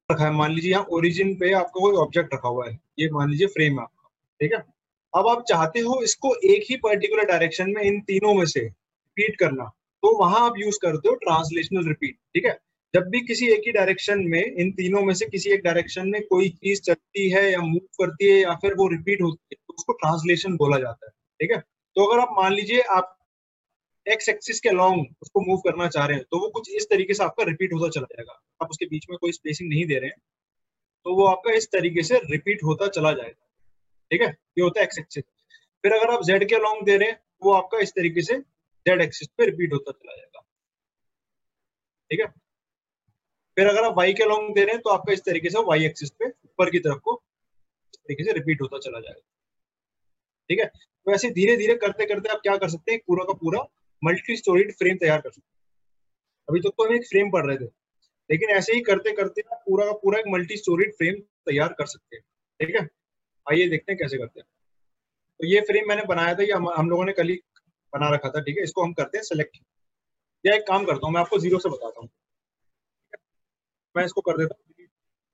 रखा है, मान लीजिए यहाँ ओरिजिन पे आपका कोई ऑब्जेक्ट रखा हुआ है, ये मान लीजिए फ्रेम है आपका, ठीक है। अब आप चाहते हो इसको एक ही पर्टिकुलर डायरेक्शन में इन तीनों में से रिपीट करना, तो वहां आप यूज करते हो ट्रांसलेशनल रिपीट, ठीक है। जब भी किसी एक ही डायरेक्शन में, इन तीनों में से किसी एक डायरेक्शन में कोई चीज चलती है या मूव करती है या फिर वो रिपीट होती है, तो उसको ट्रांसलेशन बोला जाता है, ठीक है। तो अगर आप मान लीजिए आप एक्स एक्सिस के अलॉन्ग उसको मूव करना चाह रहे हैं, तो वो कुछ इस तरीके से आपका रिपीट होता चला जाएगा। आप उसके बीच में कोई स्पेसिंग नहीं दे रहे हैं, तो वो आपका इस तरीके से रिपीट होता चला जाएगा, ठीक है। ये होता है एक्स एक्सिस। फिर अगर आप जेड के अलॉन्ग दे रहे हैं, वो आपका इस तरीके से जेड एक्सिस पे रिपीट होता चला जाएगा, ठीक है। फिर अगर आप वाई के अलॉन्ग दे रहे हैं, तो आपका इस तरीके से वाई एक्सिस पे ऊपर की तरफ को इस तरीके से रिपीट होता चला जाएगा, ठीक है। तो ऐसे धीरे धीरे करते करते आप क्या कर सकते हैं, पूरा का पूरा मल्टी स्टोरीड फ्रेम तैयार कर सकते हैं। अभी तक तो हम एक फ्रेम पढ़ रहे थे, लेकिन ऐसे ही करते करते आप पूरा का पूरा एक मल्टी स्टोरीड फ्रेम तैयार कर सकते हैं, ठीक है। आइए देखते हैं कैसे करते हैं। तो ये फ्रेम मैंने बनाया था, ये हम लोगों ने कल ही बना रखा था, ठीक है। इसको हम करते हैं सेलेक्ट, या एक काम करता हूँ, मैं आपको जीरो से बताता हूँ। मैं इसको कर देता हूँ,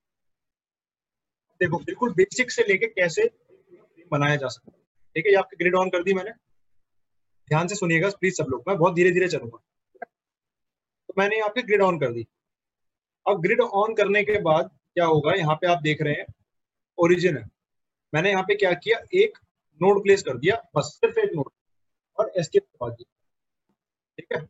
देखो बिल्कुल बेसिक से लेके कैसे बनाया जा सकता है, ठीक है। ये आपकी ग्रिड ऑन कर दी मैंने, ध्यान से सुनिएगा प्लीज सब लोग, मैं बहुत धीरे धीरे चलूंगा। तो मैंने यहाँ पे ग्रिड ऑन कर दी। अब ग्रिड ऑन करने के बाद क्या होगा, यहाँ पे आप देख रहे हैं ओरिजिन है। मैंने यहाँ पे क्या किया, एक नोड प्लेस कर दिया, बस सिर्फ एक नोड, और एस्केप दबा दिया, ठीक है।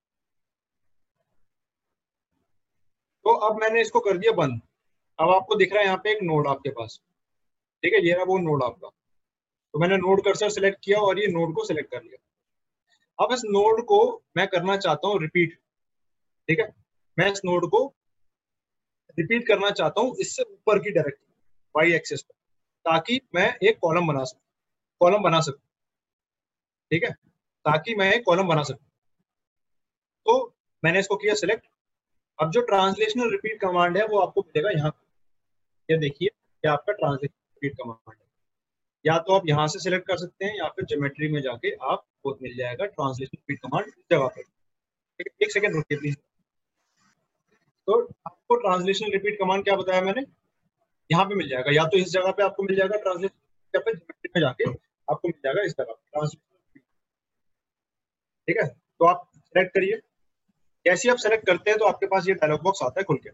तो अब मैंने इसको कर दिया बंद। अब आपको दिख रहा है यहाँ पे एक नोड आपके पास, ठीक है। ये रहा वो नोड आपका। तो मैंने नोड कर्सर सेलेक्ट किया और ये नोड को सेलेक्ट कर लिया। अब इस नोड को मैं करना चाहता हूँ रिपीट, ठीक है। मैं इस नोड को रिपीट करना चाहता हूँ इससे ऊपर की डायरेक्शन, वाई एक्सेस पर, ताकि मैं एक कॉलम बना सकूं, ठीक है। ताकि मैं एक कॉलम बना सकूं। तो मैंने इसको किया सिलेक्ट। अब जो ट्रांसलेशनल रिपीट कमांड है वो आपको मिलेगा यहाँ, ये देखिए, ये आपका ट्रांसलेशनल रिपीट कमांड है। या तो आप यहाँ से सिलेक्ट कर सकते हैं, या फिर ज्योमेट्री में जाके आप खुद मिल जाएगा ट्रांसलेशनल रिपीट कमांड इस जगह पे, ठीक है। एक सेकंड रुकिए प्लीज। तो आपको ट्रांसलेशनल रिपीट कमांड क्या बताया मैंने, यहाँ पे मिल जाएगा, या तो इस जगह पे आपको मिल जाएगा ट्रांसलेशन, या फिर ज्योमेट्री में जाके आपको मिल जाएगा इस जगह ट्रांसलेशन, ठीक है। तो आप सेलेक्ट करिए। जैसे आप सेलेक्ट करते हैं तो आपके पास ये डायलॉग बॉक्स आता है खुल के।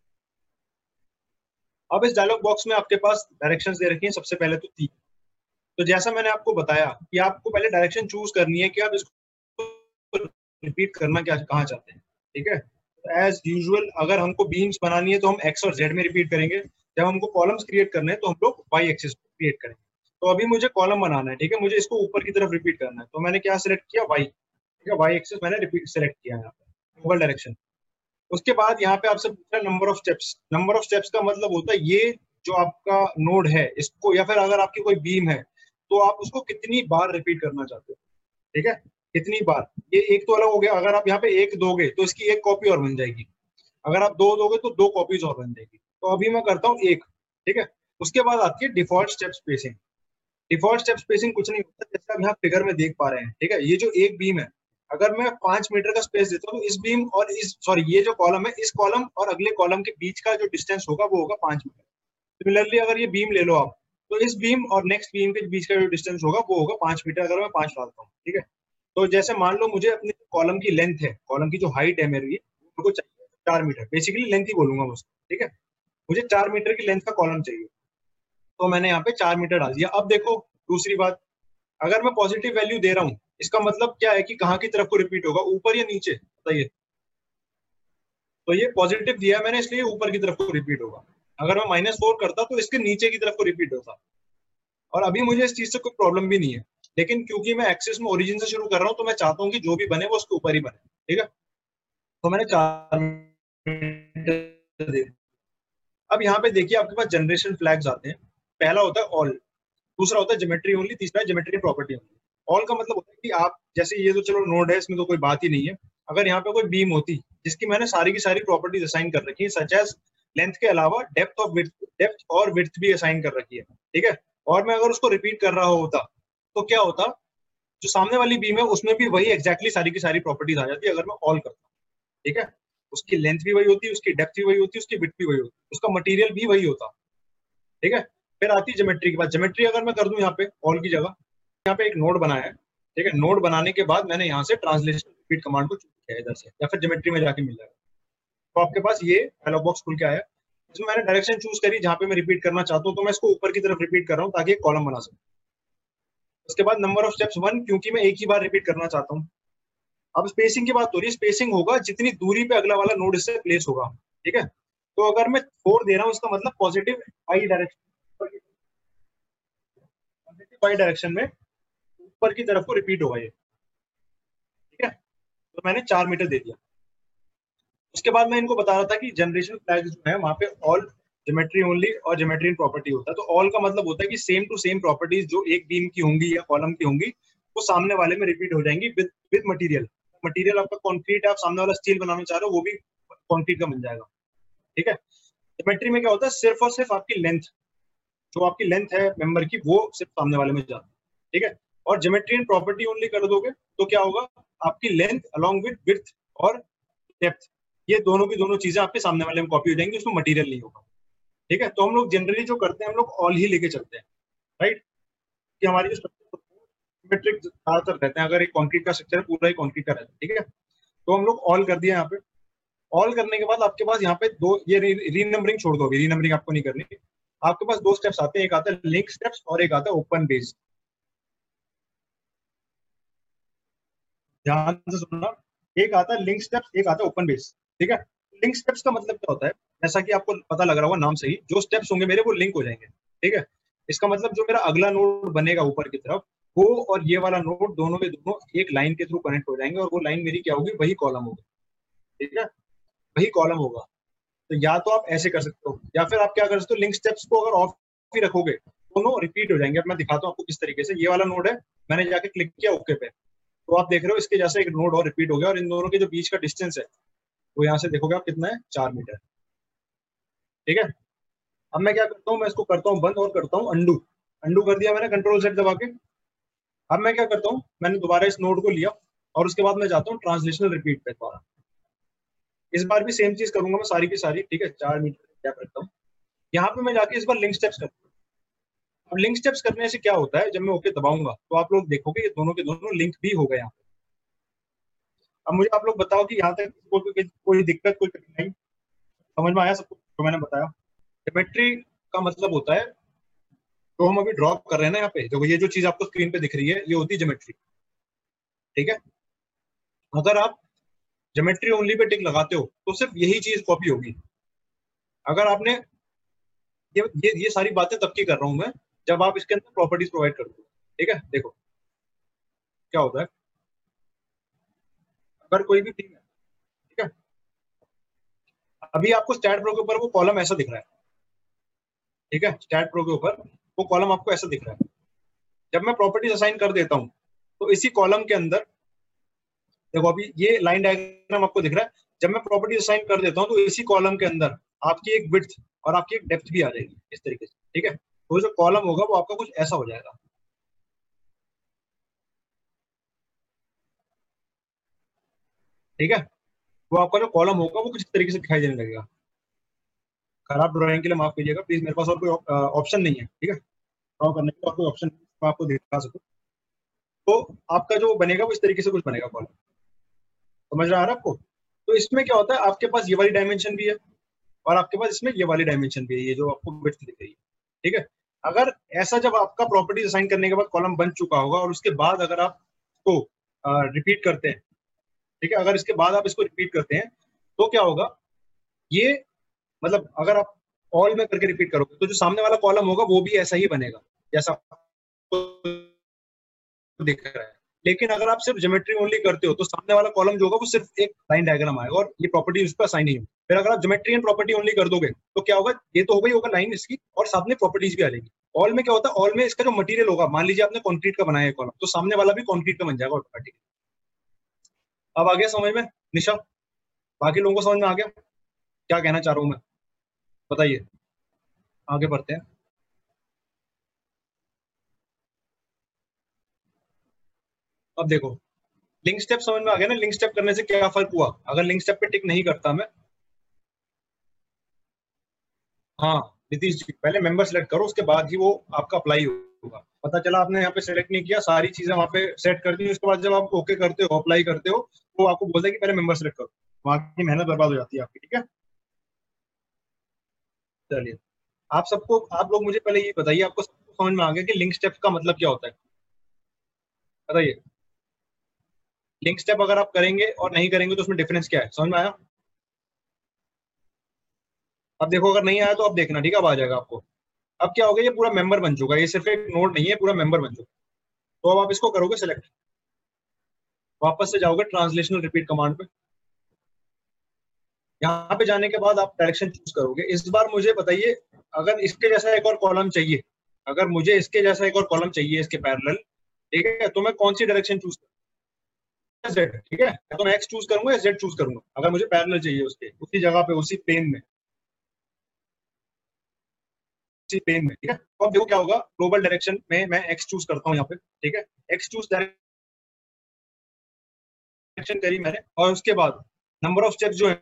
अब इस डायलॉग बॉक्स में आपके पास डायरेक्शंस दे रखी हैं, सबसे पहले तो तीन। तो जैसा मैंने आपको बताया कि आपको पहले डायरेक्शन चूज करनी है कि आप इसको रिपीट करना क्या कहाँ चाहते हैं, ठीक है। एज यूजुअल अगर हमको बीम्स बनानी है तो हम एक्स और जेड में रिपीट करेंगे। जब हमको कॉलम्स क्रिएट करने हैं तो हम लोग वाई एक्सिस क्रिएट करेंगे। तो अभी मुझे कॉलम बनाना है, ठीक है, मुझे इसको ऊपर की तरफ रिपीट करना है, तो मैंने क्या सिलेक्ट किया, वाई, ठीक है। वाई एक्सिस मैंने रिपीट सिलेक्ट किया यहाँ पे, गूगल डायरेक्शन। उसके बाद यहाँ पे आपसे पूछा number of steps. Number of steps का मतलब होता है ये जो आपका नोड है इसको, या फिर अगर आपकी कोई बीम है तो आप उसको कितनी बार रिपीट करना चाहते हो, ठीक है। कितनी बार, ये एक तो अलग हो गया। अगर आप यहाँ पे एक दोगे तो इसकी एक कॉपी और बन जाएगी, अगर आप दो दोगे तो दो कॉपीज और बन जाएगी। तो अभी मैं करता हूँ एक, ठीक है। उसके बाद आती है default step spacing. Default step spacing कुछ नहीं होता, जैसे आप यहाँ फिगर में देख पा रहे हैं, ठीक है। ये जो एक बीम है, अगर मैं 5 मीटर का स्पेस देता हूँ तो इस बीम और इस, सॉरी, ये जो कॉलम है, इस कॉलम और अगले कॉलम के बीच का जो डिस्टेंस होगा वो होगा 5 मीटर। सिमिलरली अगर ये बीम ले लो आप, तो इस बीम और नेक्स्ट बीम के बीच का जो डिस्टेंस होगा वो होगा 5 मीटर, अगर मैं 5 डालता हूँ, ठीक है। तो जैसे मान लो मुझे अपनी कॉलम की लेंथ है, कॉलम की जो हाइट है मेरी, मेरे को चाहिए 4 मीटर, बेसिकली लेंथ ही बोलूंगा मैं उसको, ठीक है। मुझे 4 मीटर की लेंथ का कॉलम चाहिए, तो मैंने यहाँ पे 4 मीटर डाल दिया। अब देखो दूसरी बात, अगर मैं पॉजिटिव वैल्यू दे रहा हूँ, इसका मतलब क्या है कि कहाँ की तरफ को रिपीट होगा, ऊपर या नीचे, बताइए। तो ये पॉजिटिव दिया है मैंने, इसलिए ऊपर की तरफ को रिपीट होगा। अगर मैं -4 करता तो इसके नीचे की तरफ को रिपीट होता। और अभी मुझे इस चीज से कोई प्रॉब्लम भी नहीं है, लेकिन क्योंकि मैं एक्सेस में ओरिजिन से शुरू कर रहा हूँ, तो मैं चाहता हूँ कि जो भी बने वो उसके ऊपर ही बने, ठीक है। तो मैंने 4 मीटर दे। अब यहाँ पे देखिए आपके पास जनरेशन फ्लैग्स आते हैं। पहला होता है ऑल, दूसरा होता है ज्योमेट्री ओनली, तीसरा है ज्योमेट्री प्रॉपर्टी ओनली। ऑल का मतलब होता है कि आप, जैसे ये तो चलो नोड है, इसमें तो कोई बात ही नहीं है। अगर यहाँ पे कोई बीम होती जिसकी मैंने सारी की सारी प्रॉपर्टीज असाइन कर रखी है, सच एज लेंथ के अलावा डेप्थ और विड्थ भी असाइन कर रखी है, ठीक है। और मैं अगर उसको रिपीट कर रहा होता तो क्या होता, जो सामने वाली बीम है उसमें भी वही एग्जैक्टली सारी की सारी प्रॉपर्टीज आ जाती है अगर मैं ऑल करता हूँ, ठीक है। उसकी लेंथ भी वही होती है, उसकी डेप्थ भी वही होती है, उसकी विड्थ भी वही होती है, उसका मटेरियल भी वही होता। ठीक है, फिर आती है ज्योमेट्री की बात। ज्योमेट्री अगर मैं कर दूं यहाँ पे ऑल की जगह, यहाँ पे एक नोड बनाया है, ठीक है, नोड बनाने के बाद मैंने यहाँ से ट्रांसलेशन रिपीट कमांड को चूज किया इधर से, या फिर ज्योमेट्री में जाके मिल जाएगा। तो आपके पास ये डायलॉग बॉक्स खुल के आया, इसमें मैंने डायरेक्शन चूज करी जहाँ पे मैं रिपीट करना चाहता हूँ, तो मैं इसको ऊपर की तरफ रिपीट कर रहा हूँ ताकि एक कॉलम बना सकूँ। उसके बाद नंबर ऑफ स्टेप्स 1, क्योंकि मैं एक ही बार रिपीट करना चाहता हूँ। अब स्पेसिंग की बात हो रही है, स्पेसिंग होगा जितनी दूरी पे अगला वाला नोड इससे प्लेस होगा। ठीक है, तो अगर मैं 4 दे रहा हूँ, इसका मतलब positive Y direction, positive Y direction में ऊपर की तरफ को रिपीट होगा ये। ठीक है, तो मैंने 4 मीटर दे दिया। उसके बाद मैं इनको बता रहा था कि जनरेशन फ्लैग जो है वहां पे ऑल ज्योमेट्री ओनली और ज्योमेट्री इन प्रॉपर्टी होता है। तो ऑल का मतलब होता है कि सेम टू सेम प्रॉपर्टीज जो एक बीम की होंगी या कॉलम की होंगी, वो सामने वाले में रिपीट हो जाएंगी विद विद मटीरियल। मटीरियल आपका कॉन्क्रीट है, आप सामने वाला स्टील बनाना चाह रहे हो, वो भी कॉन्क्रीट का बन जाएगा। ठीक है, ज्योमेट्री में क्या होता है, सिर्फ और सिर्फ आपकी लेंथ, जो आपकी लेंथ है मेंबर की, वो सिर्फ सामने वाले में जाती है। ठीक है, और ज्योमेट्री एंड प्रॉपर्टी ओनली कर दोगे तो क्या होगा, आपकी लेंथ अलॉन्ग विद विड्थ और डेप्थ, ये दोनों की दोनों चीजें आपके सामने वाले में कॉपी हो जाएंगी, उसमें मटेरियल नहीं होगा। ठीक है, तो हम लोग जनरली जो करते हैं, हम लोग ऑल ही लेके चलते हैं, राइट, कि हमारी जो स्ट्रक्चर सिमेट्रिक ज्यादातर रहते हैं। अगर एक कंक्रीट का स्ट्रक्चर है, पूरा ही कंक्रीट का रहता है। ठीक है, तो हम लोग ऑल कर दिया यहाँ पे। ऑल करने के बाद आपके पास यहाँ पे दो, ये रीनंबरिंग छोड़ दो, अभी रीनंबरिंग आपको नहीं करनी। आपके पास दो स्टेप्स आते हैं, एक आता है लिंक स्टेप्स और एक आता है ओपन बेस। ध्यान से सुनना, एक आता है लिंक स्टेप्स, एक आता है ओपन बेस। ठीक है, लिंक स्टेप्स का मतलब क्या होता है, जैसा कि आपको पता लग रहा होगा नाम से ही, जो स्टेप्स होंगे मेरे वो लिंक हो जाएंगे। ठीक है, इसका मतलब जो मेरा अगला नोड बनेगा ऊपर की तरफ, वो और ये वाला नोड दोनों के दोनों एक लाइन के थ्रू कनेक्ट हो जाएंगे, और वो लाइन मेरी क्या होगी, वही कॉलम होगी। ठीक है, वही कॉलम होगा। तो या तो आप ऐसे कर सकते हो, या फिर आप क्या कर सकते हो, लिंक स्टेप्स को अगर ऑफ ही रखोगे, दोनों रिपीट हो जाएंगे। अब मैं दिखाता हूँ आपको किस तरीके से। ये वाला नोड है, मैंने जाके क्लिक किया ओके पे, तो आप देख रहे हो इसके जैसे एक नोड और रिपीट हो गया, और इन दोनों के जो बीच का डिस्टेंस है, वो यहाँ से देखोगे आप कितना है, 4 मीटर। ठीक है, अब मैं क्या करता हूँ, मैं इसको करता हूँ बंद और करता हूँ अंडू। अंडू कर दिया मैंने कंट्रोल सेट दबा के। अब मैं क्या करता हूँ, मैंने दोबारा इस नोड को लिया, और उसके बाद मैं जाता हूँ ट्रांसलेशनल रिपीट पे दोबारा। इस बार भी सेम चीज करूंगा मैं सारी की सारी। ठीक है, 4 मीटर क्या करता हूँ, यहाँ पे मैं जाके इस बार लिंक स्टेप्स करता हूँ। अब लिंक स्टेप्स करने से क्या होता है, जब मैं ओके दबाऊंगा तो आप लोग देखोगे ये दोनों के दोनों लिंक भी हो गए यहाँ पे। अब मुझे आप लोग बताओ कि यहाँ तक कोई दिक्कत, कोई कठिनाई समझ में आया सबको जो मैंने बताया। ज्योमेट्री का मतलब होता है, तो हम अभी ड्रॉ कर रहे हैं ना यहाँ पे, देखो ये जो चीज आपको स्क्रीन पे दिख रही है, ये होती है ज्योमेट्री। ठीक है, अगर आप ज्योमेट्री ओनली पे टिक लगाते हो तो सिर्फ यही चीज कॉपी होगी। अगर आपने ये सारी बातें तब की कर रहा हूं मैं, जब आप इसके अंदर प्रॉपर्टीज प्रोवाइड करते हो। ठीक है, देखो क्या होता है, अगर कोई भी थीम है, ठीक है, अभी आपको स्टैट प्रो के ऊपर वो कॉलम ऐसा दिख रहा है। ठीक है, स्टैट प्रो के ऊपर वो कॉलम आपको ऐसा दिख रहा है। जब मैं प्रॉपर्टीज असाइन कर देता हूँ, तो इसी कॉलम के अंदर देखो, अभी ये लाइन डायग्राम आपको दिख रहा है। जब मैं प्रॉपर्टी असाइन कर देता हूँ, तो इसी कॉलम के अंदर आपकी एक विड्थ और आपकी एक डेप्थ भी आ जाएगी इस तरीके से। ठीक है, तो जो कॉलम होगा वो आपका कुछ ऐसा हो जाएगा। ठीक है, वो आपका जो कॉलम होगा वो कुछ इस तरीके से दिखाई देने लगेगा। खराब ड्राइंग के लिए माफ कीजिएगा प्लीज, मेरे पास और कोई ऑप्शन नहीं है। ठीक है, ड्रॉ करने का और कोई ऑप्शन नहीं, मैं आपको दिखा सकूँ। तो आपका जो बनेगा वो इस तरीके से कुछ बनेगा कॉलम। समझ रहा है आपको? तो इसमें क्या होता है, आपके पास ये वाली डायमेंशन भी है, और आपके पास इसमें ये वाली डायमेंशन भी है, ये जो आपको विड्थ दिख रही है। ठीक है, अगर ऐसा जब आपका प्रॉपर्टी असाइन करने के बाद कॉलम बन चुका होगा, और उसके बाद अगर आप इसको रिपीट करते हैं, ठीक है, अगर इसके बाद आप इसको रिपीट करते हैं, तो क्या होगा, ये मतलब अगर आप ऑल में करके रिपीट करोगे, तो जो सामने वाला कॉलम होगा वो भी ऐसा ही बनेगा जैसा आपको दिख रहा है। लेकिन अगर आप सिर्फ ज्योमेट्री ओनली करते हो, तो सामने वाला कॉलम जो होगा वो सिर्फ एक लाइन डायग्राम आएगा, और ये प्रॉपर्टी उस पर असाइन नहीं होगी। फिर अगर आप ज्योमेट्री एंड प्रॉपर्टी ओनली कर दोगे, तो क्या होगा, ये तो होगा ही होगा लाइन इसकी, और साथ में प्रॉपर्टीज भी आ जाएगी। ऑल में क्या होता है, ऑल में इसका जो मटेरियल होगा, मान लीजिए आपने कॉन्क्रीट का बनाया है कॉलम, तो सामने वाला भी कॉन्क्रीट का बन जाएगा ऑटोमेटिक। अब आ गया समझ में निशा? बाकी लोगों को समझ में आ गया क्या कहना चाह रहा हूँ मैं? बताइए, आगे बढ़ते हैं। अब देखो, लिंक स्टेप समझ में आ गया ना? लिंक स्टेप करने से क्या फर्क हुआ? अगर लिंक स्टेप पे टिक नहीं करता मैं, हाँ नीतीश जी, पहले मेंबर सेलेक्ट करो, उसके बाद ही वो आपका अप्लाई होगा। पता चला आपने यहाँ पे सेलेक्ट नहीं किया, सारी चीजें वहाँ पे सेट कर दी, उसके बाद जब आप ओके करते हो, अप्लाई करते हो, तो आपको बोलता है कि पहले मेंबर सेलेक्ट करो, वहाँ की मेहनत बर्बाद हो जाती है आपकी। ठीक है, चलिए। आप लोग मुझे पहले ये बताइए, आपको सबको समझ में आ गया कि लिंक स्टेप का मतलब क्या होता है? बताइए। लिंक स्टेप अगर आप करेंगे और नहीं करेंगे तो उसमें डिफरेंस क्या है, समझ में आया? अब देखो, अगर नहीं आया तो अब देखना, ठीक है, अब आ जाएगा आपको। अब क्या हो गया, ये पूरा मेंबर बन चुका है, ये सिर्फ एक नोड नहीं है, पूरा मेंबर बन चुका है। तो अब आप इसको करोगे सिलेक्ट, वापस से जाओगे ट्रांसलेशनल रिपीट कमांड पे। यहाँ पे जाने के बाद आप डायरेक्शन चूज करोगे। इस बार मुझे बताइए, अगर इसके जैसा एक और कॉलम चाहिए, अगर मुझे इसके जैसा एक और कॉलम चाहिए इसके पैरेलल, ठीक है, तो मैं कौन सी डायरेक्शन चूज करूँ? जेड, ठीक है, या तो मैं एक्स चूज करूंगा या जेड चूज करूंगा, अगर मुझे पैरेलल चाहिए उसके उसी जगह पे, उसी प्लेन में, उसी प्लेन में, ठीक है। तो अब देखो क्या होगा, ग्लोबल डायरेक्शन में मैं एक्स चूज करता हूँ यहाँ पे, ठीक है, एक्स चूज डायरेक्शन करी मैंने, और उसके बाद नंबर ऑफ स्टेप्स जो है,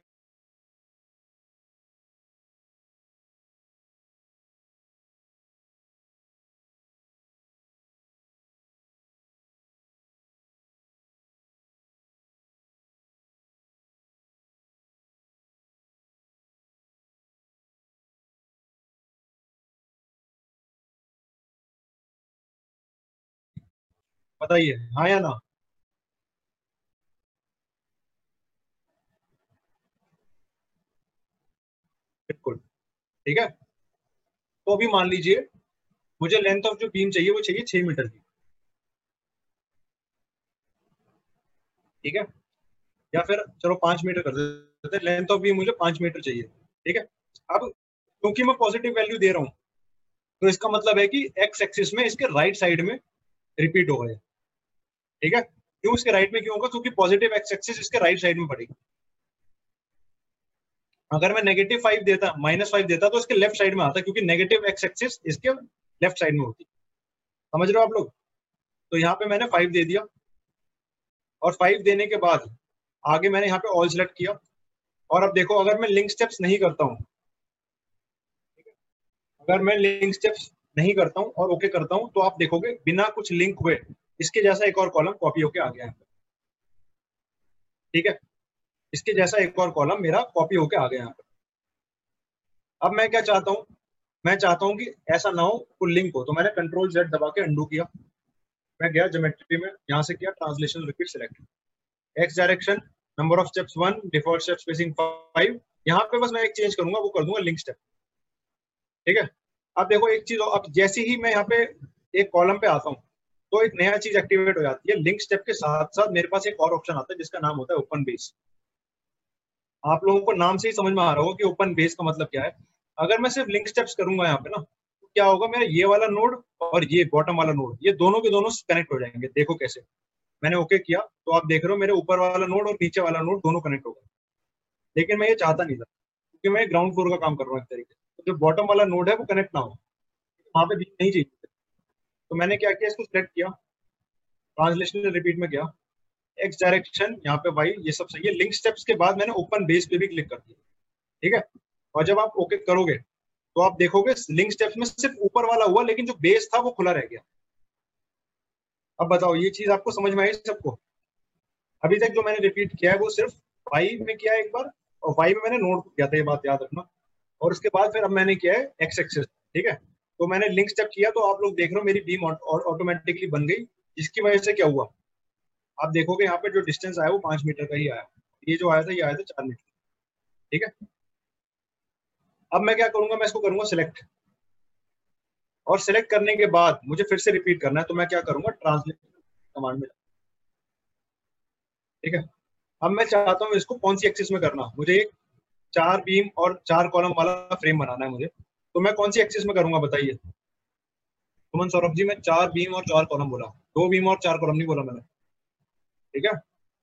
बताइए हाँ या ना? बिल्कुल, ठीक है। तो अभी मान लीजिए मुझे लेंथ ऑफ जो बीम चाहिए वो चाहिए 6 मीटर की, ठीक है, या फिर चलो 5 मीटर कर देते हैं, लेंथ ऑफ बीम मुझे 5 मीटर चाहिए, ठीक है। अब क्योंकि मैं पॉजिटिव वैल्यू दे रहा हूँ, तो इसका मतलब है कि एक्स एक्सिस में इसके राइट साइड में रिपीट हो गए, ठीक है। क्यों इसके राइट में क्यों होगा? क्योंकि पॉजिटिव एक्स एक्सिस इसके राइट साइड में पड़ेगी। अगर मैं -5 देता, -5 देता, तो इसके लेफ्ट साइड में आता, क्योंकि नेगेटिव एक्स एक्सिस इसके लेफ्ट साइड में होती। समझ रहे हो आप लोग? तो यहाँ पे मैंने 5 दे दिया, और 5 देने के बाद आगे मैंने यहाँ पे ऑल सेलेक्ट किया। और अब देखो, अगर मैं लिंक स्टेप्स नहीं करता हूँ, अगर मैं लिंक स्टेप्स नहीं करता हूँ और ओके करता हूँ, तो आप देखोगे बिना कुछ लिंक हुए इसके जैसा एक और कॉलम कॉपी होके आ गया है, ठीक है। इसके जैसा एक और कॉलम मेरा कॉपी होके आ गया यहाँ पे। अब मैं क्या चाहता हूँ, मैं चाहता हूँ कि ऐसा ना हो, फुल लिंक हो, तो मैंने कंट्रोल जेड दबा के अंडू किया। मैं गया ज्योमेट्री में, यहाँ से किया translation repeat select, X direction, number of steps 1, default step spacing 5। यहाँ पे बस मैं एक चेंज करूंगा, वो कर दूंगा लिंक स्टेप, ठीक है। अब देखो एक चीज, अब जैसे ही मैं यहाँ पे एक कॉलम पे आता हूँ, तो एक नया चीज एक्टिवेट हो जाती है। लिंक स्टेप के साथ साथ मेरे पास एक और ऑप्शन आता है जिसका नाम होता है ओपन बेस। आप लोगों को नाम से ही समझ में आ रहा होगा कि ओपन बेस का मतलब क्या है। अगर मैं सिर्फ लिंक स्टेप्स करूंगा यहाँ पे ना, तो क्या होगा, मेरा ये वाला नोड और ये बॉटम वाला नोड, ये दोनों के दोनों कनेक्ट हो जाएंगे। देखो कैसे, मैंने ओके किया, तो आप देख रहे हो मेरे ऊपर वाला नोड और नीचे वाला नोड दोनों कनेक्ट हो गए। लेकिन मैं ये चाहता नहीं था, क्योंकि मैं ग्राउंड फ्लोर का काम कर रहा हूँ एक तरीके से, तो जो बॉटम वाला नोड है वो कनेक्ट ना हो, वहां पे बीच नहीं चाहिए। तो मैंने क्या किया, इसको सिलेक्ट किया, ट्रांसलेशनल रिपीट में गया, एक्स डायरेक्शन, यहाँ पे वाई, ये सब सही है। लिंक स्टेप्स के बाद मैंने ओपन बेस पे भी क्लिक कर दिया, ठीक है। और जब आप ओके करोगे, तो आप देखोगे लिंक स्टेप्स में सिर्फ ऊपर वाला हुआ, लेकिन जो बेस था वो खुला रह गया। अब बताओ, ये चीज आपको समझ में आई सबको? अभी तक जो मैंने रिपीट किया है वो सिर्फ वाई में किया है एक बार, और वाई में मैंने नोट किया था, ये बात याद रखना। और उसके बाद फिर अब मैंने किया है एक्स एक्सेस, ठीक है। तो मैंने लिंक स्टेप किया, तो आप लोग देख रहे हो मेरी बीम ऑटोमेटिकली बन गई। इसकी वजह से क्या हुआ, आप देखोगे यहाँ पे जो डिस्टेंस आया वो 5 मीटर का ही आया, ये जो आया था ये आया था 4 मीटर, ठीक है। अब मैं क्या करूंगा, मैं इसको करूंगा सिलेक्ट, और सिलेक्ट करने के बाद मुझे फिर से रिपीट करना है, तो मैं क्या करूंगा, ट्रांसलेट कमांड में, ठीक है। अब मैं चाहता हूँ इसको कौन सी एक्सिस में करना, मुझे एक 4 बीम और 4 कॉलम वाला फ्रेम बनाना है मुझे, तो मैं कौन सी एक्सिस में करूंगा बताइए? सुमन सौरभ जी, मैं 4 बीम और 4 कॉलम बोला, 2 बीम और 4 कॉलम नहीं बोला मैंने, ठीक है।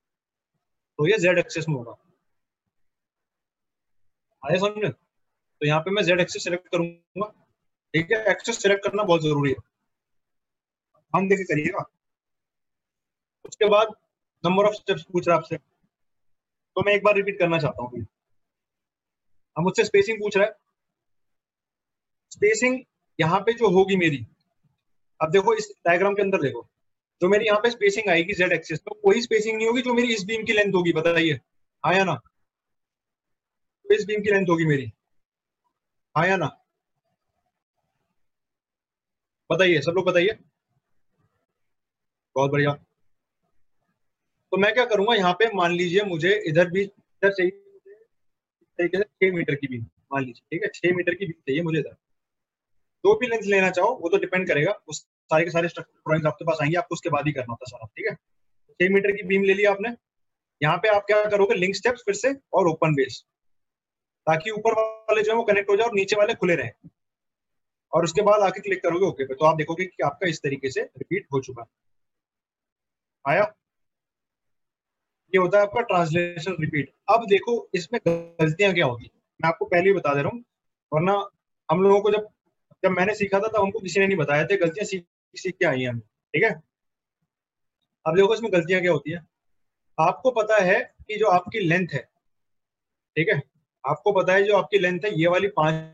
तो ये जेड एक्सिस में होगा, आया समझ? तो यहाँ पे मैं जेड एक्सिस सेलेक्ट करूंगा, ठीक है। एक्सिस सेलेक्ट करना बहुत जरूरी है, हम देखे करिएगा। उसके बाद नंबर ऑफ स्टेप्स पूछ रहा है आपसे, तो मैं एक बार रिपीट करना चाहता हूँ। अब मुझसे स्पेसिंग पूछ रहा है। स्पेसिंग यहाँ पे जो होगी मेरी, अब देखो इस डायग्राम के अंदर देखो, जो मेरी यहाँ पे स्पेसिंग आएगी जेड एक्सिस में, कोई स्पेसिंग नहीं होगी जो मेरी इस बीम की लेंथ होगी, बताइए हाँ या ना? तो इस बीम की लेंथ होगी मेरी, हाँ या ना? बताइए सब लोग बताइए। बहुत बढ़िया। तो मैं क्या करूंगा, यहाँ पे मान लीजिए मुझे इधर भी इधर चाहिए तरीके से 6 मीटर की बीम, मान लीजिए, ठीक है, 6 मीटर की बीम चाहिए मुझे इधर। जो भी लेंथ लेना चाहो वो तो डिपेंड करेगा, उस सारे के सारे स्ट्रक्चर ड्राइंग्स आपके पास आएंगे, आपको उसके बाद ही करना होता है सारा, ठीक है। 6 मीटर की बीम ले लिया आपने। यहाँ पे आप क्या करोगे, लिंक स्टेप्स फिर से और ओपन बेस, ताकि ऊपर वाले जो है वो कनेक्ट हो जाए और नीचे वाले खुले रहे। और उसके बाद आके क्लिक करोगे ओके पे, तो आप देखोगे कि आपका इस तरीके से रिपीट हो चुका है। आया? ये होता है आपका ट्रांसलेशन रिपीट। अब देखो इसमें गलतियां क्या होती है, मैं आपको पहले ही बता दे रहा हूँ, वरना हम लोगों को जब जब मैंने सीखा था तब हमको किसी ने नहीं बताया था, गलतियां सीख सीख के आई हैं हमें, ठीक है। अब देखो इसमें गलतियां क्या होती है। आपको पता है कि जो आपकी लेंथ है, ठीक है, आपको पता है जो आपकी लेंथ है ये वाली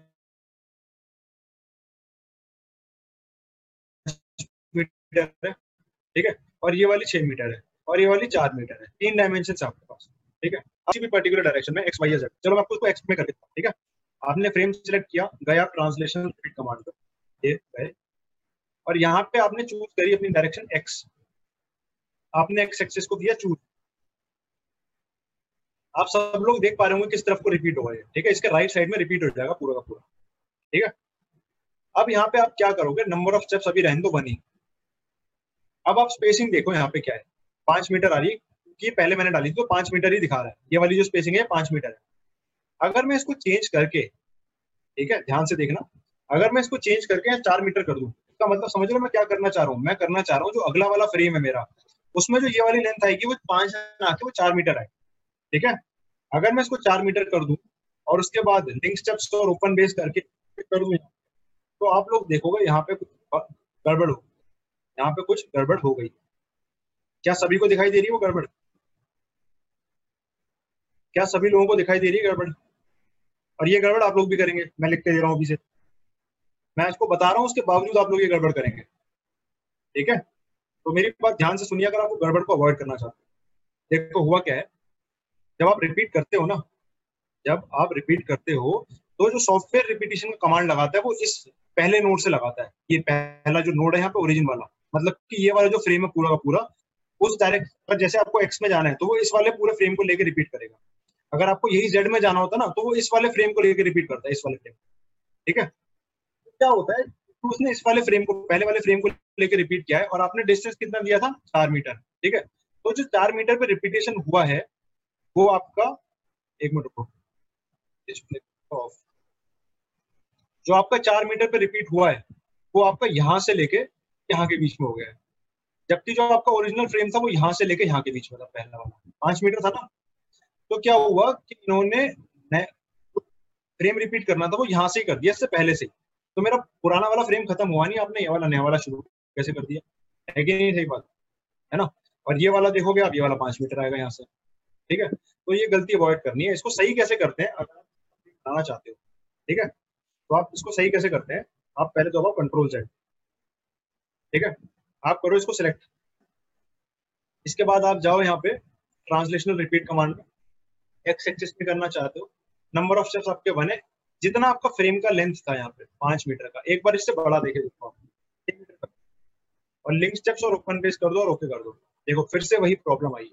5 मीटर है, ठीक है, और ये वाली 6 मीटर है, और ये वाली 4 मीटर है। 3 डायमेंशन है आपके पास, ठीक है, किसी भी पर्टिकुलर डायरेक्शन में एक्स वाई या जेड। चलो मैं आपको उसको एक्स में कर देता हूँ, ठीक है। आपने फ्रेम सिलेक्ट किया, गए आप ट्रांसलेशन रिपीट कमांड पर, ये गए, और यहाँ पे आपने चूज करी अपनी डायरेक्शन एक्स, आपने एक्स एक्सिस को दिया चूज। आप सब लोग देख पा रहे होंगे किस तरफ को रिपीट होगा ये, ठीक है, इसके राइट साइड में रिपीट हो जाएगा पूरा का पूरा, ठीक है। अब यहाँ पे आप क्या करोगे, नंबर ऑफ स्टेप्स अभी रहने दो बनी। अब आप स्पेसिंग देखो यहाँ पे क्या है, 5 मीटर आ रही है, कि पहले मैंने डाली थी तो 5 मीटर ही दिखा रहा है, ये वाली जो स्पेसिंग है 5 मीटर है। अगर मैं इसको चेंज करके, ठीक है, ध्यान से देखना, अगर मैं इसको चेंज करके 4 मीटर कर दूं, इसका मतलब समझ लो मैं क्या करना चाह रहा हूँ। मैं करना चाह रहा हूँ जो अगला वाला फ्रेम है मेरा, उसमें जो ये वाली लेंथ आएगी वो 5 ना आके वो 4 मीटर आए, ठीक है। अगर मैं इसको 4 मीटर कर दूं और उसके बाद लिंक स्टेप्स और ओपन बेस करके कर दूं, तो आप लोग देखोगे यहाँ पे कुछ गड़बड़ हो, यहाँ पे कुछ गड़बड़ हो गई। क्या सभी को दिखाई दे रही है वो गड़बड़? क्या सभी लोगों को दिखाई दे रही है गड़बड़? और ये गड़बड़ आप लोग भी करेंगे, मैं लिख के दे रहा हूँ अभी से, मैं इसको बता रहा हूँ उसके बावजूद आप लोग ये गड़बड़ करेंगे, ठीक है। तो मेरी बात ध्यान से सुनिए, अगर आप गड़बड़ को अवॉइड करना चाहते हैं। देखो हुआ क्या है, जब आप रिपीट करते हो ना, जब आप रिपीट करते हो तो जो सॉफ्टवेयर रिपीटिशन का कमांड लगाता है वो इस पहले नोड से लगाता है। ये पहला जो नोड है यहाँ पे ओरिजिन वाला, मतलब कि ये वाला जो फ्रेम है पूरा का पूरा, उस डायरेक्ट जैसे आपको एक्स में जाना है तो वो इस वाले पूरे फ्रेम को लेकर रिपीट करेगा। अगर आपको यही जेड में जाना होता ना तो वो इस वाले फ्रेम को लेकर रिपीट करता है, इस वाले फ्रेम, ठीक है। तो क्या होता है, तो उसने इस वाले फ्रेम को, पहले वाले फ्रेम को लेकर रिपीट किया है, और आपने डिस्टेंस कितना दिया था, 4 मीटर, ठीक है। तो जो 4 मीटर पे रिपीटेशन हुआ है वो आपका, एक मिनट रुको, डिस्प्ले ऑफ, जो आपका 4 मीटर पे रिपीट हुआ है वो आपका यहाँ से लेके यहाँ के बीच में हो गया है। जबकि जो आपका ओरिजिनल फ्रेम था वो यहाँ से लेके यहाँ के बीच में था, पहला वाला 5 मीटर था ना। तो क्या हुआ कि इन्होंने फ्रेम रिपीट करना था वो यहाँ से ही कर दिया, इससे पहले से ही। तो मेरा पुराना वाला फ्रेम खत्म हुआ नहीं, आपने ये वाला नया वाला शुरू कैसे कर दिया, है कि नहीं? सही बात है ना। और ये वाला देखोगे आप, ये वाला 5 मीटर आएगा यहाँ से, ठीक है। तो ये गलती अवॉइड करनी है। इसको सही कैसे करते हैं, अगर आप बनाना चाहते हो, ठीक है, तो आप इसको सही कैसे करते हैं, आप पहले तो कंट्रोल Z, ठीक है, आप करो इसको सिलेक्ट। इसके बाद आप जाओ यहाँ पे ट्रांसलेशनल रिपीट कमांड में, एक्स एक्सिस में करना चाहते हो, नंबर ऑफ स्टेप्स आपके बने, जितना आपका फ्रेम का लेंथ था यहाँ पे 5 मीटर का, एक बार इससे बड़ा देखे देखो आप, 1 मीटर का, और लिंक स्टेप्स और ओपन बेस कर दो और ओके कर दो। देखो फिर से वही प्रॉब्लम आई है।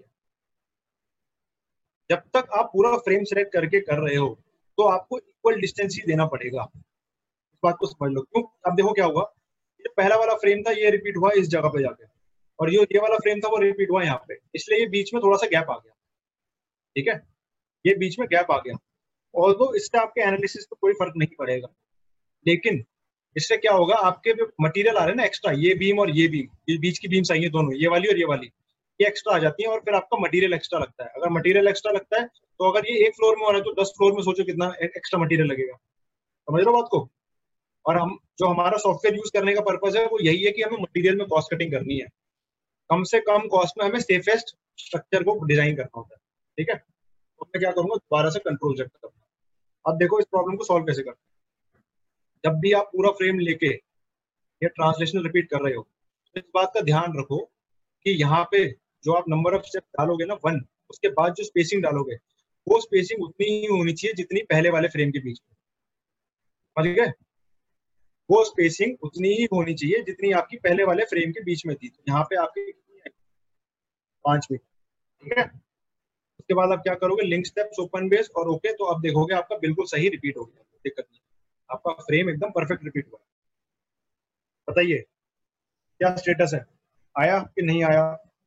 जब तक आप पूरा फ्रेम सेलेक्ट करके कर रहे हो तो आपको इक्वल डिस्टेंस ही देना पड़ेगा, इस बात को समझ लो। क्यों? अब देखो क्या हुआ, ये पहला वाला फ्रेम था ये रिपीट हुआ इस जगह पे जाके, और ये वाला फ्रेम था वो रिपीट हुआ यहाँ पे, इसलिए ये बीच में थोड़ा सा गैप आ गया, ठीक है, ये बीच में गैप आ गया। और तो इससे आपके एनालिसिस पे कोई फर्क नहीं पड़ेगा, लेकिन इससे क्या होगा, आपके जो मटेरियल आ रहे हैं ना एक्स्ट्रा, ये बीम और ये बीम, ये बीच की बीम्स आई है दोनों, ये वाली और ये वाली, ये एक्स्ट्रा आ जाती है, और फिर आपका मटेरियल एक्स्ट्रा लगता है। अगर मटेरियल एक्स्ट्रा लगता है तो अगर ये एक फ्लोर में हो रहा है तो 10 फ्लोर में सोचो कितना एक्स्ट्रा मटेरियल लगेगा। समझ लो बात को। और हम जो हमारा सॉफ्टवेयर यूज करने का पर्पज है वो यही है कि हमें मटेरियल में कॉस्ट कटिंग करनी है, कम से कम कॉस्ट में हमें सेफेस्ट स्ट्रक्चर को डिजाइन करना होता है, ठीक है। तो मैं क्या करूंगा, दोबारा से कंट्रोल सेट करूंगा। अब देखो इस प्रॉब्लम को सॉल्व कैसे करते हैं। जब भी आप पूरा फ्रेम लेके ये ट्रांसलेशन रिपीट कर रहे हो, तो इस बात का ध्यान रखो कि यहाँ पे जो आप नंबर ऑफ स्टेप डालोगे ना 1, उसके बाद जो स्पेसिंग डालोगे वो स्पेसिंग उतनी ही होनी चाहिए जितनी पहले वाले फ्रेम के बीच में, समझ गए। वो स्पेसिंग उतनी ही होनी चाहिए जितनी आपकी पहले वाले फ्रेम के बीच में थी। तो यहाँ पे आपकी 5 मीटर, ठीक है। उसके बाद आप क्या करोगे, लिंक स्टेप्स, ओपन बेस और ओके, तो आप देखोगे आपका बिल्कुल सही रिपीट हो गया, दिक्कत नहीं, आपका फ्रेम एकदम परफेक्ट रिपीट हुआ। बताइए क्या स्टेटस है, आया कि नहीं आया।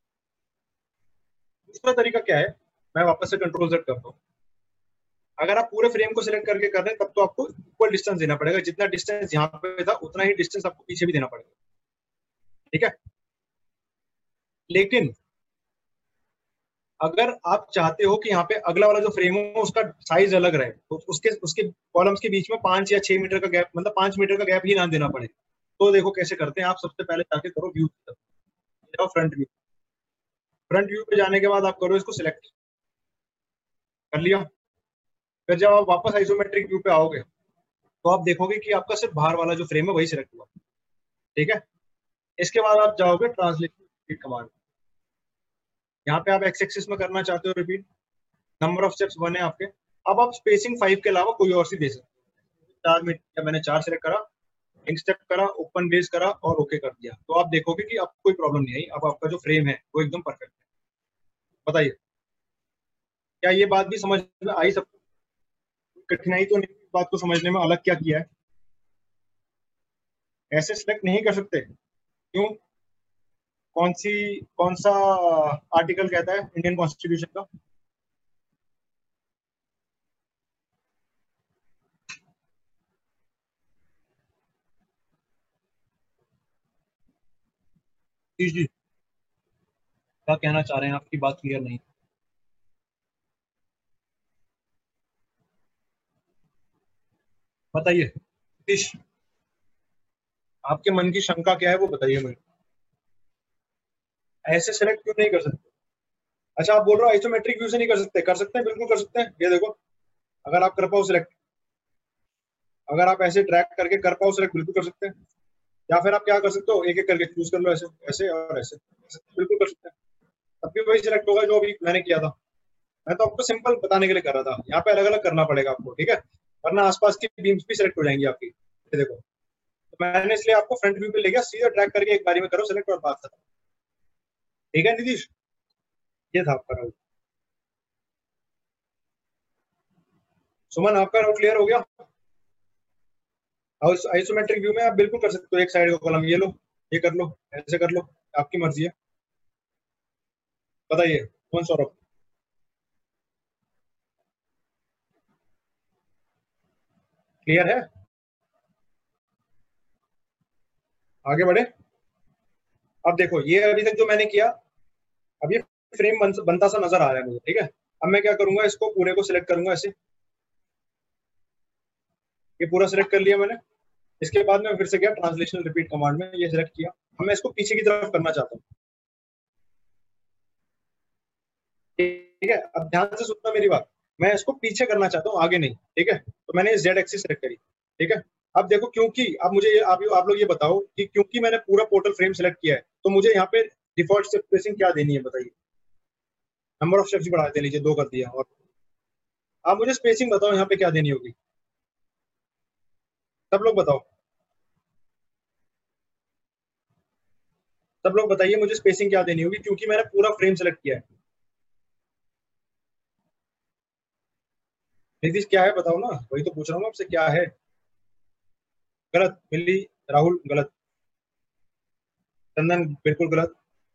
दूसरा तरीका क्या है, मैं वापस से कंट्रोल सेट करता हूँ। अगर आप पूरे फ्रेम को सिलेक्ट करके कर रहे हैं तब तो आपको इक्वल डिस्टेंस देना पड़ेगा, जितना डिस्टेंस यहाँ पे था उतना ही डिस्टेंस आपको पीछे भी देना पड़ेगा, ठीक है। लेकिन अगर आप चाहते हो कि यहाँ पे अगला वाला जो फ्रेम हो उसका साइज अलग रहे, तो उसके उसके कॉलम्स के बीच में 5 या 6 मीटर का गैप, मतलब 5 मीटर का गैप ही ना देना पड़े, तो देखो कैसे करते हैं। आप सबसे पहले जाके करो व्यू, जाओ फ्रंट व्यू। फ्रंट व्यू पे जाने के बाद आप करो इसको सिलेक्ट कर लिया। फिर जब आप वापस आइसोमेट्रिक व्यू पे आओगे तो आप देखोगे कि आपका सिर्फ बाहर वाला जो फ्रेम है वही सिलेक्ट हुआ, ठीक है। इसके बाद आप जाओगे ट्रांसलेशन कमांड, यहाँ पे आप एक्स एक्सिस में करना चाहते हो रिपीट, नंबर ऑफ स्टेप्स 1 है आपके। अब आप स्पेसिंग 5 के अलावा कोई और सी दे सकते हो। 4 मीटर मैंने 4 सेलेक्ट करा, लिंक स्टेप करा, ओपन बेस करा और ओके कर दिया, तो आप देखोगे कि आपको कोई प्रॉब्लम नहीं आई। अब आपका जो फ्रेम है वो एकदम परफेक्ट है। बताइए क्या ये बात भी समझ में आई सबको, कठिनाई तो नहीं बात को समझने में। अलग क्या किया है, ऐसे सिलेक्ट नहीं कर सकते, क्यों, कौन सा आर्टिकल कहता है इंडियन कॉन्स्टिट्यूशन का। जी जी, क्या कहना चाह रहे हैं, आपकी बात क्लियर नहीं। बताइए नीतीश, आपके मन की शंका क्या है वो बताइए मुझे। ऐसे सेलेक्ट क्यों नहीं कर सकते। अच्छा आप बोल रहे हो आइसोमेट्रिक व्यू से नहीं कर सकते, कर सकते हैं, बिल्कुल कर सकते हैं। ये देखो, अगर आप कर पाओ सिलेक्ट, अगर आप ऐसे ड्रैग करके कर पाओ सिलेक्ट, बिल्कुल कर सकते हैं। या फिर आप क्या कर सकते हो, एक एक करके चूज कर लो, ऐसे ऐसे और ऐसे, बिल्कुल कर सकते हैं। तब भी वही सिलेक्ट होगा जो अभी मैंने किया था। मैं तो आपको सिंपल बताने के लिए कर रहा था, यहाँ पे अलग अलग करना पड़ेगा आपको, ठीक है, वरना आसपास की बीम्स भी सिलेक्ट हो जाएंगी आपकी। ये देखो, तो मैंने इसलिए आपको फ्रंट व्यू पे ले गया, सीधा ट्रैक करके एक बारी में करो सिलेक्ट और बात खत्म। ठीक है नीतीश, ये था आपका डाउट। सुमन आपका डाउट क्लियर हो गया। और आइसोमेट्रिक व्यू में आप बिल्कुल कर सकते हो, एक साइड का कॉलम ये लो, ये कर लो, ऐसे कर लो, आपकी मर्जी है। बताइए कौन सौरभ। क्लियर है, आगे बढ़े। अब देखो ये अभी तक जो मैंने किया, अब ये फ्रेम बनता सा नजर आ रहा है मुझे, ठीक है। अब मैं क्या करूंगा, इसको पूरे को सिलेक्ट करूंगा ऐसे, ये पूरा सिलेक्ट कर लिया मैंने। इसके बाद में फिर से गया ट्रांसलेशन रिपीट कमांड में, ये सिलेक्ट किया। अब मैं इसको पीछे की तरफ करना चाहता हूँ, ठीक है। अब ध्यान से सुनना मेरी बात, मैं इसको पीछे करना चाहता हूँ, आगे नहीं, ठीक है। तो मैंने जेड एक्सिस सेलेक्ट करी, ठीक है। अब देखो, क्योंकि अब मुझे आप लोग ये बताओ कि क्योंकि मैंने पूरा पोर्टल फ्रेम सेलेक्ट किया है, तो मुझे यहाँ पे डिफॉल्ट स्पेसिंग क्या देनी है बताइए। नंबर ऑफ स्टेप्स बढ़ा दे लीजिए, 2 कर दिया। और आप मुझे स्पेसिंग बताओ यहाँ पे क्या देनी होगी, सब लोग बताओ, सब लोग बताइए मुझे स्पेसिंग क्या देनी होगी, क्योंकि मैंने पूरा फ्रेम सेलेक्ट किया है। नीतीश क्या है बताओ ना, वही तो पूछ रहा हूँ आपसे, क्या है। गलत मिली, राहुल गलत, चंदन बिल्कुल गलत,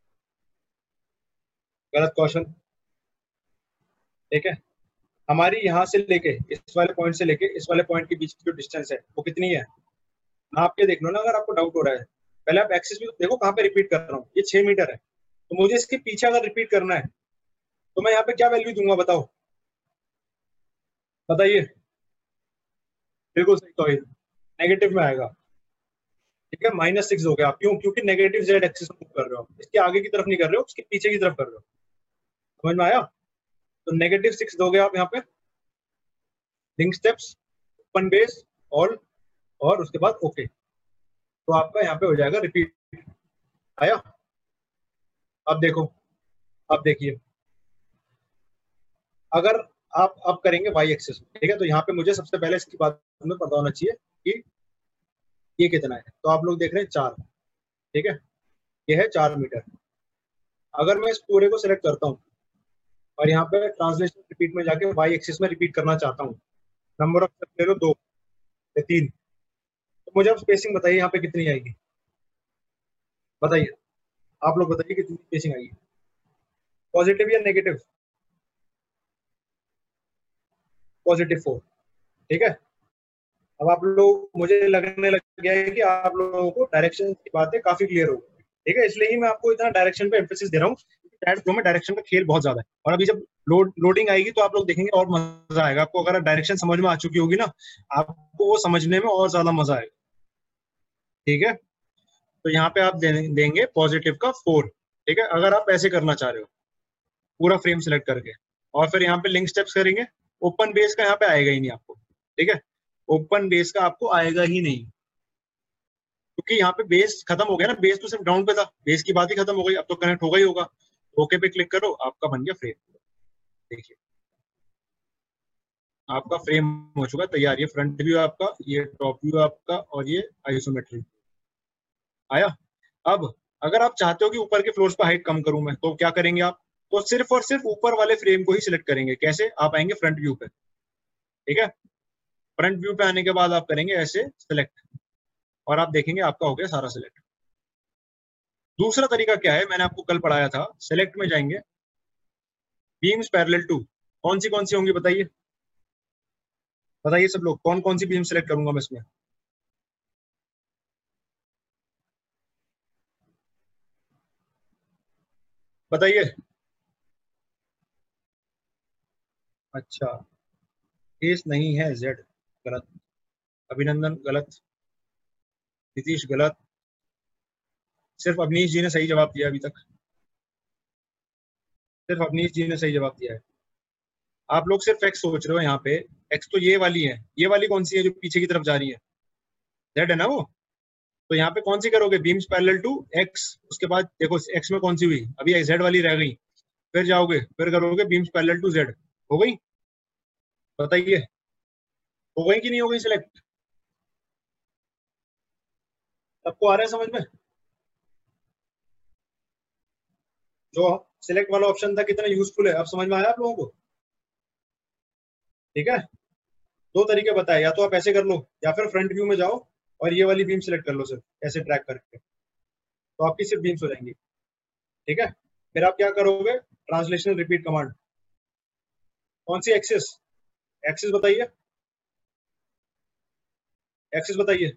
गलत क्वेश्चन, ठीक है। हमारी यहाँ से लेके इस वाले पॉइंट से लेके इस वाले पॉइंट के बीच की जो डिस्टेंस है वो कितनी है, नाप के देख लो ना अगर आपको डाउट हो रहा है। पहले आप एक्सिस भी तो देखो, कहाँ पे रिपीट कर रहा हूँ, ये 6 मीटर है, तो मुझे इसके पीछे अगर रिपीट करना है तो मैं यहाँ पे क्या वैल्यू दूंगा बताओ, बताइए। बिल्कुल सही, तो नेगेटिव में आएगा। ठीक है, -6 हो गया। आप क्यों? क्योंकि नेगेटिव जेड एक्सिस में मूव कर रहे हो, इसके आगे की तरफ नहीं कर रहे हो, उसके पीछे की तरफ कर रहे हो। समझ में आया? तो -6 दोगे आप यहाँ पे, link steps, open base, all, और उसके बाद ओके, तो आपका यहाँ पे हो जाएगा रिपीट। आया? अब देखो, अब देखिए, अगर आप अब करेंगे वाई एक्सिस में, ठीक है, तो यहाँ पे मुझे सबसे पहले इसकी बात में पता होना चाहिए कि ये कितना है। तो आप लोग देख रहे हैं 4, ठीक है, ये है 4 मीटर। अगर मैं इस पूरे को सिलेक्ट करता हूँ और यहाँ पे ट्रांसलेशन रिपीट में जाके वाई एक्सिस में रिपीट करना चाहता हूँ, नंबर ऑफ स्टेप ले लो 2 या 3, तो मुझे अब स्पेसिंग बताइए यहाँ पे कितनी आएगी? बताइए, आप लोग बताइए कितनी स्पेसिंग आएगी, पॉजिटिव या नेगेटिव? +4, ठीक है। अब आप लोग, मुझे लगने लग गया है कि आप लोगों को डायरेक्शन की बातें काफी क्लियर हो गई, ठीक है, इसलिए ही मैं आपको इतना डायरेक्शन पे एम्फेसिस दे रहा हूँ। चैट फ्लो में डायरेक्शन का खेल बहुत ज्यादा है, और अभी जब लोडिंग आएगी तो आप लोग देखेंगे और मजा आएगा आपको। अगर डायरेक्शन समझ में आ चुकी होगी ना, आपको वो समझने में और ज्यादा मजा आएगा, ठीक है। तो यहाँ पे आप देंगे पॉजिटिव का 4, ठीक है, अगर आप ऐसे करना चाह रहे हो पूरा फ्रेम सिलेक्ट करके, और फिर यहाँ पे लिंक स्टेप्स करेंगे। ओपन बेस का यहाँ पे आएगा ही नहीं आपको, ठीक है, ओपन बेस का आपको आएगा ही नहीं, क्योंकि यहाँ पे बेस खत्म हो गया ना, बेस तो सिर्फ ग्राउंड पे था, बेस की बात ही खत्म हो गई, अब तो कनेक्ट होगा ही होगा। ओके पे क्लिक करो, आपका बन गया फ्रेम। देखिए, आपका फ्रेम हो चुका तैयार, ये फ्रंट व्यू आपका, ये टॉप व्यू आपका, और ये आइसोमेट्रिक आया। अब अगर आप चाहते हो कि ऊपर के फ्लोर्स पर हाइट कम करूं मैं, तो क्या करेंगे आप? तो सिर्फ और सिर्फ ऊपर वाले फ्रेम को ही सिलेक्ट करेंगे। कैसे? आप आएंगे फ्रंट व्यू पे, ठीक है, फ्रंट व्यू पे आने के बाद आप करेंगे ऐसे सिलेक्ट, और आप देखेंगे आपका हो गया सारा सिलेक्ट। दूसरा तरीका क्या है, मैंने आपको कल पढ़ाया था, सिलेक्ट में जाएंगे, बीम्स पैरेलल टू, कौन सी होंगी बताइए? बताइए सब लोग, कौन कौन सी बीम सेलेक्ट करूंगा मैं इसमें? बताइए। अच्छा, केस नहीं है जेड, गलत। अभिनंदन गलत, नीतीश गलत, सिर्फ अवनीश जी ने सही जवाब दिया अभी तक, सिर्फ अवनीश जी ने सही जवाब दिया है। आप लोग सिर्फ एक्स सोच रहे हो यहाँ पे, एक्स तो ये वाली है, ये वाली कौन सी है जो पीछे की तरफ जा रही है? जेड है ना वो। तो यहाँ पे कौन सी करोगे? बीम्स पैरेलल टू एक्स, उसके बाद देखो एक्स में कौन सी हुई, अभी जेड वाली रह गई, फिर जाओगे फिर करोगे बीम्स पैरेलल टू जेड, हो गई? बताइए, हो गई कि नहीं हो गई सिलेक्ट? सबको आ रहा है समझ में? जो सिलेक्ट वाला ऑप्शन था कितना यूजफुल है, अब समझ में आया आप लोगों को? ठीक है, दो तरीके बताए, या तो आप ऐसे कर लो, या फिर फ्रंट व्यू में जाओ और ये वाली बीम सिलेक्ट कर लो, सिर्फ ऐसे ड्रैग करके, तो आपकी सिर्फ बीम्स हो जाएंगी, ठीक है। फिर आप क्या करोगे? ट्रांसलेशन रिपीट कमांड, कौन सी एक्सिस? एक्सिस बताइए, एक्सिस बताइए।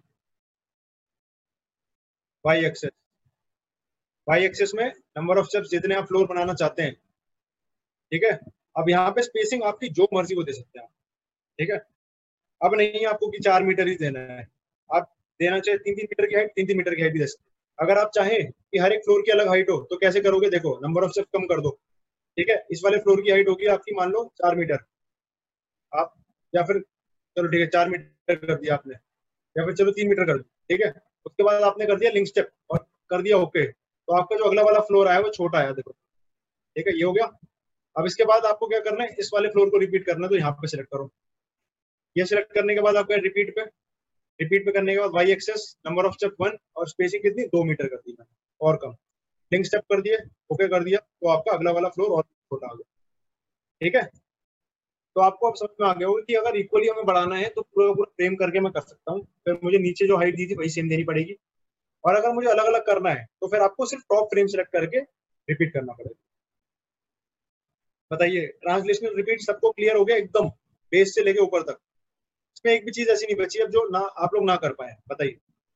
वाई एक्सिस, वाई एक्सिस में नंबर ऑफ स्टेप्स जितने आप फ्लोर बनाना चाहते हैं, ठीक है। अब यहाँ पे स्पेसिंग आपकी जो मर्जी को दे सकते हैं आप, ठीक है। अब नहीं है आपको कि 4 मीटर ही देना है, आप देना चाहे 3-3 मीटर की हाइट, 3-3 मीटर की हाइट भी दे सकते हैं। अगर आप चाहें कि हर एक फ्लोर की अलग हाइट हो, तो कैसे करोगे? देखो, नंबर ऑफ स्टेप कम कर दो, ठीक है, इस वाले फ्लोर की हाइट होगी आपकी मान लो 4 मीटर, आप, या फिर चलो ठीक है 4 मीटर कर दिया आपने, या फिर चलो 3 मीटर कर दिया, ठीक है। उसके बाद आपने कर दिया लिंक स्टेप और कर दिया ओके, तो आपका जो अगला वाला फ्लोर आया वो छोटा आया, देखो, ठीक है, ये हो गया। अब इसके बाद आपको क्या करना है? इस वाले फ्लोर को रिपीट करना है, तो यहाँ पे सिलेक्ट करो, ये सिलेक्ट करने के बाद आपका रिपीट पे, रिपीट पे करने के बाद Y axis, number of step 1, और स्पेसिंग कितनी? 2 मीटर कर दी मैंने, और कम, लिंक स्टेप कर दिए, ओके कर दिया, तो आपका अगला वाला फ्लोर और छोटा आ गया, ठीक है। तो आपको अब समझ में आ गया होगा कि अगर इक्वली हमें बढ़ाना है तो पूरा पूरा फ्रेम करके मैं कर सकता हूँ, फिर मुझे नीचे जो हाइट दी थी वही सेम देनी पड़ेगी, और अगर मुझे अलग अलग करना है तो फिर आपको सिर्फ टॉप फ्रेम सेलेक्ट करके रिपीट करना पड़ेगा। बताइए, ट्रांसलेशनल रिपीट सबको क्लियर हो गया एकदम, बेस से लेके ऊपर तक? इसमें एक भी चीज ऐसी नहीं बची अब जो ना आप लोग ना कर पाए? बताइए।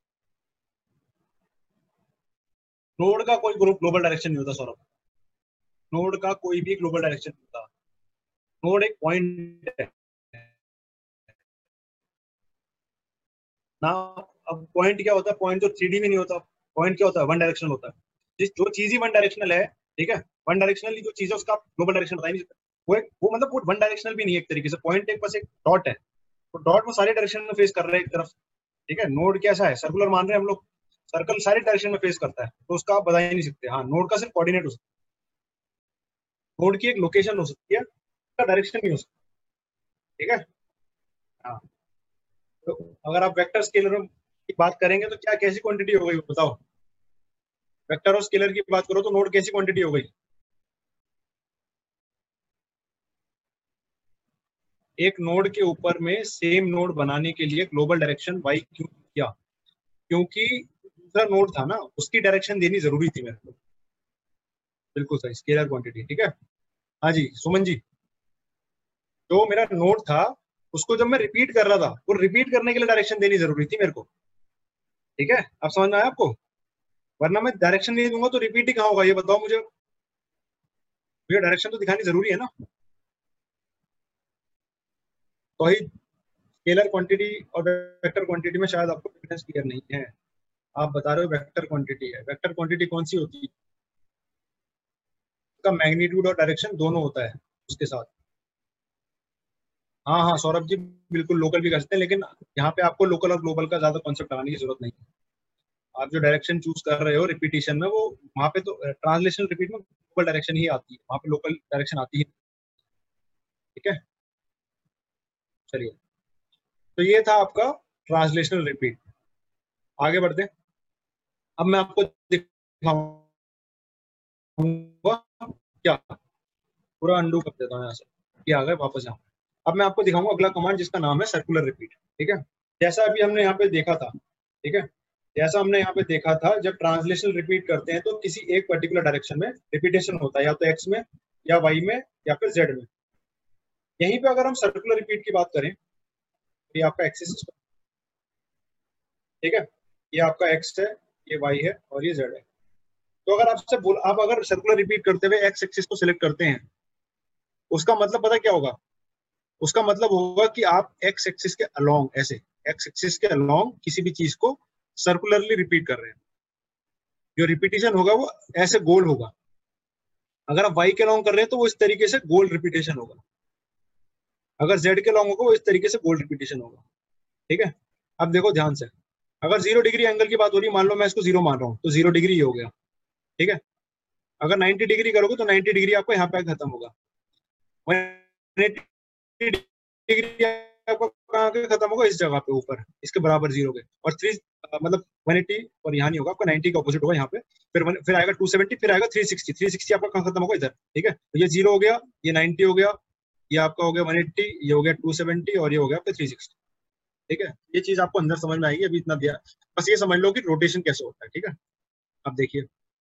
नोड का कोई ग्लोबल डायरेक्शन नहीं होता सौरभ, नोड का कोई भी ग्लोबल डायरेक्शन नहीं होता, नोड एक पॉइंट है ना, अब पॉइंट क्या होता है, पॉइंट तो 3D में नहीं होता, पॉइंट क्या होता है, वन डायरेक्शनल होता है। जिस जो चीज ही वन डायरेक्शनल है, ठीक है, वन डायरेक्शनल जो चीज है उसका ग्लोबल डायरेक्शन बता ही नहीं सकते। वो मतलब वो वन डायरेक्शनल भी नहीं है एक तरीके से, पॉइंट एक बस एक डॉट है, तो डॉट वो सारे डायरेक्शन में फेस कर रहे हैं एक तरफ, ठीक है। नोड कैसा है, सर्कुलर मान रहे हैं हम लोग, सर्कल सारे डायरेक्शन में फेस करता है, तो उसका आप बता ही नहीं सकते। हाँ, नोड का सिर्फ कोऑर्डिनेट हो सकता है, नोड की एक लोकेशन हो सकती है, उसका डायरेक्शन नहीं हो सकता, ठीक है। हाँ, तो अगर आप वेक्टर स्केलर की बात करेंगे तो क्या कैसी क्वांटिटी हो गई बताओ, वेक्टर और स्केलर की बात करो तो नोड कैसी क्वांटिटी हो गई। एक नोड के ऊपर में सेम नोड बनाने के लिए ग्लोबल डायरेक्शन वाई क्यों किया, क्योंकि दूसरा नोड था ना, उसकी डायरेक्शन देनी जरूरी थी मेरे को। बिल्कुल सही, स्केलर क्वांटिटी, ठीक है। हाँ जी सुमन जी, जो मेरा नोड था उसको जब मैं रिपीट कर रहा था, वो रिपीट करने के लिए डायरेक्शन देनी जरूरी थी मेरे को, ठीक है। अब समझ में आया आपको, वरना मैं डायरेक्शन नहीं दूंगा तो रिपीट ही कहाँ होगा, ये बताओ मुझे, मुझे डायरेक्शन तो दिखानी जरूरी है ना। तो ही स्केलर क्वांटिटी और वेक्टर क्वांटिटी में शायद आपको डिफरेंस क्लियर नहीं है। आप बता रहे हो वेक्टर क्वांटिटी है, वेक्टर क्वांटिटी कौन सी होती है, उसका मैग्नीट्यूड और डायरेक्शन दोनों होता है उसके साथ। हाँ हाँ सौरभ जी, बिल्कुल लोकल भी कर सकते हैं, लेकिन यहाँ पे आपको लोकल और ग्लोबल का ज्यादा कॉन्सेप्ट लगाने की जरूरत नहीं है। आप जो डायरेक्शन चूज कर रहे हो रिपीटिशन में, वो वहाँ पे तो ट्रांसलेशनल रिपीट में ग्लोबल डायरेक्शन ही आती है, वहाँ पे लोकल डायरेक्शन आती है, ठीक है। चलिए, तो ये था आपका ट्रांसलेशनल रिपीट। आगे बढ़ते, अब मैं आपको दिखाऊंगा क्या, पूरा अंडू कर देता हूँ यहाँ से, ये आ गए वापस यहाँ। अब मैं आपको दिखाऊंगा अगला कमांड जिसका नाम है सर्कुलर रिपीट, ठीक है। जैसा अभी हमने यहाँ पे देखा था, ठीक है, जैसा हमने यहाँ पे देखा था, जब ट्रांसलेशनल रिपीट करते हैं तो किसी एक पर्टिकुलर डायरेक्शन में रिपीटेशन होता है, या तो एक्स में या वाई में या फिर जेड में। यहीं पे अगर हम सर्कुलर रिपीट की बात करें, तो ये आपका एक्सिस सिस्टम, ठीक है, ये आपका एक्स है, ये वाई है और ये जेड है। तो अगर आपसे बोल, आप अगर सर्कुलर रिपीट करते हुए एक्स एक्सिस को सिलेक्ट करते हैं, उसका मतलब पता क्या होगा, उसका मतलब होगा कि आप एक्स एक्सिस के अलोंग, ऐसे एक्स एक्सिस के अलोंग किसी भी चीज को सर्कुलरली रिपीट कर रहे हैं। जो रिपीटेशन होगा वो ऐसे गोल होगा। अगर आप वाई के अलोंग कर रहे हैं तो वो इस तरीके से गोल रिपीटेशन होगा, अगर जेड के अलोंग होगा वो इस तरीके से गोल रिपीटेशन होगा, ठीक है। अब देखो ध्यान से, अगर 0 डिग्री एंगल की बात हो रही है, मान लो मैं इसको 0 मान रहा हूँ, तो 0 डिग्री हो गया, ठीक है। अगर 90 डिग्री करोगे तो 90 डिग्री आपको यहाँ पे खत्म होगा, 180 डिग्री आपको कहाँ पे खत्म होगा, इस जगह पे ऊपर इसके बराबर 0 के, और 3 मतलब 180 और यहाँ नहीं होगा आपका, 90 का ऑपोजिट होगा यहाँ पे, फिर आएगा 270, फिर आएगा 360, 360 आपका कहाँ खत्म होगा, इधर, ठीक है। तो ये 0 हो गया, ये 90 हो गया, ये आपका हो गया 180, ये हो गया 270 और ये हो गया आपका 360, ठीक है। ये चीज आपको अंदर समझ में आएगी, अभी इतना दिया, बस ये समझ लो कि रोटेशन कैसे होता है, ठीक है। अब देखिए,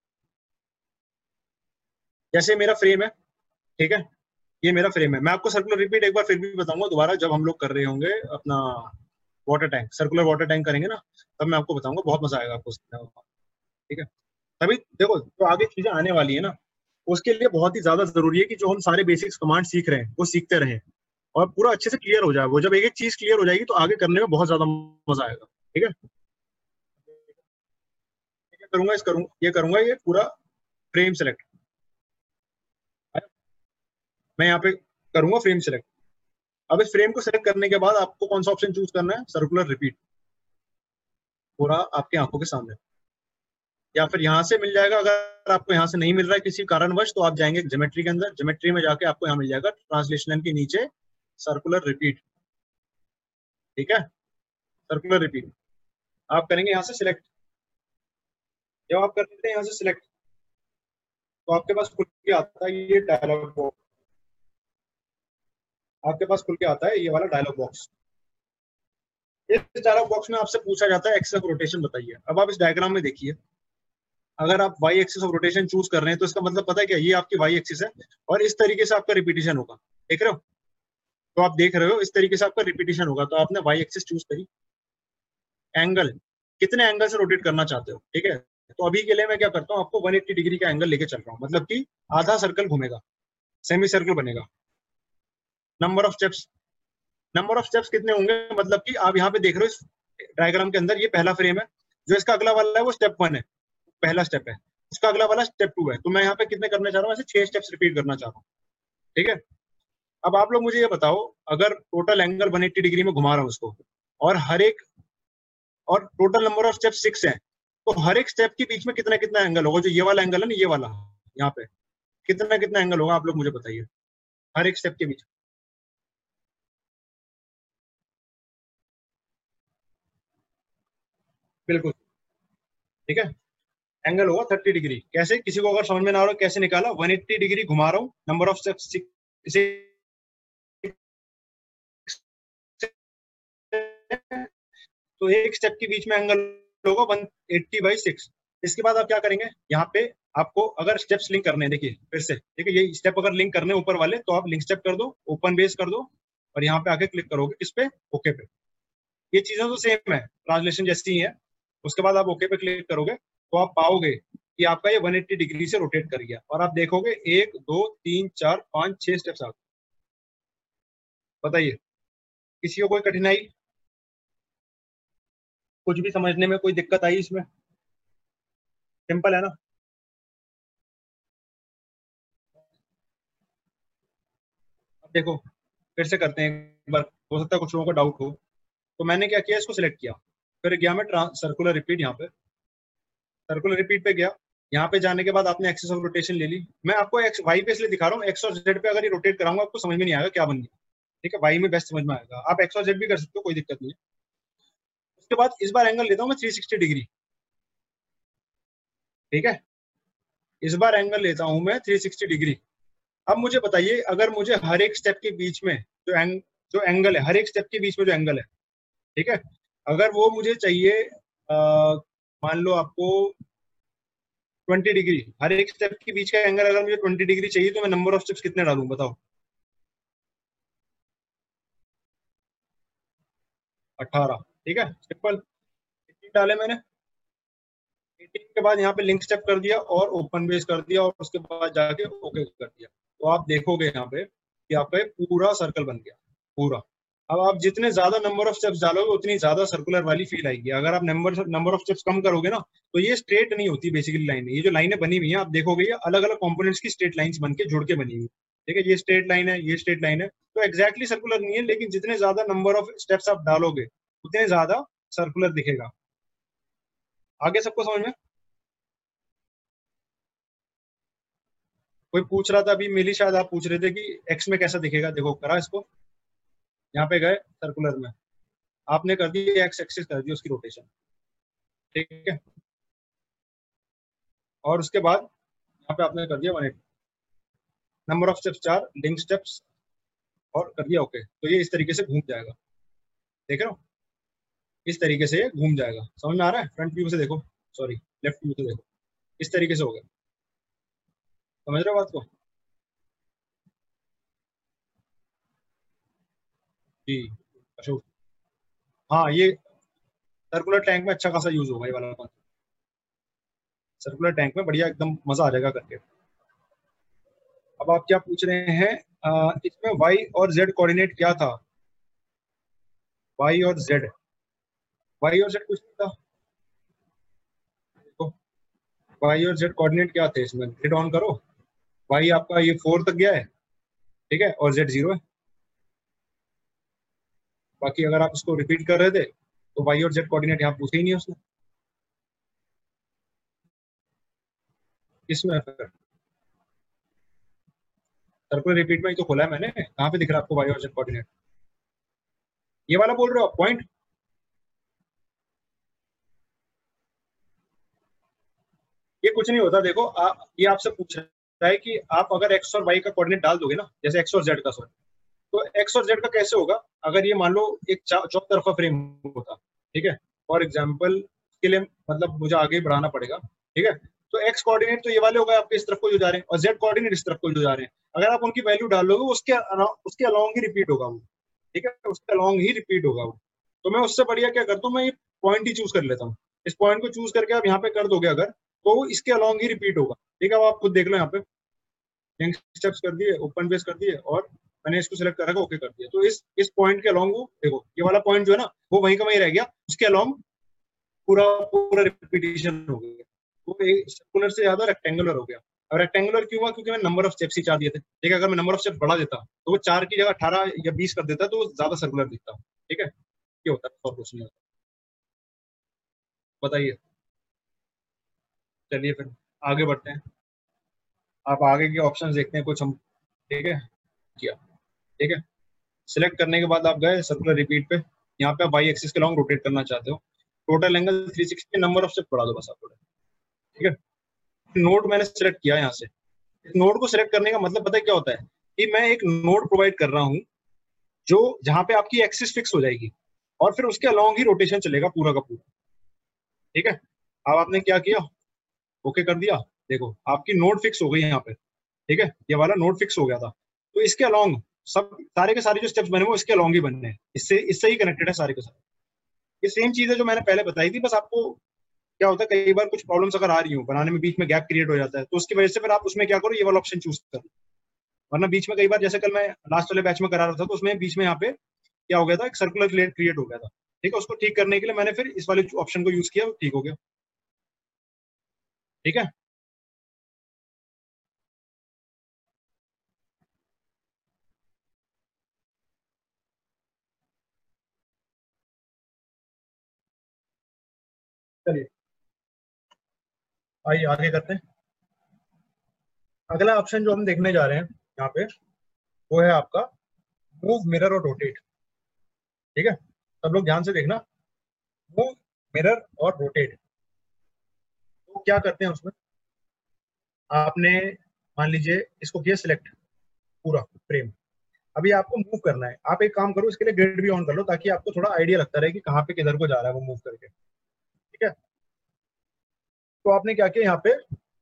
जैसे मेरा फ्रेम है, ठीक है, ये मेरा फ्रेम है, मैं आपको सर्कुलर रिपीट एक बार फिर भी बताऊंगा दोबारा, जब हम लोग कर रहे होंगे अपना water tank, circular water tank करेंगे ना, तब मैं आपको बताऊंगा, बहुत मजा आएगा आपको सीखने में, ठीक है। तभी देखो, जो आगे चीजें आने वाली है ना, उसके लिए बहुत ही ज्यादा जरूरी है कि जो हम सारे बेसिक्स कमांड सीख रहे हैं वो सीखते रहें, और पूरा अच्छे से क्लियर हो जाए वो, जब एक एक चीज क्लियर हो जाएगी तो आगे करने में बहुत ज्यादा मजा आएगा, ठीक है। ये करूंगा, ये करूंगा, ये पूरा फ्रेम सेलेक्ट, मैं यहाँ पे करूंगा फ्रेम सेलेक्ट। अब इस फ्रेम को सेलेक्ट करने के बाद आपको कौन सा ऑप्शन चूज करना है, सर्कुलर रिपीट, पूरा आपके आंखों के सामने, या फिर यहाँ से मिल जाएगा, अगर आपको यहाँ से नहीं मिल रहा है किसी कारणवश, तो आप जाएंगे ज्योमेट्री के अंदर, ज्योमेट्री में जाके आपको यहाँ मिल जाएगा ट्रांसलेशनल के नीचे सर्कुलर रिपीट, ठीक है। सर्कुलर रिपीट आप करेंगे यहाँ से सिलेक्ट, जब आप कर लेते हैं यहाँ से सिलेक्ट, तो आपके पास खुल के आता है ये डायलॉग बॉक्स, आपके पास खुल के आता है ये वाला डायलॉग बॉक्स। इस डायलॉग बॉक्स में आपसे पूछा जाता है एक्सिस ऑफ रोटेशन बताइए। अब आप इस डायग्राम में देखिए, अगर आप Y axis of rotation choose कर रहे हैं तो इसका मतलब पता है क्या, ये आपकी वाई एक्सिस है, और इस तरीके से आपका रिपीटेशन होगा, देख रहे हो, तो आप देख रहे हो इस तरीके से आपका रिपीटेशन होगा, तो आपने वाई एक्सिस चूज करी। एंगल, कितने एंगल से रोटेट करना चाहते हो, ठीक है। तो अभी के लिए मैं क्या करता हूँ, आपको 180 डिग्री का एंगल लेके चल रहा हूँ, मतलब कि आधा सर्कल घूमेगा, सेमी सर्कल बनेगा। Number of steps, number of steps कितने होंगे, मतलब कि आप यहाँ पे देख रहे हो डायग्राम के अंदर ये पहला फ्रेम है, जो इसका अगला वाला है वो स्टेप 1 है, पहला स्टेप है, उसका अगला वाला स्टेप 2 है। तो मैं यहाँ पे कितने करना चाह रहा हूँ, ऐसे 6 स्टेप्स रिपीट करना चाह रहा हूँ। ठीक है, अब आप लोग मुझे ये बताओ, अगर टोटल एंगल 180 डिग्री में घुमा रहा हूँ उसको, और हर एक, और टोटल नंबर ऑफ स्टेप 6 है, तो हर एक स्टेप के बीच में कितना कितना एंगल होगा? जो ये वाला एंगल है ना, ये वाला यहाँ पे कितना कितना एंगल होगा, आप लोग मुझे बताइए हर एक स्टेप के बीच। बिल्कुल, ठीक है, एंगल होगा 30 डिग्री। कैसे, किसी को अगर समझ में ना आ रहा कैसे निकाला, 180 डिग्री घुमा रहा हूँ, नंबर ऑफ स्टेप्स, तो एक स्टेप के बीच में एंगल होगा 180/6। इसके बाद आप क्या करेंगे, यहाँ पे आपको अगर स्टेप्स लिंक करने हैं, देखिए फिर से, ठीक है, ये स्टेप अगर लिंक करने ऊपर वाले, तो आप लिंक स्टेप कर दो, ओपन बेस कर दो, और यहाँ पे आके क्लिक करोगे किस पे, ओके पे। ये चीजें तो सेम है, ट्रांसलेशन जैसी ही है। उसके बाद आप ओके पे क्लिक करोगे, तो आप पाओगे कि आपका ये 180 डिग्री से रोटेट कर गया, और आप देखोगे 1 2 3 4 5 6 स्टेप्स आ गए। बताइए, किसी को कोई कठिनाई, कुछ भी समझने में कोई दिक्कत आई इसमें? सिंपल है ना? अब देखो, फिर से करते हैं एक बार, हो सकता है कुछ लोगों को डाउट हो। तो मैंने क्या किया, इसको सिलेक्ट किया, फिर गया मैं सर्कुलर रिपीट, यहाँ पे सर्कुलर रिपीट पे गया। यहाँ पे जाने के बाद आपने एक्सिस ऑफ रोटेशन ले ली। मैं आपको एक्स वाई पे इसलिए दिखा रहा हूँ, एक्स और जेड पे अगर ये रोटेट कराऊंगा आपको समझ में नहीं आएगा क्या बन गया। ठीक है, वाई में बेस्ट समझ में आएगा, आप एक्स और जेड भी कर सकते हो, कोई दिक्कत नहीं है। उसके बाद इस बार एंगल लेता हूँ मैं 360 डिग्री। ठीक है, इस बार एंगल लेता हूँ मैं 360 डिग्री। अब मुझे बताइए, अगर मुझे हर एक स्टेप के बीच में जो एंगल है, हर एक स्टेप के बीच में जो एंगल है, ठीक है, अगर वो मुझे चाहिए, मान लो आपको 20 डिग्री, हर एक स्टेप के बीच का एंगल अगर मुझे 20 डिग्री चाहिए, तो मैं नंबर ऑफ स्टेप्स कितने डालूं, बताओ? 18। ठीक है, सिंपल, 18 डाले मैंने। 18 के बाद यहाँ पे लिंक स्टेप कर दिया और ओपन बेस कर दिया, और उसके बाद जाके ओके कर दिया। तो आप देखोगे यहाँ पे कि आपका ये पूरा सर्कल बन गया, पूरा। अब आप जितने ज्यादा नंबर ऑफ स्टेप्स डालोगे, उतनी ज्यादा सर्कुलर वाली फील आएगी। अगर आप नंबर ऑफ स्टेप्स कम करोगे ना, तो ये स्ट्रेट नहीं होती बेसिकली लाइन। ये जो लाइनें बनी हुई है, आप देखोगे ये अलग अलग कंपोनेंट्स की स्ट्रेट लाइंस बन के जुड़ के बनी हुई है। ठीक है, ये स्ट्रेट लाइन है, ये स्ट्रेट लाइन है, तो एग्जैक्टली सर्कुलर नहीं है, लेकिन जितने ज्यादा नंबर ऑफ स्टेप्स आप डालोगे, उतने ज्यादा सर्कुलर दिखेगा। आगे सबको समझ में? कोई पूछ रहा था अभी, मिली शायद, आप पूछ रहे थे कि एक्स में कैसा दिखेगा। देखो, करा इसको, यहाँ पे गए सर्कुलर में, आपने कर दी एक्स एक्सिस, कर दी उसकी रोटेशन। ठीक है, और उसके बाद यहाँ पे आपने कर दिया 180, number of steps 4, link steps, और कर दिया ओके। तो ये इस तरीके से घूम जाएगा, देख रहे हो, इस तरीके से ये घूम जाएगा। समझ में आ रहा है? फ्रंट व्यू से देखो, सॉरी लेफ्ट व्यू से देखो, इस तरीके से हो गया। समझ रहे हो बात को? जी अशोक, हाँ, ये सर्कुलर टैंक में अच्छा खासा यूज होगा ये वाला कॉन्सेप्ट। सर्कुलर टैंक में बढ़िया एकदम मजा आ जाएगा करके। अब आप क्या पूछ रहे हैं, इसमें वाई और जेड कोऑर्डिनेट क्या था? वाई और जेड, वाई और जेड कुछ नहीं था। देखो, वाई और जेड कोऑर्डिनेट क्या थे इसमें, ग्रिड ऑन करो। वाई आपका ये 4 तक गया है, ठीक है, और जेड 0 है। बाकी अगर आप इसको रिपीट कर रहे थे, तो वाई और जेड कोऑर्डिनेट यहाँ पूछे ही नहीं उसने। इसमें फिर सर्कुलर रिपीट में ही तो खोला है मैंने, कहाँ पे दिख रहा है आपको वाई और जेड कोऑर्डिनेट? ये वाला बोल रहे हो आप, पॉइंट? ये कुछ नहीं होता, देखो ये आपसे पूछ रहा है कि आप अगर एक्स और वाई का कोऑर्डिनेट डाल दोगे ना, जैसे एक्स और जेड का, सॉरी, तो एक्स और जेड का कैसे होगा? अगर ये मान लो एक चौतरफा फ्रेम होता, ठीक है, फॉर एग्जाम्पल, के लिए मतलब मुझे आगे बढ़ाना पड़ेगा, ठीक है, तो एक्स कोऑर्डिनेट तो ये वाले होगा आपके, इस तरफ को जो जा रहे हैं, और जेड कोऑर्डिनेट इस तरफ को जो जा रहे हैं। अगर आप उनकी वैल्यू डाल लोगे, उसके अलॉन्ग ही रिपीट होगा वो। ठीक है, उसके अलॉन्ग ही रिपीट होगा वो। तो मैं उससे बढ़िया क्या करता हूँ, मैं ये पॉइंट ही चूज कर लेता हूँ। इस पॉइंट को चूज करके आप यहाँ पे कर दोगे अगर, तो वो इसके अलॉन्ग ही रिपीट होगा। ठीक है, अब आप खुद देख लो यहाँ पे, लिंक स्टेप्स कर दिए, ओपन बेस कर दिए, और मैंने इसको सिलेक्ट करा, ओके कर दिया। तो इस पॉइंट के अलॉन्ग वो देखो ये वाला पॉइंट जो है ना वो वहीं का वहीं रह गया, उसके अलॉन्ग पूरा पूरा रिपीटिशन हो गया। वो एक सर्कुलर से ज्यादा रेक्टेंगुलर हो गया। और रेक्टेंगुलर क्यों हुआ? क्योंकि मैं नंबर ऑफ स्टेप्स ही 4 दिए थे। ठीक है, अगर मैं नंबर ऑफ स्टेप्स बढ़ा देता तो वो 4 की जगह 18 या 20 कर देता तो वो ज्यादा सर्कुलर दिखता। ठीक है, ये होता है और कुछ नहीं होता। बताइए, चलिए फिर आगे बढ़ते हैं। आप आगे के ऑप्शन देखते हैं कुछ हम। ठीक है, किया। ठीक है, सिलेक्ट करने के बाद आप गए सर्कुलर रिपीट पे। यहाँ पे आप वाई एक्सिस के लॉन्ग रोटेट करना चाहते हो। Total angle 360, number of step बढ़ा दो बस आप थोड़ा। ठीक है, नोड मैंने सिलेक्ट किया यहाँ से। इस नोड को सिलेक्ट करने का मतलब पता है क्या होता है? कि मैं एक नोड प्रोवाइड कर रहा हूँ जो जहां पे आपकी एक्सिस फिक्स हो जाएगी और फिर उसके अलॉन्ग ही रोटेशन चलेगा पूरा का पूरा। ठीक है, अब आपने क्या किया? ओके कर दिया। देखो आपकी नोड फिक्स हो गई यहाँ पे। ठीक है, ये वाला नोड फिक्स हो गया था। तो इसके अलॉन्ग सब सारे के सारे जो स्टेप्स बने वो इसके अलॉन्ग ही बनने हैं, इससे इससे ही कनेक्टेड है सारे के सारे। ये सेम चीज है जो मैंने पहले बताई थी, बस आपको क्या होता है कई बार कुछ प्रॉब्लम्स अगर आ रही हो बनाने में, बीच में गैप क्रिएट हो जाता है, तो उसकी वजह से फिर आप उसमें क्या करो, ये वाला ऑप्शन चूज करो। वरना बीच में कई बार जैसे कल मैं लास्ट वाले बैच में करा रहा था तो उसमें बीच में यहाँ पे क्या हो गया था, एक सर्कुलर क्रिएट हो गया था। ठीक है, उसको ठीक करने के लिए मैंने फिर इस वाले ऑप्शन को यूज किया, ठीक हो गया। ठीक है, चलिए आइए आगे करते हैं। अगला ऑप्शन जो हम देखने जा रहे हैं यहाँ पे वो है आपका मूव, मिरर और रोटेट। ठीक है, सब लोग ध्यान से देखना। मूव, मिरर और रोटेट, तो क्या करते हैं उसमें? आपने मान लीजिए इसको किया सिलेक्ट पूरा फ्रेम। अभी आपको मूव करना है। आप एक काम करो, इसके लिए ग्रिड भी ऑन कर लो ताकि आपको थोड़ा आइडिया लगता रहे कि कहाँ पे किधर को जा रहा है वो मूव करके। ठीक है, तो आपने क्या किया यहाँ पे,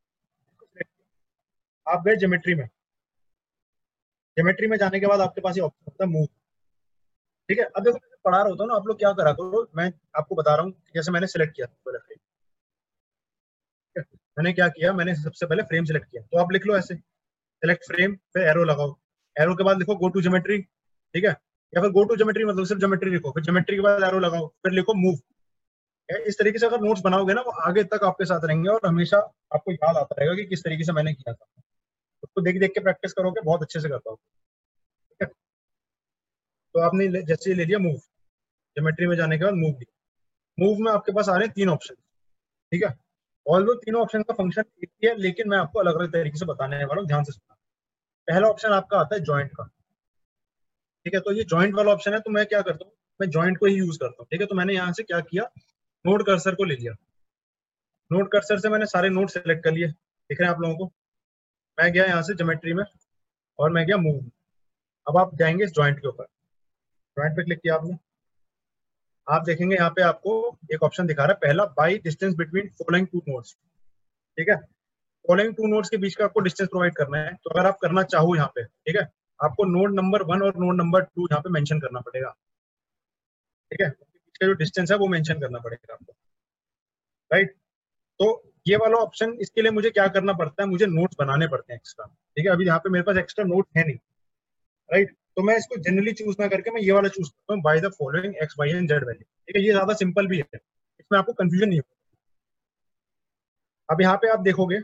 आप गए ज्योमेट्री में। ज्योमेट्री में जाने के बाद आपके पास ये ऑप्शन होता है मूव। ठीक है, अब देखो मैं पढ़ा रहा होता हूँ ना, आप लोग क्या करा करो, मैं आपको बता रहा हूँ कि जैसे मैंने सिलेक्ट किया पहले फ्रेम। ठीक है, मैंने क्या किया, मैंने सबसे पहले फ्रेम सिलेक्ट किया, तो आप लिख लो ऐसे, सेलेक्ट फ्रेम, फिर एरो लगाओ। एरो के बाद लिखो गो टू ज्योमेट्री। ठीक है, या फिर गो टू ज्योमेट्री मतलब सिर्फ ज्योमेट्री लिखो, फिर ज्योमेट्री के बाद एरो लगाओ, फिर लिखो मूव। इस तरीके से अगर नोट्स बनाओगे ना वो आगे तक आपके साथ रहेंगे और हमेशा आपको याद आता रहेगा कि किस तरीके से मैंने किया था। उसको देख देख के प्रैक्टिस करोगे बहुत अच्छे से कर पाओगे। ठीक है, तो आपने जैसे ले लिया मूव, ज्योमेट्री में जाने के बाद मूव लिया। मूव में आपके पास आ रहे हैं 3 ऑप्शन। ठीक है, ऑल दो तीनों ऑप्शन का फंक्शन एक ही है, लेकिन मैं आपको अलग अलग तरीके से बताने वाला हूँ, ध्यान से सुनना। पहला ऑप्शन आपका आता है जॉइंट का। ठीक है, तो ये जॉइंट वाला ऑप्शन है, तो मैं क्या करता हूँ, मैं जॉइंट को ही यूज करता हूँ। ठीक है, तो मैंने यहाँ से क्या किया, नोड कर्सर को ले लिया। नोड कर्सर से मैंने सारे नोड सेलेक्ट कर लिए, दिख रहे हैं आप लोगों को। मैं गया यहाँ से ज्योमेट्री में और मैं गया मूव। अब आप जाएंगे इस जॉइंट के ऊपर, जॉइंट पे क्लिक किया आपने। आप देखेंगे यहाँ पे आपको एक ऑप्शन दिखा रहा है, पहला by distance between following two nodes. ठीक है, फॉलोइंग टू नोड्स के बीच का आपको डिस्टेंस प्रोवाइड करना है। तो अगर आप करना चाहो यहाँ पे, ठीक है, आपको नोड नंबर 1 और नोड नंबर 2 यहाँ पे मेंशन करना पड़ेगा। ठीक है, उनके बीच का जो डिस्टेंस है वो मेंशन करना पड़ेगा आपको। राइट, तो ये वाला ऑप्शन, इसके लिए मुझे क्या करना पड़ता है, मुझे नोट्स बनाने पड़ते हैं एक्स्ट्रा। ठीक है, अभी यहाँ पे मेरे पास एक्स्ट्रा नोट है नहीं। राइट, तो मैं इसको जनरली चूज ना करके मैं ये वाला चूज करता हूँ, by the following X Y and Z value. ठीक है, ये ज्यादा सिंपल भी है, इसमें आपको कंफ्यूजन नहीं होगा। अब यहाँ पे आप देखोगे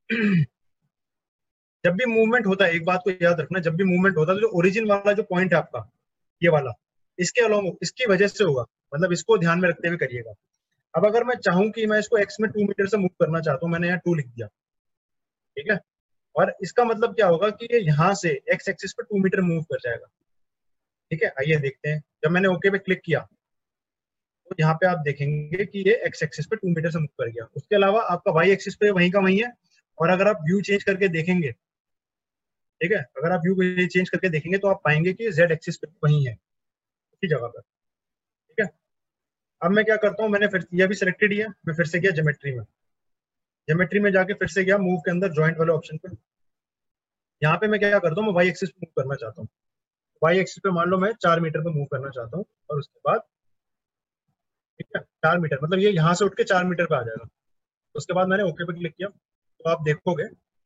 जब भी मूवमेंट होता है, एक बात को याद रखना, जब भी मूवमेंट होता है तो जो ओरिजिन वाला जो पॉइंट है आपका, ये वाला, इसके अलोंग इसकी वजह से होगा। मतलब इसको ध्यान में रखते हुए करिएगा। अब अगर मैं चाहूँ कि मैं इसको एक्स में 2 मीटर से मूव करना चाहता हूँ, मैंने यहाँ 2 लिख दिया। ठीक है, और इसका मतलब क्या होगा कि ये यहाँ से एक्स एक्सिस पे 2 मीटर मूव कर जाएगा। ठीक है, आइए देखते हैं। जब मैंने ओके पे क्लिक किया तो यहाँ पे आप देखेंगे कि ये एक्स एक्सिस पे 2 मीटर से मूव कर गया। उसके अलावा आपका वाई एक्सिस पे वहीं का वहीं है। और अगर आप व्यू चेंज करके देखेंगे, ठीक है, अगर आप व्यू चेंज करके देखेंगे तो आप पाएंगे कि जेड एक्सिस पे वहीं है, उसी जगह पर। ठीक है, अब मैं क्या करता हूँ, मैंने फिर ये भी सिलेक्टेड ही है, मैं फिर से गया ज्योमेट्री में। ज्योमेट्री में जाके फिर से गया मूव के अंदर जॉइंट वाले ऑप्शन पे। यहाँ पे मैं क्या करता हूँ, मैं वाई एक्सिस पे मूव करना चाहता हूँ। वाई एक्सिस पे मान लो मैं 4 मीटर पे मूव करना चाहता हूँ, और उसके बाद, ठीक है, 4 मीटर मतलब ये यहाँ से उठ के 4 मीटर पे आ जाएगा। उसके बाद मैंने ओके पे क्लिक किया तो आप देखोगे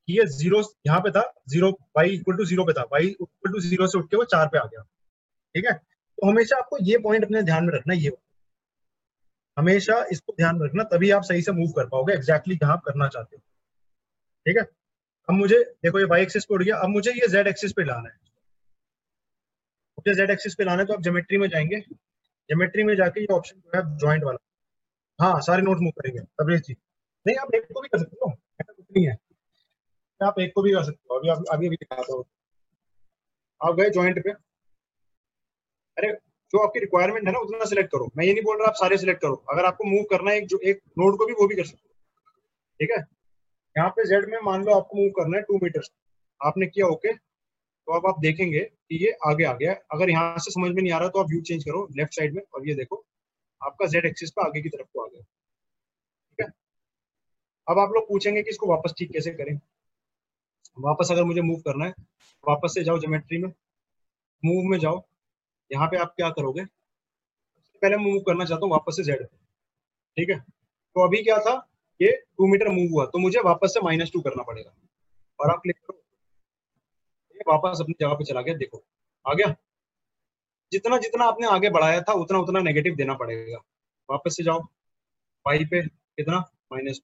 कि ये जीरो यहाँ पे था, zero Y equal to zero पे था, वाई इक्वल टू जीरो से उठ के वो 4 पे आ गया। ठीक है, तो हमेशा आपको ये पॉइंट अपने ध्यान में रखना, ये हमेशा इसको ध्यान में रखना, तभी आप सही से मूव कर पाओगे एग्जैक्टली जहां आप करना चाहते हो। ठीक है, अब मुझे देखो ये वाई एक्सिस पे उड़ गया, अब मुझे ये जेड एक्सिस पे लाना है। मुझे जेड एक्सिस पे लाना है, तो आप ज्योमेट्री में जाएंगे, ज्योमेट्री में जाके ये ऑप्शन जो है ज्वाइंट वाला, हाँ सारे नोट मूव करेंगे तबरेज जी। नहीं आप एक को भी कर सकते हो, ऐसा कुछ नहीं है, आप एक को भी कर सकते हो। अभी अभी अभी दिखाता हूँ। आप गए ज्वाइंट पे, अरे जो आपकी रिक्वायरमेंट है ना उतना सिलेक्ट करो, मैं ये नहीं बोल रहा आप सारे सिलेक्ट करो, अगर आपको मूव करना है एक जो एक नोड को भी, वो भी कर सकते हो। ठीक है, यहाँ पे जेड में मान लो आपको मूव करना है 2 मीटर, आपने किया ओके, तो अब आप देखेंगे कि ये आगे आ गया है। अगर यहाँ से समझ में नहीं आ रहा तो आप व्यू चेंज करो लेफ्ट साइड में, और ये देखो आपका जेड एक्सिस पे आगे की तरफ को आ गया। ठीक है, अब आप लोग पूछेंगे कि इसको वापस ठीक कैसे करें। वापस अगर मुझे मूव करना है, वापस से जाओ ज्योमेट्री में, मूव में जाओ, यहाँ पे आप क्या करोगे, सबसे पहले मैं मूव करना चाहता हूँ वापस से जेड। ठीक है, तो अभी क्या था, ये 2 मीटर मूव हुआ, तो मुझे वापस से -2 करना पड़ेगा, और आप क्लिक करो, ये वापस अपनी जगह पे चला गया, देखो आ गया। जितना जितना आपने आगे बढ़ाया था उतना उतना नेगेटिव देना पड़ेगा। वापस से जाओ वाई पे, कितना, माइनस,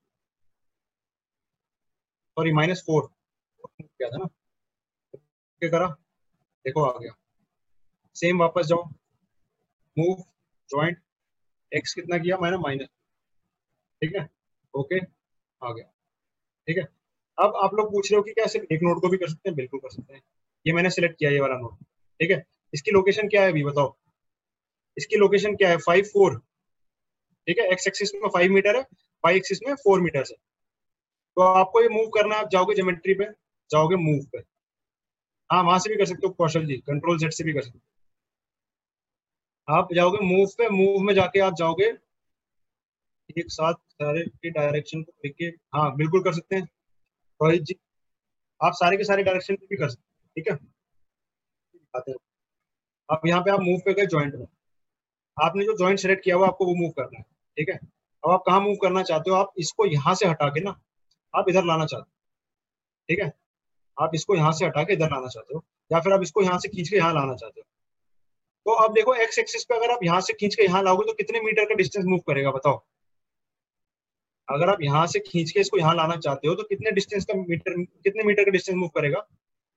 सॉरी -4 क्या था ना, क्या करा, देखो आ गया। सेम वापस जाओ, मूव, ज्वाइंट, एक्स कितना किया मैंने, माइनस। ठीक है, ओके, आ गया। ठीक है, अब आप लोग पूछ रहे हो कि क्या सिर्फ एक नोड को भी कर सकते हैं, बिल्कुल कर सकते हैं। ये मैंने सिलेक्ट किया ये वाला नोड। ठीक है, इसकी लोकेशन क्या है अभी बताओ, इसकी लोकेशन क्या है, 5 4। ठीक है, एक्स एक्सिस में 5 मीटर है, वाई एक्सिस में 4 मीटर है। तो आपको ये मूव करना है, आप जाओगे ज्योमेट्री पे, जाओगे मूव पे, हाँ वहां से भी कर सकते हो कौशल जी, कंट्रोल जेड से भी कर सकते हो। आप जाओगे मूव पे, मूव में जाके आप जाओगे एक साथ सारे के डायरेक्शन को देख के, हाँ बिल्कुल कर सकते हैं रोहित जी, आप सारे के सारे डायरेक्शन पे भी कर सकते हैं। ठीक है, आते हैं। अब यहाँ पे आप मूव पे गए ज्वाइंट में, आपने जो ज्वाइंट सेलेक्ट किया हुआ आपको वो मूव करना है। ठीक है, अब आप कहाँ मूव करना चाहते हो, आप इसको यहाँ से हटा के ना आप इधर लाना चाहते हो। ठीक है, आप इसको यहाँ से हटा के इधर लाना चाहते हो, या फिर आप इसको यहाँ से खींच के यहाँ लाना चाहते हो। तो अब देखो एक्स एक्सिस पे अगर आप यहाँ से खींच के यहाँ लाओगे तो कितने मीटर का डिस्टेंस मूव करेगा बताओ। अगर आप यहाँ से खींच के इसको यहाँ लाना चाहते हो तो कितने डिस्टेंस का मीटर, कितने मीटर का डिस्टेंस मूव करेगा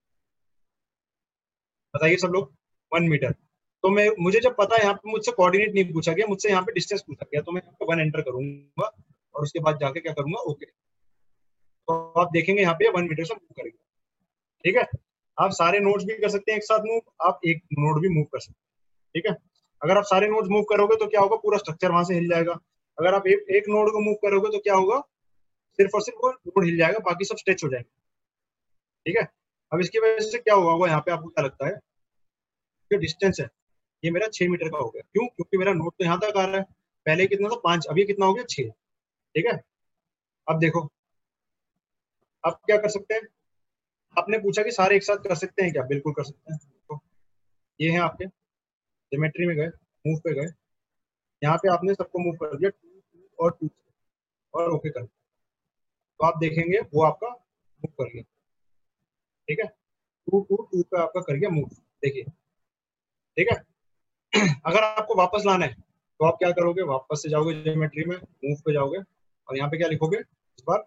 बताइए सब लोग, 1 मीटर। तो मैं, मुझे जब पता है, यहाँ पे मुझसे कोऑर्डिनेट नहीं पूछा गया, मुझसे यहाँ पे डिस्टेंस पूछा गया, तो मैं यहाँ पे 1 एंटर करूंगा, और उसके बाद जाके क्या करूंगा, ओके। तो आप देखेंगे यहाँ पे 1 मीटर से मूव करेगा। ठीक है, आप सारे नोड्स भी कर सकते हैं एक साथ मूव, आप एक नोड भी मूव कर सकते हैं। ठीक है, अगर आप सारे नोड्स मूव करोगे तो क्या होगा, पूरा स्ट्रक्चर वहां से हिल जाएगा। अगर आप एक नोड को मूव करोगे तो क्या होगा, सिर्फ और सिर्फ वो नोड हिल जाएगा, बाकी सब स्ट्रेच हो जाएंगे। ठीक है, अब इसकी वजह से क्या हुआ होगा, यहाँ पे आपको क्या लगता है, जो डिस्टेंस है ये मेरा 6 मीटर का हो गया, क्यों, क्योंकि मेरा नोड तो यहाँ तक आ रहा है, पहले कितना था 5, अभी कितना हो गया 6। ठीक है, अब देखो, अब क्या कर सकते हैं, आपने पूछा कि सारे एक साथ कर सकते हैं क्या, बिल्कुल कर सकते हैं। तो ये है आपके ज्योमेट्री में गए, मूव पे गए, यहाँ पे आपने सबको मूव कर दिया 2 और 2 और ओके कर दिया, तो आप देखेंगे वो आपका मूव कर गया। ठीक है, 2 2 2 पे आपका कर गया मूव, देखिए। ठीक है, अगर आपको वापस लाना है तो आप क्या करोगे, वापस से जाओगे ज्योमेट्री में, मूव पे जाओगे, और यहाँ पे क्या लिखोगे इस बार,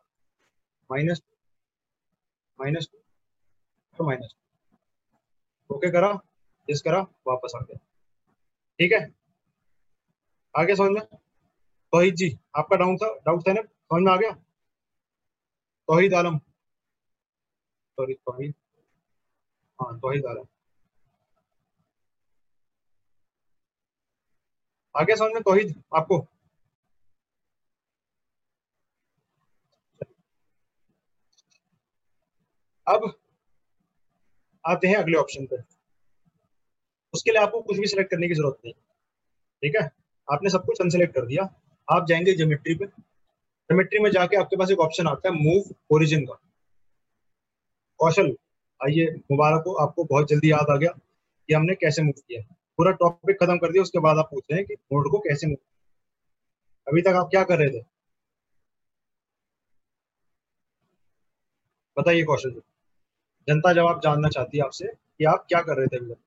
-2 तो ओके करा, इस करा, वापस आ गया। ठीक है, आगे समझ में, तौहीद जी आपका डाउट था ना, समझ में आ गया, तौहीद आलम, सॉरी तौहीद, हाँ तौहीद आलम, आ गया समझ में तौहीद आपको। अब आते हैं अगले ऑप्शन पे, उसके लिए आपको कुछ भी सिलेक्ट करने की जरूरत नहीं। ठीक है, आपने सब कुछ अनसेलेक्ट कर दिया, आप जाएंगे ज्योमेट्री पे, ज्योमेट्री में जाके आपके पास एक ऑप्शन आता है मूव ओरिजिन का। कौशल, आइए, मुबारक हो आपको, बहुत जल्दी याद आ गया कि हमने कैसे मूव किया। पूरा टॉपिक खत्म कर दिया, उसके बाद आप पूछ रहे हैं कि नोड को कैसे मूव, अभी तक आप क्या कर रहे थे। बताइए कौशल जी। जनता जवाब जानना चाहती है आपसे कि आप क्या कर रहे थे अभी तक।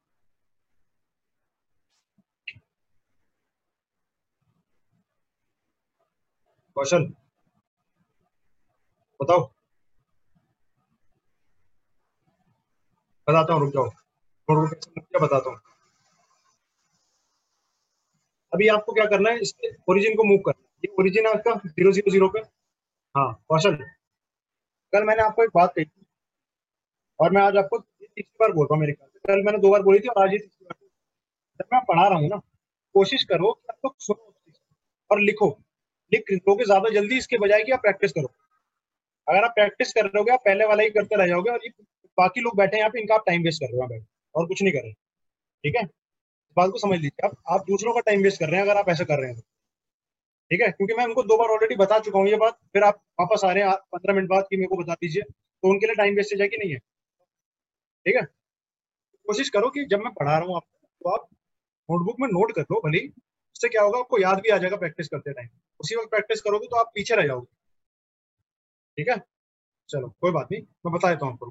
कौशल, बताओ। बताता हूँ, रुक जाओ, क्या बताता हूँ। अभी आपको क्या करना है, इसके ओरिजिन को मूव करना है। ये ओरिजिन है आपका 0 0 0 पे। हाँ कौशल, कल मैंने आपको एक बात कही थी, और मैं आज आपको ये तीसरी बार बोल रहा हूँ। मेरे ख्याल से कल मैंने 2 बार बोली थी, और आज ये तीसरी बार। जब मैं पढ़ा रहा हूँ ना, कोशिश करो कि आप लोग सुनो उस चीज़ को और लिखो। लिख लोगे ज्यादा जल्दी, इसके बजाय कि आप प्रैक्टिस करो। अगर आप प्रैक्टिस कर रहे होगे, आप पहले वाला ही करते रह जाओगे, और ये बाकी लोग बैठे हैं यहाँ पे, इनका आप टाइम वेस्ट कर रहे हो बैठे, और कुछ नहीं कर रहे। ठीक है, इस बात को समझ लीजिए। आप दूसरों का टाइम वेस्ट कर रहे हैं अगर आप ऐसा कर रहे हैं तो। ठीक है, क्योंकि मैं उनको 2 बार ऑलरेडी बता चुका हूँ ये बात, फिर आप वापस आ रहे हैं 15 मिनट बाद कि मेरे को बता दीजिए, तो उनके लिए टाइम वेस्टेज है कि नहीं है। ठीक है, कोशिश करो कि जब मैं पढ़ा रहा हूँ आपको, तो आप नोटबुक में नोट कर लो भले ही। उससे क्या होगा, आपको याद भी आ जाएगा प्रैक्टिस करते टाइम। उसी वक्त प्रैक्टिस करोगे तो आप पीछे रह जाओगे। ठीक है, चलो कोई बात नहीं, मैं बता देता हूँ आपको।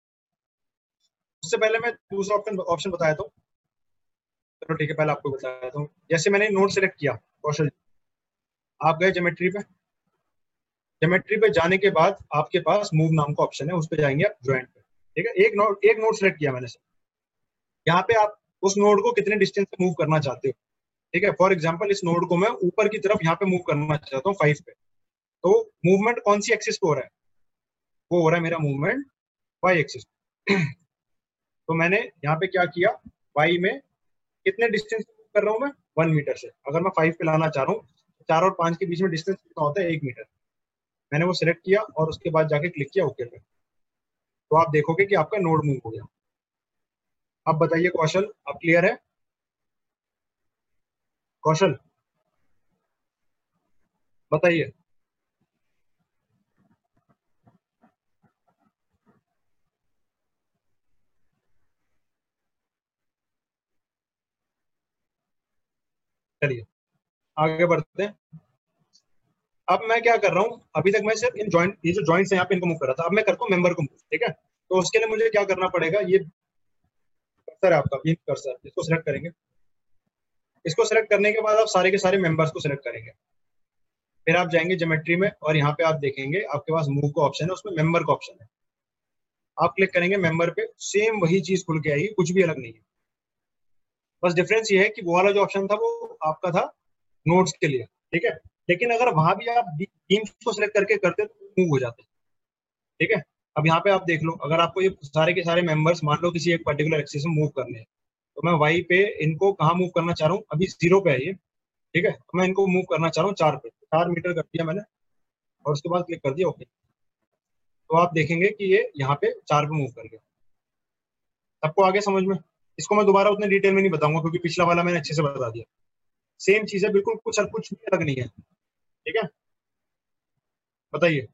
उससे पहले मैं दूसरा ऑप्शन ऑप्शन बताया था। चलो ठीक है, पहले आपको बता देता हूँ। जैसे मैंने नोट सेलेक्ट किया कौशल, आप गए ज्योमेट्री पे। ज्योमेट्री पे जाने के बाद आपके पास मूव नाम का ऑप्शन है, उस पर जाएंगे आप ज्वाइंट पे। ठीक है, एक नोट सेलेक्ट किया मैंने। यहाँ पे आप उस नोड को कितने डिस्टेंस पे मूव करना चाहते हो। ठीक है, फॉर एग्जाम्पल इस नोड को मैं ऊपर की तरफ यहाँ पे मूव करना चाहता हूँ 5 पे। तो मूवमेंट कौन सी एक्सिस पे हो रहा है, वो हो रहा है मेरा मूवमेंट वाई एक्सिस। तो मैंने यहाँ पे क्या किया, वाई में कितने डिस्टेंस पे मूव कर रहा हूँ मैं, 1 मीटर से। अगर मैं 5 पे लाना चाह रहा हूँ, 4 और 5 के बीच में डिस्टेंस कितना होता है, 1 मीटर। मैंने वो सिलेक्ट किया और उसके बाद जाके क्लिक किया ओके पे। तो आप देखोगे कि आपका नोड मूव हो गया। अब बताइए कौशल, आप क्लियर है। कौशल बताइए। चलिए आगे बढ़ते हैं। अब मैं क्या कर रहा हूँ, अभी तक मैं सिर्फ इन जॉइंट, ये जो जॉइंट्स हैं यहाँ पे, इनको मूव कर रहा था। अब मैं करता हूँ मेंबर को मूव। ठीक है, तो उसके लिए मुझे क्या करना पड़ेगा, ये कर्सर है आपका, पिन कर्सर, इसको सिलेक्ट करेंगे। इसको सिलेक्ट करने के बाद आप सारे के सारे मेंबर्स को सिलेक्ट करेंगे। फिर आप जाएंगे ज्योमेट्री में, और यहाँ पे आप देखेंगे आपके पास मूव का ऑप्शन है, उसमें मेंबर का ऑप्शन है। आप क्लिक करेंगे मेंबर पे, सेम वही चीज खुल के आएगी, कुछ भी अलग नहीं है। बस डिफरेंस ये है कि वो वाला जो ऑप्शन था वो आपका था नोट्स के लिए। ठीक है, लेकिन अगर वहां भी आप बीम्स को सिलेक्ट करके करते तो मूव हो जाते। ठीक है, अब यहाँ पे आप देख लो, अगर आपको ये सारे के सारे मेंबर्स मान लो किसी एक पर्टिकुलर एक्सिस में मूव करने हैं, तो मैं वाई पे इनको कहाँ मूव करना चाह रहा हूँ, अभी 0 पे है ये। ठीक है, तो मैं इनको मूव करना चाह रहा हूँ 4 पे। 4 मीटर कर दिया मैंने, और उसके बाद क्लिक कर दिया ओके। तो आप देखेंगे कि ये यहाँ पे 4 पे मूव कर गया। सबको आगे समझ में। इसको मैं दोबारा उतने डिटेल में नहीं बताऊंगा, क्योंकि पिछला वाला मैंने अच्छे से बता दिया। सेम चीज है बिल्कुल, कुछ भी अलग नहीं है। ठीक है, बताइए।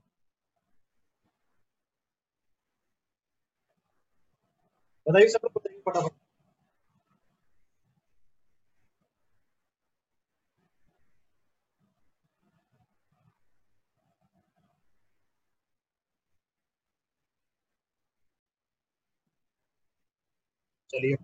बताइए सब लोग, बताइए फटाफट। चलिए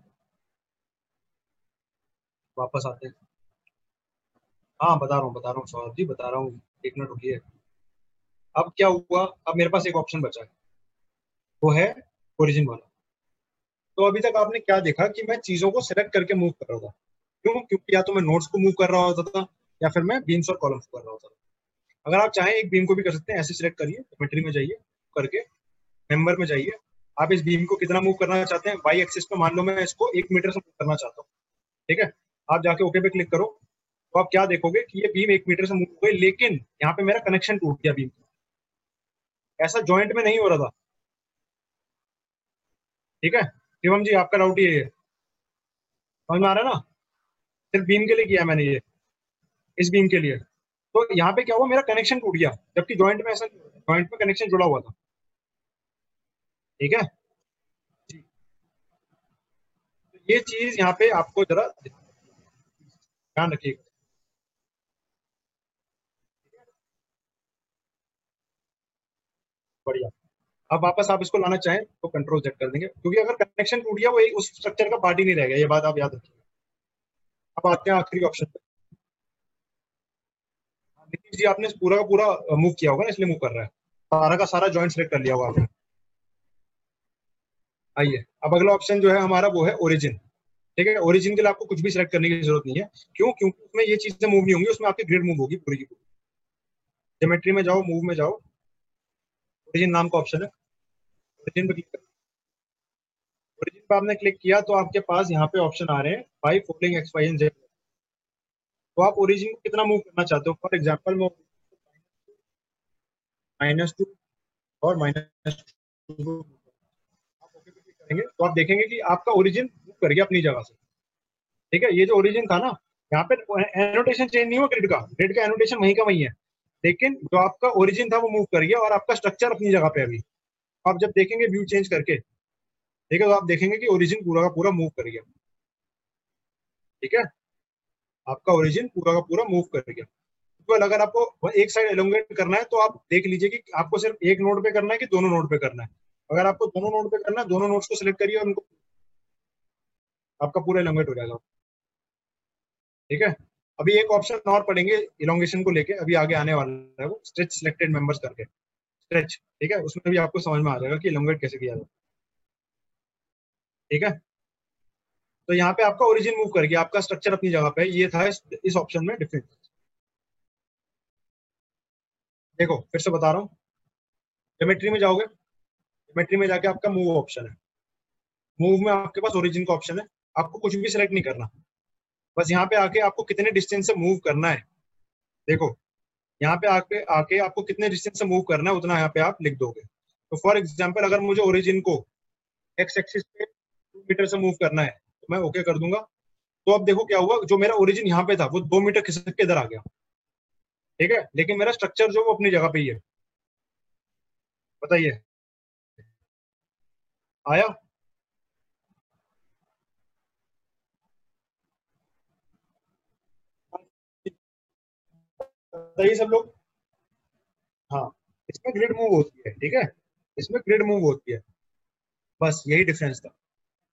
वापस आते हैं। हाँ बता रहा हूँ सौरभ जी, बता रहा हूँ। एक मिनट रुकिए। अब क्या हुआ, अब मेरे पास एक ऑप्शन बचा है, वो है ओरिजिन वाला। तो अभी तक आपने क्या देखा कि मैं चीजों को सिलेक्ट करके मूव कर रहा था। क्यों, क्योंकि या तो मैं नोट्स को मूव कर रहा होता था, या फिर मैं बीन्स और कॉलम्स को कर रहा होता था। अगर आप चाहें एक बीम को भी कर सकते हैं, ऐसे सिलेक्ट करिए, ज्योमेट्री में जाइए, करके मेंबर में जाइए। आप इस बीम को कितना मूव करना चाहते हैं, वाई एक्सिस पे मान लो मैं इसको 1 मीटर से मूव करना चाहता हूँ। ठीक है, आप जाके ओके पे क्लिक करो। तो आप क्या देखोगे कि ये बीम 1 मीटर से मूव हो गई, लेकिन यहाँ पे मेरा कनेक्शन टूट गया बीम का। ऐसा जॉइंट में नहीं हो रहा था। ठीक है, शिवम जी आपका डाउट ये है, समझ में आ रहा है ना। सिर्फ बीम के लिए किया मैंने ये, इस बीम के लिए। तो यहाँ पे क्या हुआ, मेरा कनेक्शन टूट गया, जबकि जॉइंट में ऐसा, जॉइंट में कनेक्शन जुड़ा हुआ था। ठीक है जी, तो ये चीज यहाँ पे आपको जरा ध्यान रखिएगा। बढ़िया। अब वापस आप इसको लाना चाहें तो कंट्रोल जेड कर देंगे, क्योंकि अगर कनेक्शन टूट गया वो उस स्ट्रक्चर का पार्ट ही नहीं रह गया, ये बात आप याद रखिए। अब आते हैं आखिरी ऑप्शन पे। नीतीश जी आपने पूरा का पूरा मूव किया होगा ना, इसलिए मूव कर रहा है, सारा का सारा जॉइंट सेलेक्ट कर लिया होगा आपने। आइए अब अगला ऑप्शन जो है हमारा वो है ओरिजिन। ठीक है, ओरिजिन के लिए आपको कुछ भी सिलेक्ट करने की जरूरत नहीं है। क्यों? क्योंकि उसमें ये चीजें मूव नहीं होंगी, उसमें आपकी ग्रिड मूव होगी पूरी की पूरी। ज्योमेट्री में जाओ, मूव में जाओ, ओरिजिन नाम का ऑप्शन है, ओरिजिन पे क्लिक करो। ओरिजिन पे आपने क्लिक किया तो आपके पास यहाँ पे ऑप्शन आ रहे हैं by folding X Y and Z. तो आप ओरिजिन को कितना मूव करना चाहते हो? फॉर एग्जाम्पल मैं -2 और -2 आप ओके पे क्लिक करेंगे तो आप देखेंगे कि आपका ओरिजिन मूव कर गया अपनी जगह से। ठीक है, ये जो ओरिजिन था ना, यहाँ पे एनोटेशन चेंज नहीं हुआ ग्रिड का, ग्रिड का एनोटेशन वहीं का वहीं है, लेकिन जो आपका ओरिजिन था वो मूव कर गया और आपका स्ट्रक्चर अपनी जगह पे अभी। आप जब देखेंगे व्यू चेंज करके, ठीक है, तो आप देखेंगे कि ओरिजिन पूरा का पूरा मूव कर गया। ठीक है, आपका ओरिजिन पूरा का पूरा मूव कर गया। तो अगर आपको एक साइड एलोंगेट करना है तो आप देख लीजिए कि आपको सिर्फ एक नोड पे करना है कि दोनों नोड पे करना है। अगर आपको दोनों नोड पे करना है, दोनों नोड्स को सिलेक्ट करिए और उनको, आपका पूरा एलोंगेट हो जाएगा। ठीक है, अभी एक ऑप्शन और पढ़ेंगे इलोंगेशन को लेके, अभी आगे आने वाला है वो स्ट्रेच सिलेक्टेड मेंबर्स करके, स्ट्रेच। ठीक है, उसमें भी आपको समझ में आ जाएगा कि इलोंगेट कैसे किया जाए। ठीक है, तो यहाँ पे आपका ओरिजिन मूव कर गया, आपका स्ट्रक्चर अपनी जगह पे है। ये था इस ऑप्शन में डिफरेंस। देखो फिर से बता रहा हूँ, ज्योमेट्री में जाओगे, ज्योमेट्री में जाके आपका मूव ऑप्शन है, मूव में आपके पास ओरिजिन का ऑप्शन है। आपको कुछ भी सिलेक्ट नहीं करना, बस यहाँ पे आके आपको कितने डिस्टेंस से मूव करना है। देखो यहाँ पे आके आके आपको कितने डिस्टेंस से मूव करना है उतना यहाँ पे आप लिख दोगे। तो फॉर एग्जाम्पल अगर मुझे ओरिजिन को एक्स एक्सिस पे 2 मीटर से मूव करना है तो मैं ओके कर दूंगा। तो अब देखो क्या हुआ, जो मेरा ओरिजिन यहाँ पे था वो 2 मीटर खिसक के इधर आ गया। ठीक है, लेकिन मेरा स्ट्रक्चर जो वो अपनी जगह पे ही है। बताइए, आया? बताइए सब लोग। हाँ, इसमें ग्रिड मूव होती है। ठीक है, इसमें ग्रिड मूव होती है, बस यही डिफरेंस था।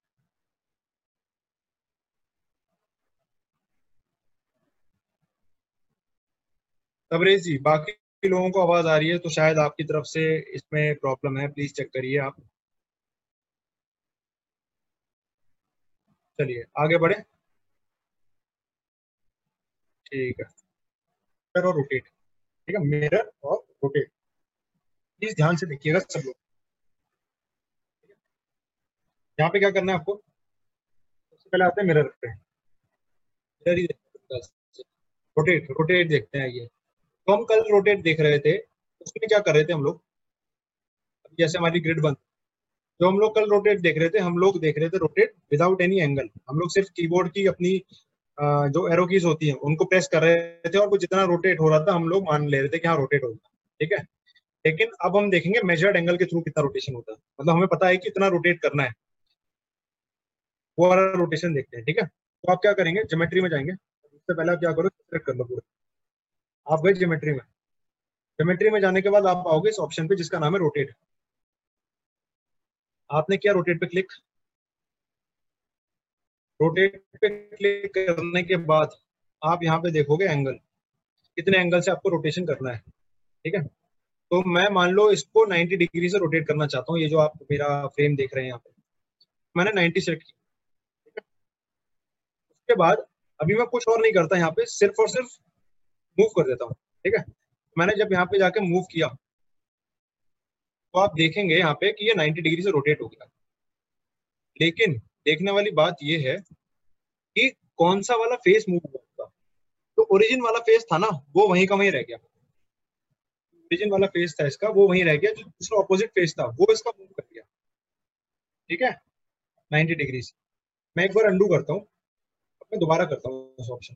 तबरेज जी, बाकी लोगों को आवाज आ रही है तो शायद आपकी तरफ से इसमें प्रॉब्लम है, प्लीज चेक करिए आप। चलिए आगे बढ़े। ठीक है, मिरर और रोटेट। ठीक है, मिरर और रोटेट, प्लीज ध्यान से देखिएगा सब लोग। यहाँ पे क्या करना है आपको? सबसे पहले आते हैं मिरर पे, मिरर ही रोटेट, रोटेट देखते हैं। ये तो हम कल रोटेट देख रहे थे, उसमें क्या कर रहे थे हम लोग, जैसे हमारी ग्रिड बंद, जो हम लोग कल रोटेट देख रहे थे, हम लोग देख रहे थे रोटेट विदाउट एनी एंगल। हम लोग सिर्फ कीबोर्ड की अपनी जो एरो कीज होती हैं उनको प्रेस कर रहे थे और वो जितना रोटेट हो रहा था हम लोग मान ले रहे थे कि हाँ रोटेट हो रहा है। ठीक है, लेकिन अब हम देखेंगे मेजर्ड एंगल के थ्रू कितना रोटेशन होता है, मतलब हमें पता है कि इतना रोटेट करना है, वो वाला रोटेशन देखते हैं। ठीक है, तो आप क्या करेंगे, ज्योमेट्री में जाएंगे, उससे पहले आप क्या करो, सेलेक्ट कर लो पूरा। आप गए ज्योमेट्री में, ज्योमेट्री में जाने के बाद आप आओगे इस ऑप्शन पे जिसका नाम है रोटेट। आपने किया रोटेट पे क्लिक, रोटेट पे क्लिक करने के बाद आप यहाँ पे देखोगे एंगल, कितने एंगल से आपको रोटेशन करना है। ठीक है, तो मैं मान लो इसको 90 डिग्री से रोटेट करना चाहता हूँ, ये जो आप मेरा फ्रेम देख रहे हैं यहाँ पे, मैंने 90 सेलेक्ट किया। ठीक है, उसके बाद अभी मैं कुछ और नहीं करता, यहाँ पे सिर्फ और सिर्फ मूव कर देता हूँ। ठीक है, मैंने जब यहाँ पे जाके मूव किया तो आप देखेंगे यहाँ पे कि ये 90 डिग्री से रोटेट हो गया। लेकिन देखने वाली बात ये है कि कौन सा वाला फेस मूव हुआ था। तो ओरिजिन वाला फेस था ना, वो वहीं का वहीं रह गया। ओरिजिन वाला फेस था इसका, वो वहीं रह गया, जो दूसरा ऑपोजिट फेस था वो इसका मूव कर गया। ठीक है, 90 डिग्री से। मैं एक बार अंडू करता हूँ, मैं दोबारा करता हूँ उस ऑप्शन।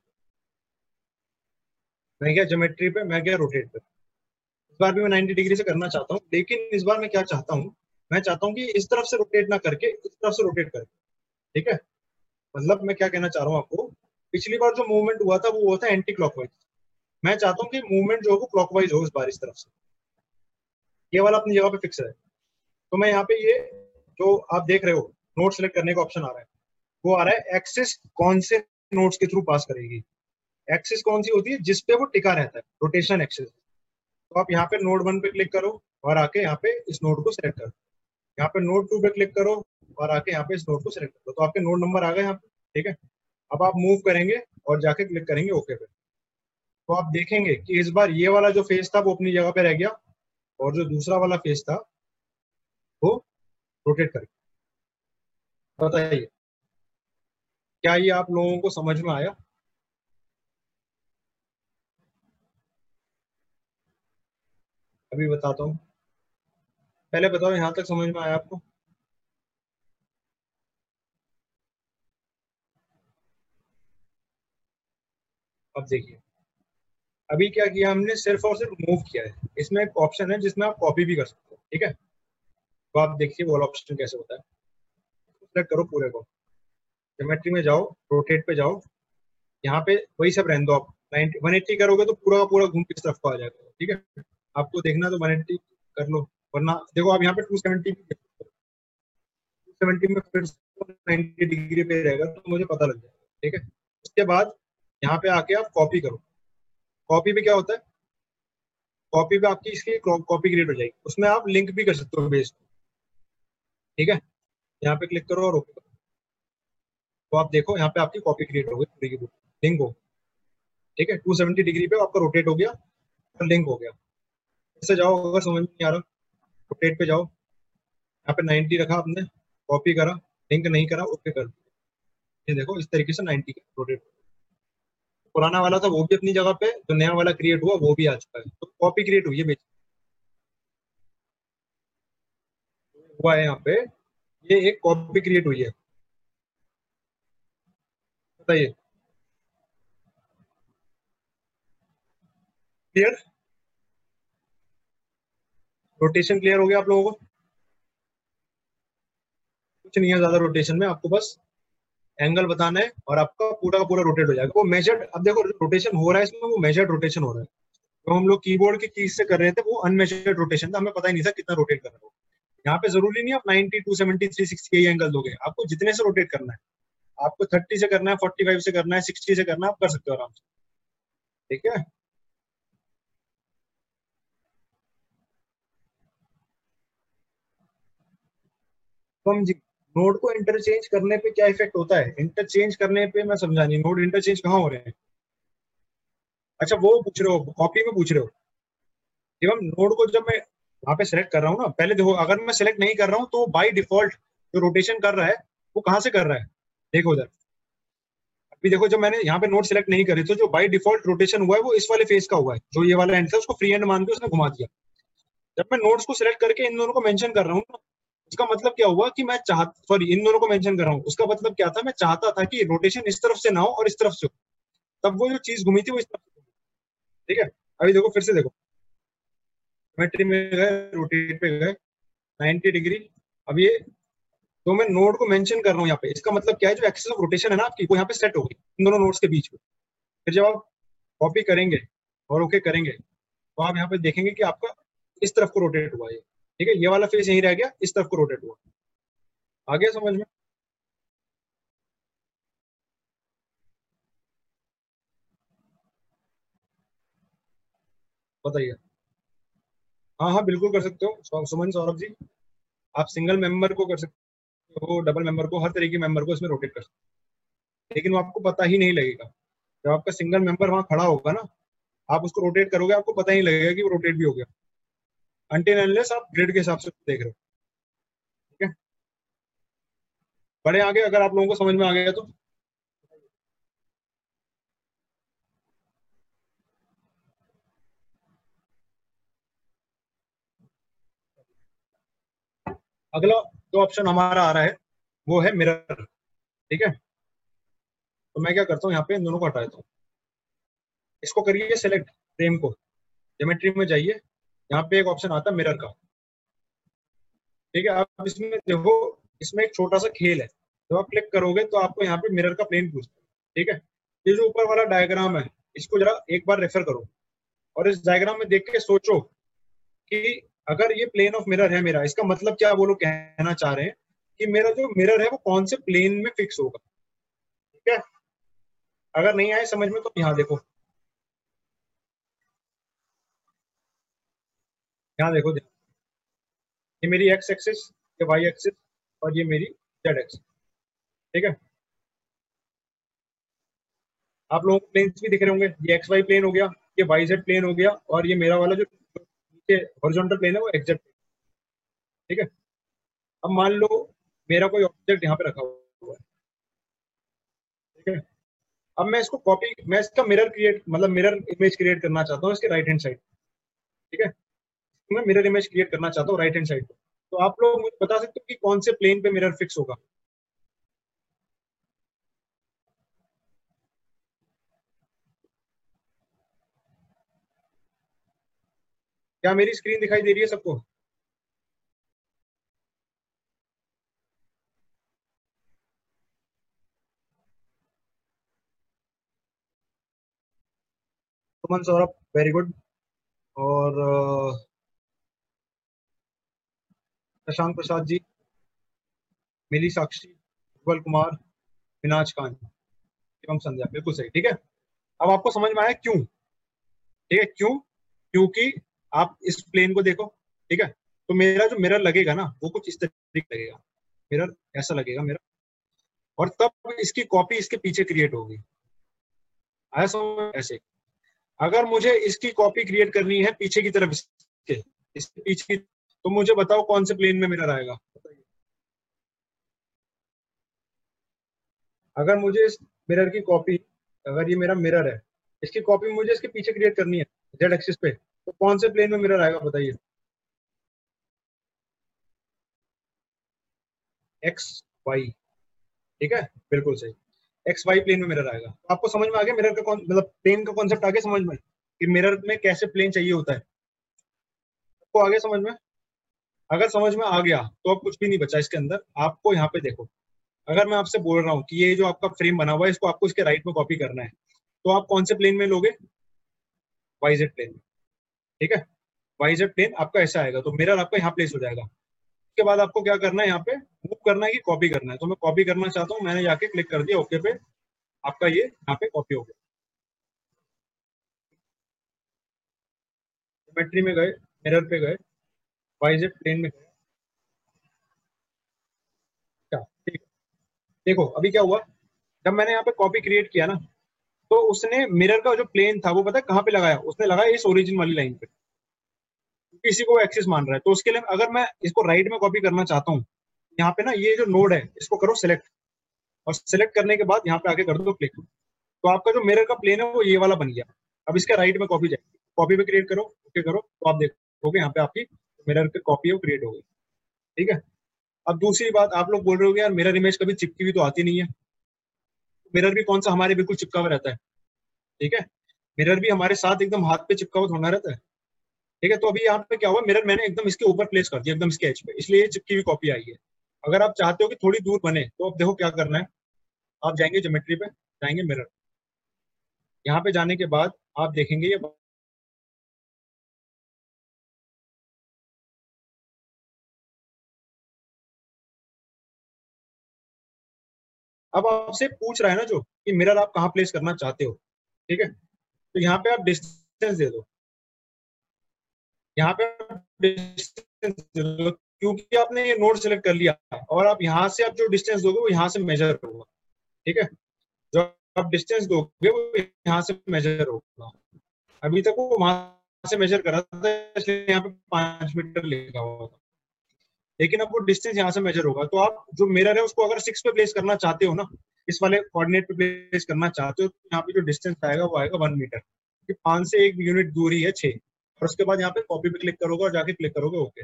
मैं गया ज्योमेट्री पे, मैं गया रोटेट पे। इस बार भी मैं 90 डिग्री से करना चाहता हूँ, लेकिन इस बार मैं क्या चाहता हूँ, मैं चाहता हूँ कि इस तरफ से रोटेट ना करके इस तरफ से रोटेट करके। ठीक है, मतलब मैं क्या कहना चाह रहा हूँ आपको, पिछली बार जो मूवमेंट हुआ था वो हुआ था एंटी क्लॉकवाइज। मैं चाहता हूँ कि मूवमेंट जो हो वो क्लॉकवाइज हो इस बार, इस तरफ से। ये वाला अपनी जगह पे फिक्स है। तो मैं यहाँ पे ये जो आप देख रहे हो नोट सेलेक्ट करने का ऑप्शन आ रहा है, वो आ रहा है एक्सेस कौन से नोट्स के थ्रू पास करेगी। एक्सेस कौन सी होती है, जिसपे वो टिका रहता है, रोटेशन एक्सेस। तो आप यहाँ पे नोड 1 पे क्लिक करो और आके यहाँ पे इस नोड को सिलेक्ट करो, यहाँ पे नोड 2 पे क्लिक करो और आके यहाँ पे इस नोड को सिलेक्ट करो, तो आपके नोड नंबर आ गए यहाँ पे। ठीक है, अब आप मूव करेंगे और जाके क्लिक करेंगे ओके पे, तो आप देखेंगे कि इस बार ये वाला जो फेस था वो अपनी जगह पे रह गया, और जो दूसरा वाला फेस था वो रोटेट कर गया। बताइए, क्या ये आप लोगों को समझ में आया? अभी बताता हूँ, पहले बताओ यहाँ तक समझ में आया आपको? अब देखिए, अभी क्या किया हमने, सिर्फ और सिर्फ मूव किया है। इसमें एक ऑप्शन है जिसमें आप कॉपी भी कर सकते हो। ठीक है, तो आप देखिए वो ऑप्शन कैसे होता है। सेलेक्ट करो पूरे को, ज्योमेट्री में जाओ, रोटेट पे जाओ, यहाँ पे वही सब रहने दो आप। 90 180 करोगे तो पूरा का पूरा घूम के इस तरफ को आ जाएगा। ठीक है, आपको देखना तो 180 कर लो, वरना देखो आप यहाँ पे 270 270 में फिर 90 डिग्री पे रहेगा तो मुझे पता लग जाएगा। ठीक है, उसके बाद यहाँ पे आके आप कॉपी करो। कॉपी पे क्या होता है, कॉपी पे आपकी इसकी कॉपी क्रिएट हो जाएगी, उसमें आप लिंक भी कर सकते हो बेस। ठीक है, यहाँ पे क्लिक करो और ओके करो, तो आप देखो यहाँ पे आपकी कॉपी क्रिएट हो गई पूरी की पूरी, लिंक हो। ठीक है, 270 डिग्री पे आपका रोटेट हो गया और लिंक हो गया। इससे जाओ, अगर समझ में नहीं आ रहा, रोटेट पे जाओ, यहाँ पे 90 रखा आपने, कॉपी करा, लिंक नहीं करा, ओके कर दिया। ये देखो इस तरीके से 90 का रोटेट। पुराना वाला था वो भी अपनी जगह पे, जो नया वाला क्रिएट हुआ वो भी आ चुका है, तो कॉपी क्रिएट हुई है हुआ है यहाँ पे, ये एक कॉपी क्रिएट हुई है। बताइए, क्लियर? रोटेशन क्लियर हो गया आप लोगों को? कुछ नहीं है ज्यादा रोटेशन में, आपको बस एंगल बताना है और आपका पूरा का पूरा रोटेट हो जाएगा। वो मेजर्ड, अब देखो रोटेशन हो रहा है इसमें, वो मेजर्ड रोटेशन हो रहा है। तो हम लोग कीबोर्ड की कीज से कर रहे थे, वो अनमेजर्ड रोटेशन था, हमें पता ही नहीं था कितना रोटेट कर रहा है। यहाँ पे जरूरी नहीं आप 90 270 360 यही एंगल दोगे, आपको जितने से रोटेट करना है, आपको 30 से करना है, 45 से करना है, 60 से करना है, आप कर सकते हो आराम से। ठीक है, तो हम नोड को इंटरचेंज करने पे क्या इफेक्ट होता है, इंटरचेंज करने पे मैं समझा नहीं, नोड इंटरचेंज कहाँ हो रहे हैं? अच्छा वो पूछ रहे हो, कॉपी में पूछ रहे हो? एवं नोड को जब मैं वहां पे सेलेक्ट कर रहा हूँ ना, पहले देखो अगर मैं सेलेक्ट नहीं कर रहा हूँ तो बाई डिफॉल्ट जो रोटेशन कर रहा है वो कहाँ से कर रहा है, देखो उधर। अभी देखो जब मैंने यहाँ पे नोड सेलेक्ट नहीं करी तो जो बाई डिफॉल्ट रोटेशन हुआ है वो इस वाले फेस का हुआ है, जो ये वाला एंड था उसको फ्री एंड मान के उसने घुमा दिया। जब मैं नोड्स को सिलेक्ट करके इन दोनों को मेंशन कर रहा हूँ ना, उसका मतलब क्या हुआ कि मैं चाह सॉरी इन दोनों को मेंशन कर रहा हूँ, उसका मतलब क्या था, मैं चाहता था कि रोटेशन इस तरफ से ना हो और इस तरफ से हो, तब वो जो चीज घुमी थी वो इस तरफ से घुमी। ठीक है, अभी देखो फिर से देखो, ज्योमेट्री में गए, रोटेट पे गए, 90 डिग्री। अब ये तो मैं नोड को मेंशन कर रहा हूँ यहाँ पे, इसका मतलब क्या है, जो एक्सिस ऑफ रोटेशन है ना आपकी, वो यहाँ पे सेट हो गई इन दोनों नोड्स के बीच में। फिर जब आप कॉपी करेंगे और ओके करेंगे तो आप यहाँ पे देखेंगे कि आपका इस तरफ को रोटेट हुआ है। ठीक है, ये वाला फेस यहीं रह गया, इस तरफ को रोटेट हुआ। आ गया समझ में? बताइए। हाँ हाँ बिल्कुल कर सकते हो, सुमन सौरभ जी, आप सिंगल मेंबर को कर सकते हो, डबल मेंबर को, हर तरीके मेंबर को इसमें रोटेट कर सकते हो, लेकिन वो आपको पता ही नहीं लगेगा। जब आपका सिंगल मेंबर वहां खड़ा होगा ना, आप उसको रोटेट करोगे, आपको पता ही नहीं लगेगा कि वो रोटेट भी हो गया, अनटिल अनलेस आप ग्रिड के हिसाब से देख रहे हो। ठीक है, बड़े आगे अगर आप लोगों को समझ में आ गया तो। अगला जो ऑप्शन हमारा आ रहा है वो है मिरर। ठीक है, तो मैं क्या करता हूँ, यहाँ पे इन दोनों को हटा देता हूँ, इसको करिए सेलेक्ट, फ्रेम को, ज्योमेट्री में जाइए, यहाँ पे एक ऑप्शन आता है मिरर का। ठीक है, आप इसमें देखो, इसमें एक छोटा सा खेल है, जब आप क्लिक करोगे तो आपको यहाँ पे मिरर का प्लेन पूछता है। ठीक है, ये जो ऊपर वाला डायग्राम है, इसको जरा एक बार रेफर करो और इस डायग्राम में देख के सोचो कि अगर ये प्लेन ऑफ मिरर है मेरा, इसका मतलब क्या वो लोग कहना चाह रहे हैं कि मेरा जो मिरर है वो कौन से प्लेन में फिक्स होगा। ठीक है, अगर नहीं आए समझ में तो यहाँ देखो, यहाँ देखो, ये मेरी एक्स एक्सिस, ये वाई एक्सिस, और ये मेरी जेड एक्सिस। ठीक है, आप लोगों को प्लेन्स भी दिख रहे होंगे, ये एक्स वाई प्लेन हो गया, ये वाई जेड प्लेन हो गया, और ये मेरा वाला जो नीचे हॉरिजॉन्टल प्लेन है वो एक्स जेड। ठीक है, अब मान लो मेरा कोई ऑब्जेक्ट यहाँ पे रखा हुआ है। ठीक है, अब मैं इसको कॉपी, मैं इसका मिरर क्रिएट, मतलब मिरर इमेज क्रिएट करना चाहता हूँ इसके राइट हैंड साइड। ठीक है, मैं मिरर इमेज क्रिएट करना चाहता हूँ राइट हैंड साइड पे। तो आप लोग मुझे बता सकते हो कि कौन से प्लेन पे मिरर फिक्स होगा। क्या मेरी स्क्रीन दिखाई दे रही है सबको? Suman Saurabh, very good. और शशांक प्रसाद जी, मिली साक्षी, उज्जवल कुमार, विनाश खान, एवं संध्या, बिल्कुल सही। ठीक है, अब आपको समझ में आया क्यों? ठीक है, क्यों? क्योंकि आप इस प्लेन को देखो। ठीक है, तो मेरा जो मिरर लगेगा ना वो कुछ इस तरीके लगेगा, मिरर ऐसा लगेगा मेरा, और तब इसकी कॉपी इसके पीछे क्रिएट होगी। आया समझ? ऐसे अगर मुझे इसकी कॉपी क्रिएट करनी है पीछे की तरफ, इसके पीछे तो मुझे बताओ कौन से प्लेन में मिरर आएगा। अगर मुझे इस मिरर की कॉपी, अगर ये मेरा मिरर है, इसकी कॉपी मुझे इसके पीछे क्रिएट करनी है जेड एक्सिस पे, तो कौन से प्लेन में मिरर आएगा बताइए? X Y. ठीक है, बिल्कुल सही, एक्स वाई प्लेन में मिरर आएगा। तो आपको समझ में आ गया मिरर का कौन, मतलब प्लेन का कॉन्सेप्ट आ गया समझ में, कि मिरर में कैसे प्लेन चाहिए होता है। आपको आ गया समझ में? अगर समझ में आ गया तो अब कुछ भी नहीं बचा इसके अंदर। आपको यहाँ पे देखो, अगर मैं आपसे बोल रहा हूँ कि ये जो आपका फ्रेम बना हुआ है इसको आपको इसके राइट में कॉपी करना है, तो आप कौन से प्लेन में लोगे? वाईजेड प्लेन में। ठीक है, वाईजेड प्लेन आपका ऐसा आएगा, तो मिरर आपका यहाँ प्लेस हो जाएगा। उसके बाद आपको क्या करना है, यहाँ पे मूव करना है कि कॉपी करना है। तो मैं कॉपी करना चाहता हूँ, मैंने जाके क्लिक कर दिया ओके पे, आपका ये यहाँ पे कॉपी हो गया। ज्योमेट्री में गए, मिरर पे गए, वाईजेड प्लेन में गए। क्या? ठीक है, देखो अभी क्या हुआ, जब मैंने यहाँ पे कॉपी क्रिएट किया ना, तो उसने मिरर का जो प्लेन था वो पता है कहाँ पे लगाया? उसने लगाया इस ओरिजिन वाली लाइन पे, क्योंकि इसी को एक्सिस मान रहा है। तो उसके लिए अगर मैं इसको राइट में कॉपी करना चाहता हूँ, यहाँ पे ना ये जो नोड है इसको करो सिलेक्ट, और सिलेक्ट करने के बाद यहाँ पे आके कर दो क्लिक, तो आपका जो मिरर का प्लेन है वो ये वाला बन गया। अब इसके राइट में कॉपी जाएगी, कॉपी पे क्रिएट करो, ओके करो, तो आप देखोगे यहाँ पे आपकी मिरर की कॉपी है वो क्रिएट हो गई। ठीक है, अब दूसरी बात, आप लोग बोल रहे हो यार मिरर इमेज कभी चिपकी हुई तो आती नहीं है। मिरर भी कौन सा हमारे बिल्कुल चिपका हुआ रहता है। ठीक है, मिरर भी हमारे साथ एकदम हाथ पे चिपका हुआ थोड़ा रहता है। ठीक है, तो अभी यहाँ पे क्या हुआ, मिरर मैंने एकदम इसके ऊपर प्लेस कर दिया, एकदम इसके एज पे, इसलिए ये चिपकी हुई कॉपी आई है। अगर आप चाहते हो कि थोड़ी दूर बने तो अब देखो क्या करना है, आप जाएंगे ज्योमेट्री पे, जाएंगे मिरर, यहाँ पे जाने के बाद आप देखेंगे ये, अब आपसे पूछ रहा है ना जो कि मिरर आप कहाँ प्लेस करना चाहते हो। ठीक है, तो यहाँ पे आप डिस्टेंस दे दो, यहाँ पे डिस्टेंस दे दो, क्योंकि आपने ये नोड सेलेक्ट कर लिया, और आप यहाँ से आप जो डिस्टेंस दोगे वो यहाँ से मेजर होगा। ठीक है, जो आप डिस्टेंस दोगे वो यहाँ से मेजर होगा। अभी तक वो वहां से मेजर कर रहा था इसलिए यहाँ पे 5 मीटर लिखा हुआ था, लेकिन अब वो डिस्टेंस यहाँ से मेजर होगा। तो आप जो मिरर है उसको अगर 6 पे प्लेस करना चाहते हो ना, इस वाले कोऑर्डिनेट पे प्लेस करना चाहते हो, तो यहाँ पे जो डिस्टेंस आएगा वो आएगा 1 मीटर, क्योंकि 5 से 1 यूनिट दूरी है 6। और उसके बाद यहाँ पे कॉपी पे क्लिक करोगे और जाके क्लिक करोगे ओके।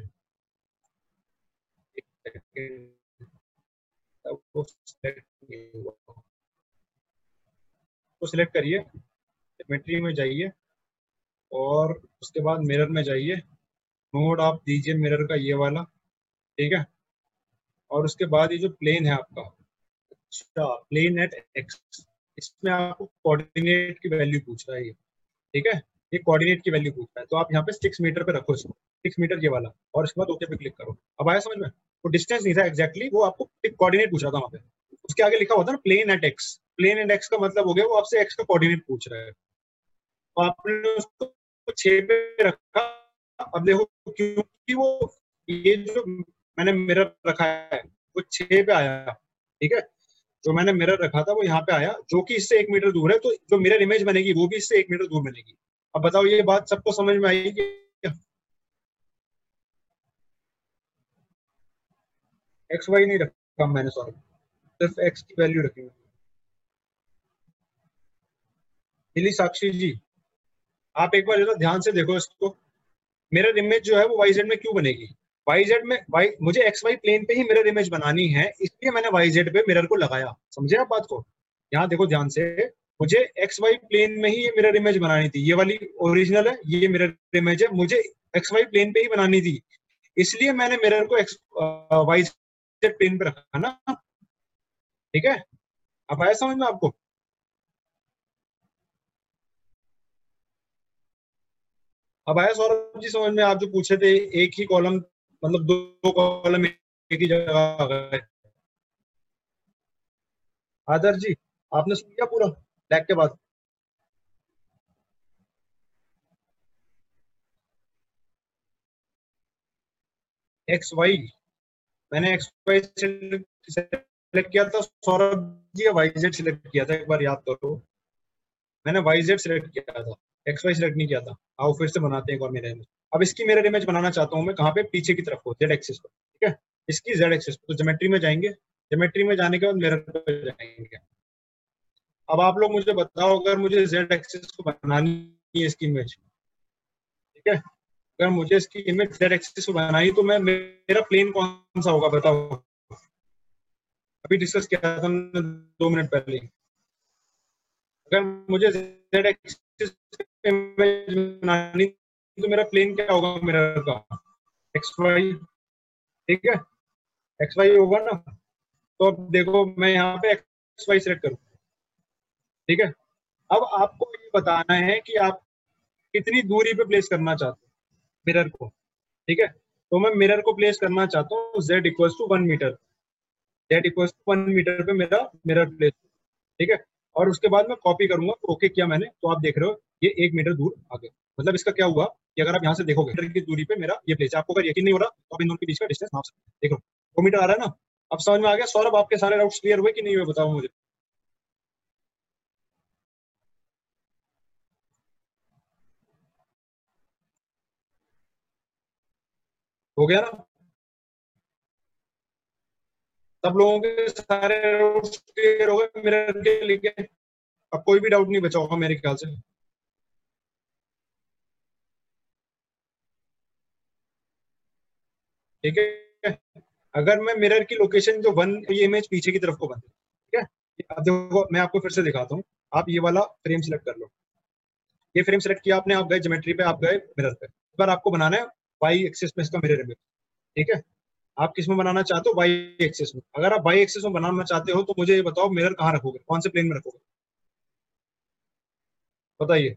वो सिलेक्ट करिए, ज्योमेट्री में जाइए, और उसके बाद मिरर में जाइए, नोड आप दीजिए मिरर का ये वाला। ठीक है, और उसके बाद ये जो प्लेन है आपका, अच्छा प्लेन एट एक्स, इसमें आपको कोऑर्डिनेट की वैल्यू पूछ रहा है ये। ठीक है, ये कोऑर्डिनेट की वैल्यू पूछ रहा है, तो आप यहाँ पे 6 मीटर पे रखो इसको, 6 मीटर ये वाला, और उसके बाद ओके पे क्लिक करो। अब आया समझ में? वो डिस्टेंस नहीं था एग्जैक्टली, वो आपको कोऑर्डिनेट पूछ रहा था वहाँ पे। उसके आगे लिखा होता है ना plane at X, plane at X का मतलब हो गया वो आपसे एक्स का कोऑर्डिनेट पूछ रहा है, तो आपने उसको 6 पे रखा। अब देखो, क्योंकि वो ये जो मैंने मिरर रखा है वो 6 पे आया, ठीक है, जो मैंने मिरर रखा था वो यहाँ पे आया, जो कि इससे 1 मीटर दूर है, तो जो मिरर इमेज बनेगी वो भी इससे 1 मीटर दूर बनेगी। अब बताओ ये बात सबको समझ में आई कि एक्स वाई नहीं रखा मैंने, सॉरी, सिर्फ एक्स की वैल्यू रखी है। दिल्ली साक्षी जी, आप एक बार जरा ध्यान से देखो इसको, मिरर इमेज जो है वो वाई जेड में क्यों बनेगी? वाई जेड में, वाई मुझे एक्स वाई प्लेन पे ही मिरर इमेज बनानी है, इसलिए मैंने वाई जेड पे मिरर को लगाया। समझे आप बात को? यहाँ देखो ध्यान से, मुझे एक्स वाई प्लेन में ही ये मिरर इमेज बनानी थी, ये वाली ओरिजिनल है, ये मिरर इमेज है, मुझे एक्स वाई प्लेन पे ही बनानी थी, इसलिए मैंने मिरर को एक्स वाई जेड प्लेन पे रखा ना। ठीक है, अब आया समझ में आपको? अब आया सौरभ जी समझ में? आप जो पूछे थे एक ही कॉलम, मतलब दो कॉलम एक ही जगह आ गए। आदर्श जी, आपने सुन लिया पूरा लैग के बाद? एक्स वाई, मैंने एक्स वाई सिलेक्ट किया था Saurabh ji, Y Z select किया था, एक बार याद करो। मैंने वाई जेड सिलेक्ट किया था, एक्स वाई सिलेक्ट नहीं किया था। आओ फिर से बनाते हैं एक बार मेरा इमेज। अब इसकी मिरर इमेज बनाना चाहता हूँ मैं, कहाँ पे? पीछे की तरफ को, जेड एक्सिस पर, ठीक है, इसकी जेड एक्सिस पर। तो ज्योमेट्री में जाएंगे, ज्योमेट्री में जाने के बाद मिरर पे जाएंगे। अब आप लोग मुझे बताओ, अगर मुझे जेड एक्सिस को बनानी है इसकी इमेज, ठीक है, अगर मुझे इसकी इमेज जेड एक्सिस को बनाई तो मैं, मेरा प्लेन कौन सा होगा बताओ? अभी डिस्कस किया था हमने 2 मिनट पहले। अगर मुझे जेड एक्सिस इमेज बनानी तो मेरा प्लेन क्या होगा मिरर का? एक्स वाई, ठीक है, एक्स वाई होगा ना। तो अब देखो मैं यहाँ पे एक्स वाई सेलेक्ट करूँ, ठीक है। अब आपको ये बताना है कि आप कितनी दूरी पे प्लेस करना चाहते हो मिरर को, ठीक है। तो मैं मिरर को प्लेस करना चाहता हूँ z equals to 1 metre, z equals to 1 metre पे मेरा मिरर प्लेस, ठीक है। और उसके बाद मैं कॉपी करूंगा, ओके किया मैंने, तो आप देख रहे हो ये 1 मीटर दूर आ गया। मतलब इसका क्या हुआ कि अगर आप यहाँ से देखोगे मीटर की दूरी पे मेरा ये प्लेस है, आपको अगर यकीन नहीं हो रहा तो आप इन दोनों के बीच का डिस्टेंस नाप सकते हैं। देखो 2 मीटर आ रहा है ना। अब समझ में आ गया सौरभ? आपके सारे डाउट्स क्लियर हुए कि नहीं हुए, बताओ मुझे। हो गया ना? सब लोगों के सारे डाउट्स क्लियर हो गए मिरर के लिए? अब कोई भी डाउट नहीं बचा होगा मेरे ख्याल से, ठीक है। अगर मैं मिरर की लोकेशन जो वन, ये इमेज पीछे की तरफ को बन, ठीक है। अब देखो मैं आपको फिर से दिखाता हूँ, आप ये वाला फ्रेम सिलेक्ट कर लो। ये फ्रेम सिलेक्ट किया आपने, आप गए ज्योमेट्री पे, आप गए मिरर पे। इस बार आपको बनाना है वाई एक्सिस में इसका मिरर इमेज, ठीक है। आप किस में बनाना चाहते हो? वाई एक्सिस में। अगर आप वाई एक्सिस में बनाना चाहते हो तो मुझे ये बताओ मिरर कहाँ रखोगे, कौन से प्लेन में रखोगे, बताइए।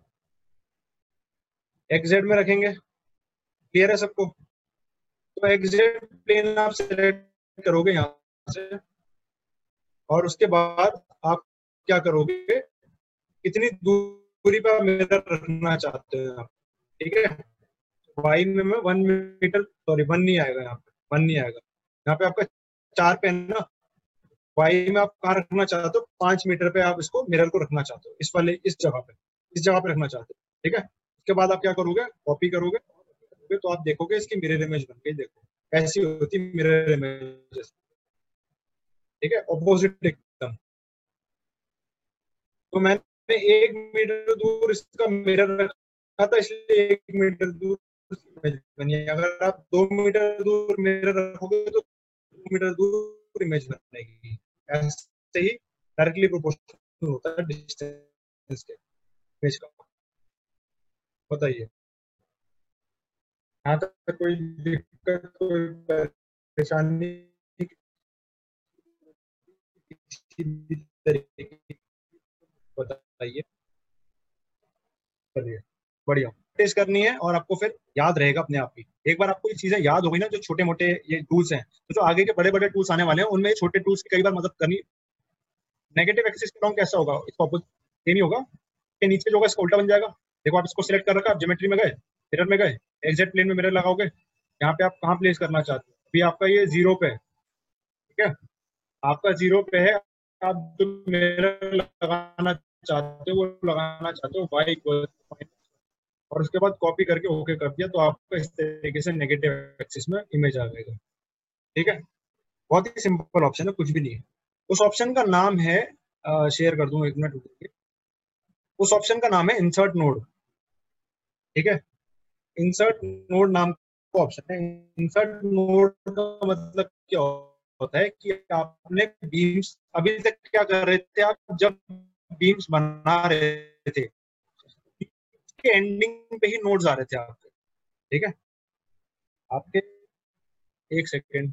एक्स जेड में रखेंगे, क्लियर है सबको? तो एक्स जेड प्लेन आप सिलेक्ट करोगे यहाँ से, और उसके बाद आप क्या करोगे, कितनी दूरी पर मिरर रखना चाहते हैं आप, ठीक है। वाई में मैं 1 मीटर, सॉरी 1 नहीं आएगा यहाँ पे, 1 नहीं आएगा यहाँ पे, आपका 4 पे है ना। वाई में आप कहाँ रखना चाहते हो? 5 मीटर पे आप इसको मिरर को रखना चाहते हो, इस वाले, इस जगह पे, इस जगह पे रखना चाहते हो, ठीक है। उसके बाद आप क्या करोगे, कॉपी करोगे, तो आप देखोगे इसकी मिरर इमेज बन गई। देखो ऐसी होती मिरर इमेज, ठीक है, ऑपोजिट एकदम। तो मैंने 1 मीटर दूर इसका मिरर रखा था, इसलिए 1 मीटर दूर इमेज बनी है। अगर आप 2 मीटर दूर मिरर रखोगे तो 2 मीटर दूर इमेज बनेगी। ऐसे ही डायरेक्टली प्रोपोर्शनल होता है डिस्टेंस के इमेज का। बताइए, यहाँ तक कोई दिक्कत, कोई परेशानी किसी भी तरीके की? बताइए, चलिए बढ़िया प्रैक्टिस करनी है और आपको फिर याद रहेगा अपने आप ही। एक बार आपको ये चीजें याद हो गई ना, जो छोटे मोटे ये टूल्स हैं, तो जो आगे के बड़े बड़े टूल्स आने वाले हैं उनमें छोटे टूल्स की कई बार मदद करनी। नेगेटिव एक्सिस का कैसा होगा, इसका ऑपोजिट सेम ही होगा कि नीचे जो होगा इसका उल्टा बन जाएगा। देखो आप इसको सिलेक्ट कर रखा, आप ज्योमेट्री में गए, मिरर में गए, एग्जैक्ट प्लेन में मिरर लगाओगे, यहाँ पे आप कहाँ प्लेस करना चाहते हो, अभी आपका ये 0 पे है, ठीक है, आपका 0 पे है। आप जो मिरर लगाना चाहते हो वो लगाना चाहते हो y इक्वल, और उसके बाद कॉपी करके ओके कर दिया, तो आपका इस तरीके से नेगेटिव एक्सिस में इमेज आ जाएगा। ठीक है, बहुत ही सिंपल ऑप्शन है, कुछ भी नहीं है। उस ऑप्शन का नाम है, शेयर कर दूं, 1 मिनट रुकिए। उस ऑप्शन का नाम है इंसर्ट नोड। ठीक है, इंसर्ट नोड नाम का ऑप्शन है। इंसर्ट नोड का मतलब क्या होता है कि आपने बीम्स अभी तक क्या कर रहे थे, आप जब बीम्स बना रहे थे के एंडिंग पे ही नोड्स आ रहे थे आपके। ठीक है, आपके, एक सेकेंड,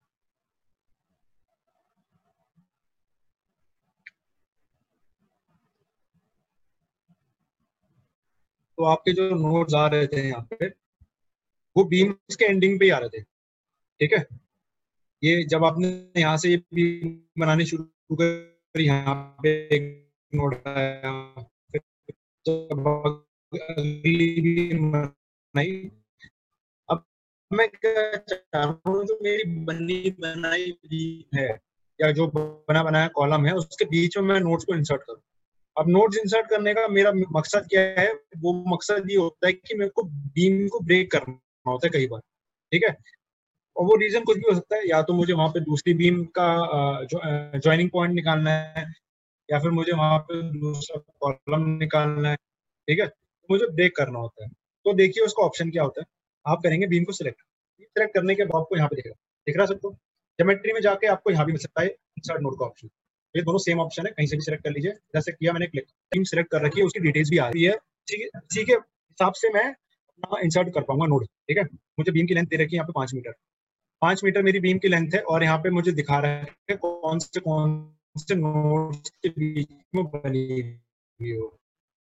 तो आपके जो नोड्स आ रहे थे यहाँ पे वो बीम्स के एंडिंग पे ही आ रहे थे। ठीक है, ये जब आपने यहाँ से ये बीम बनानी शुरू करी, यहाँ पे एक नोड आया, फिर जब अगली बीम बनाई, अब मैं क्या चाह रहा हूँ, जो मेरी बनी बनाई बीम है या जो बना बनाया कॉलम है उसके बीच में मैं नोड्स को इंसर्ट करूँ। अब नोड्स इंसर्ट करने का मेरा मकसद क्या है, वो मकसद ये होता है कि मेरे को बीम को ब्रेक करना होता है कई बार। ठीक है, और वो रीजन कुछ भी हो सकता है, या तो मुझे वहां पे दूसरी बीम का जो ज्वाइनिंग पॉइंट निकालना है, या फिर मुझे वहां पे दूसरा कॉलम निकालना है। ठीक है, तो मुझे ब्रेक करना होता है। तो देखिए उसका ऑप्शन क्या होता है, आप करेंगे बीम को सिलेक्ट, सिलेक्ट करने के बाद आपको यहाँ पे दिख रहा सबको, ज्योमेट्री में जाके आपको यहाँ भी मिल सकता है इंसर्ट नोड का ऑप्शन। ये दोनों सेम ऑप्शन है, कहीं से भी सिलेक्ट कर लीजिए। जैसे किया मैंने, क्लिक बीम सिलेक्ट कर रखी है, उसकी डिटेल्स भी आ रही है। ठीक है, इसी के हिसाब से मैं इंसर्ट कर पाऊंगा नोड। ठीक है, मुझे बीम की लेंथ दे रखी है यहाँ पे 5 मीटर, 5 मीटर मेरी बीम की लेंथ है, और यहाँ पे मुझे दिखा रहा है कौन से नोड्स के बीच में बनी हुई हो।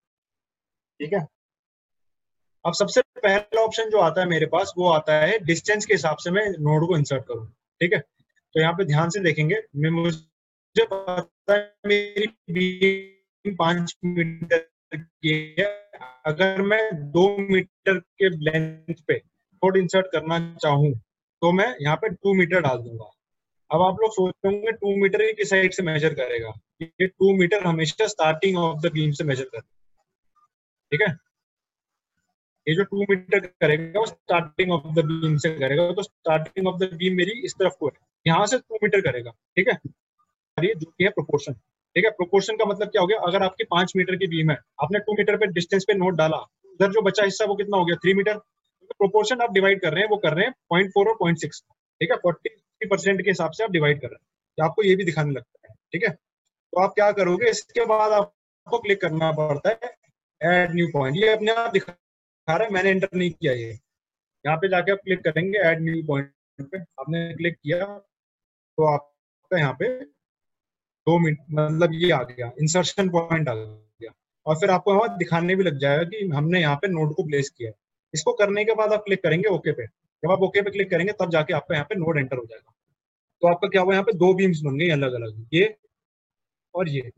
ठीक है, अब सबसे पहला ऑप्शन जो आता है मेरे पास, वो आता है डिस्टेंस के हिसाब से मैं नोड को इंसर्ट करूँ। ठीक है, तो यहाँ पे ध्यान से देखेंगे, मुझे पता है मेरी बीम 5 मीटर की है, अगर मैं 2 मीटर के लेंथ पे नोड इंसर्ट करना चाहूँ तो मैं यहाँ पे 2 मीटर डाल दूंगा। अब आप लोग सोचते होंगे 2 मीटर की किस साइड से मेजर करेगा, ये 2 मीटर हमेशा स्टार्टिंग ऑफ द बीम से मेजर करेगा। ठीक है, ये जो 2 मीटर करेगा वो स्टार्टिंग ऑफ द बीम से करेगा, तो स्टार्टिंग ऑफ द बीम मेरी इस तरफ को है, यहाँ से 2 मीटर करेगा। ठीक है, और ये जो कि है प्रोपोर्शन। ठीक है, प्रोपोर्शन का मतलब क्या हो गया, अगर आपकी 5 मीटर की बीम है, आपने 2 मीटर पे डिस्टेंस पे नोट डाला, उधर जो बचा हिस्सा वो कितना हो गया, 3 मीटर। तो प्रोपोर्शन आप डिवाइड कर रहे हैं, वो कर रहे हैं 0.4 और 0.6। ठीक है, 40% के हिसाब से आप डिवाइड कर रहे हैं, तो आपको ये भी दिखाने लगता है। ठीक है, तो आप क्या करोगे, इसके बाद आपको क्लिक करना पड़ता है ऐड न्यू पॉइंट। ये अपने आप दिखा रहा है, मैंने एंटर नहीं किया ये। यहाँ पे जाके आप क्लिक करेंगे ऐड न्यू पॉइंट पे, आपने क्लिक किया तो आपका यहाँ पे 2 मिनट मतलब ये आ गया, इंसर्शन पॉइंट आ गया, और फिर आपको वहां दिखाने भी लग जाएगा कि हमने यहाँ पे नोड को प्लेस किया है। इसको करने के बाद आप क्लिक करेंगे ओके पे। जब आप ओके पे क्लिक करेंगे तब जाके आपका यहाँ पे नोड एंटर हो जाएगा। तो आपका क्या हुआ, यहाँ पे 2 बीम्स बन गई अलग अलग, ये और ये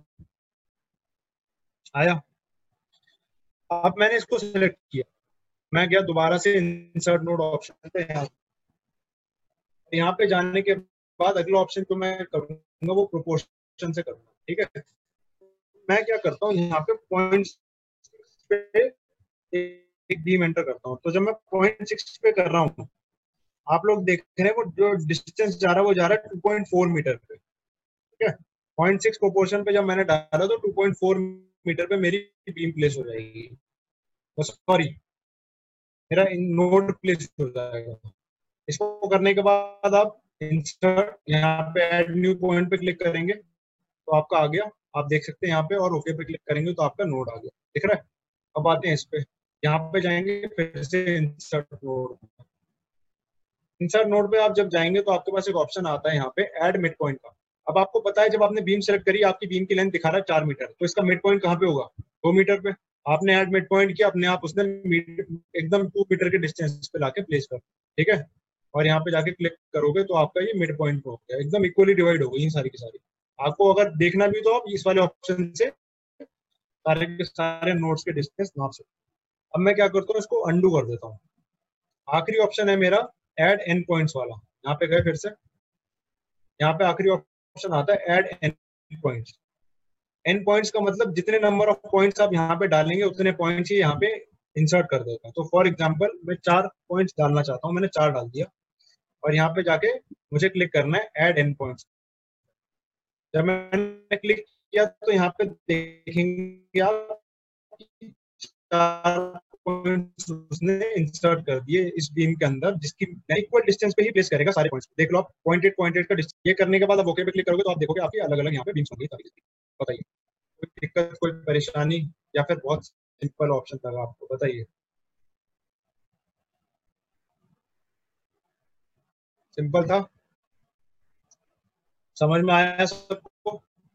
आया। अब मैंने इसको सिलेक्ट किया, मैं गया दोबारा से इंसर्ट नोड ऑप्शन पे, यहाँ पे जाने के बाद अगला ऑप्शन जो मैं करूंगा वो प्रोपोर्शन से करूंगा। ठीक है, मैं क्या करता हूँ, यहाँ पे पॉइंट पे एक बीम एंटर करता हूँ। तो जब मैं 0.6 पे कर रहा हूँ, आप लोग देख रहे हैं वो जो डिस्टेंस जा रहा है वो जा रहा है 2.4 मीटर पे। ठीक है, 0.6 प्रोपोर्शन पे जब मैंने डाला तो 2.4 मीटर पे मेरी बीम प्लेस हो जाएगी, सॉरी मेरा नोड प्लेस हो जाएगा। इसको करने के बाद आप इंसर्ट यहाँ पे ऐड न्यू पॉइंट पे क्लिक करेंगे तो आपका आ गया, आप देख सकते हैं यहाँ पे, और ओके पे क्लिक करेंगे तो आपका नोड आ गया, दिख रहा है। अब आते हैं इस पे, यहाँ पे जाएंगे फिर से इंसर्ट नोड, इंसर्ट नोड पे आप जब जाएंगे तो आपके पास एक ऑप्शन आता है यहाँ पे ऐड मिड पॉइंट का। अब आपको पता है जब आपने बीम सेलेक्ट करी, आपकी बीम की लेंथ दिखा रहा है 4 मीटर, तो इसका मिड पॉइंट कहाँ पे होगा, 2 मीटर पे। आपने ऐड मिड पॉइंट किया, अपने आप उसने एकदम 2 मीटर के डिस्टेंस पे लाके प्लेस कर, ठीक है। और यहाँ पे जाके क्लिक करोगे तो आपका ये मिड पॉइंट हो गया, एकदम इक्वली डिवाइड हो गई सारी की सारी। आपको अगर देखना भी तो आप इस वाले ऑप्शन से सारे के सारे नोट्स के डिस्टेंस नाप सकते हो। अब मैं क्या करता हूँ, इसको अंडू कर देता हूँ। आखिरी ऑप्शन है मेरा ऐड एंड पॉइंट्स वाला, यहाँ पे गए फिर से, यहाँ पे आखिरी ऑप्शन आता है add end points. End points का मतलब जितने नंबर ऑफ पॉइंट्स आप यहाँ पे डालेंगे उतने पॉइंट्स ही यहाँ पे इंसर्ट कर देगा। तो फॉर एग्जाम्पल मैं 4 पॉइंट्स डालना चाहता हूँ, मैंने 4 डाल दिया, और यहाँ पे जाके मुझे क्लिक करना है ऐड एंड पॉइंट्स। जब मैंने क्लिक किया तो यहाँ पे देखेंगे आप 4 पॉइंट्स उसने इंसर्ट कर दिए इस बीम के अंदर, जिसकी इक्वल डिस्टेंस पे ही प्लेस करेगा सारे पॉइंट्स। देख लो आप पॉइंटेड का डिस्टेंस। ये करने के बाद आप ओके पे क्लिक करोगे तो आप देखोगे आपकी अलग अलग यहाँ पे बीम्स होंगी सारी। बताइए कोई दिक्कत, कोई परेशानी, या फिर बहुत सिंपल ऑप्शन लगा आपको? बताइए। सिंपल था, समझ में आया सबको?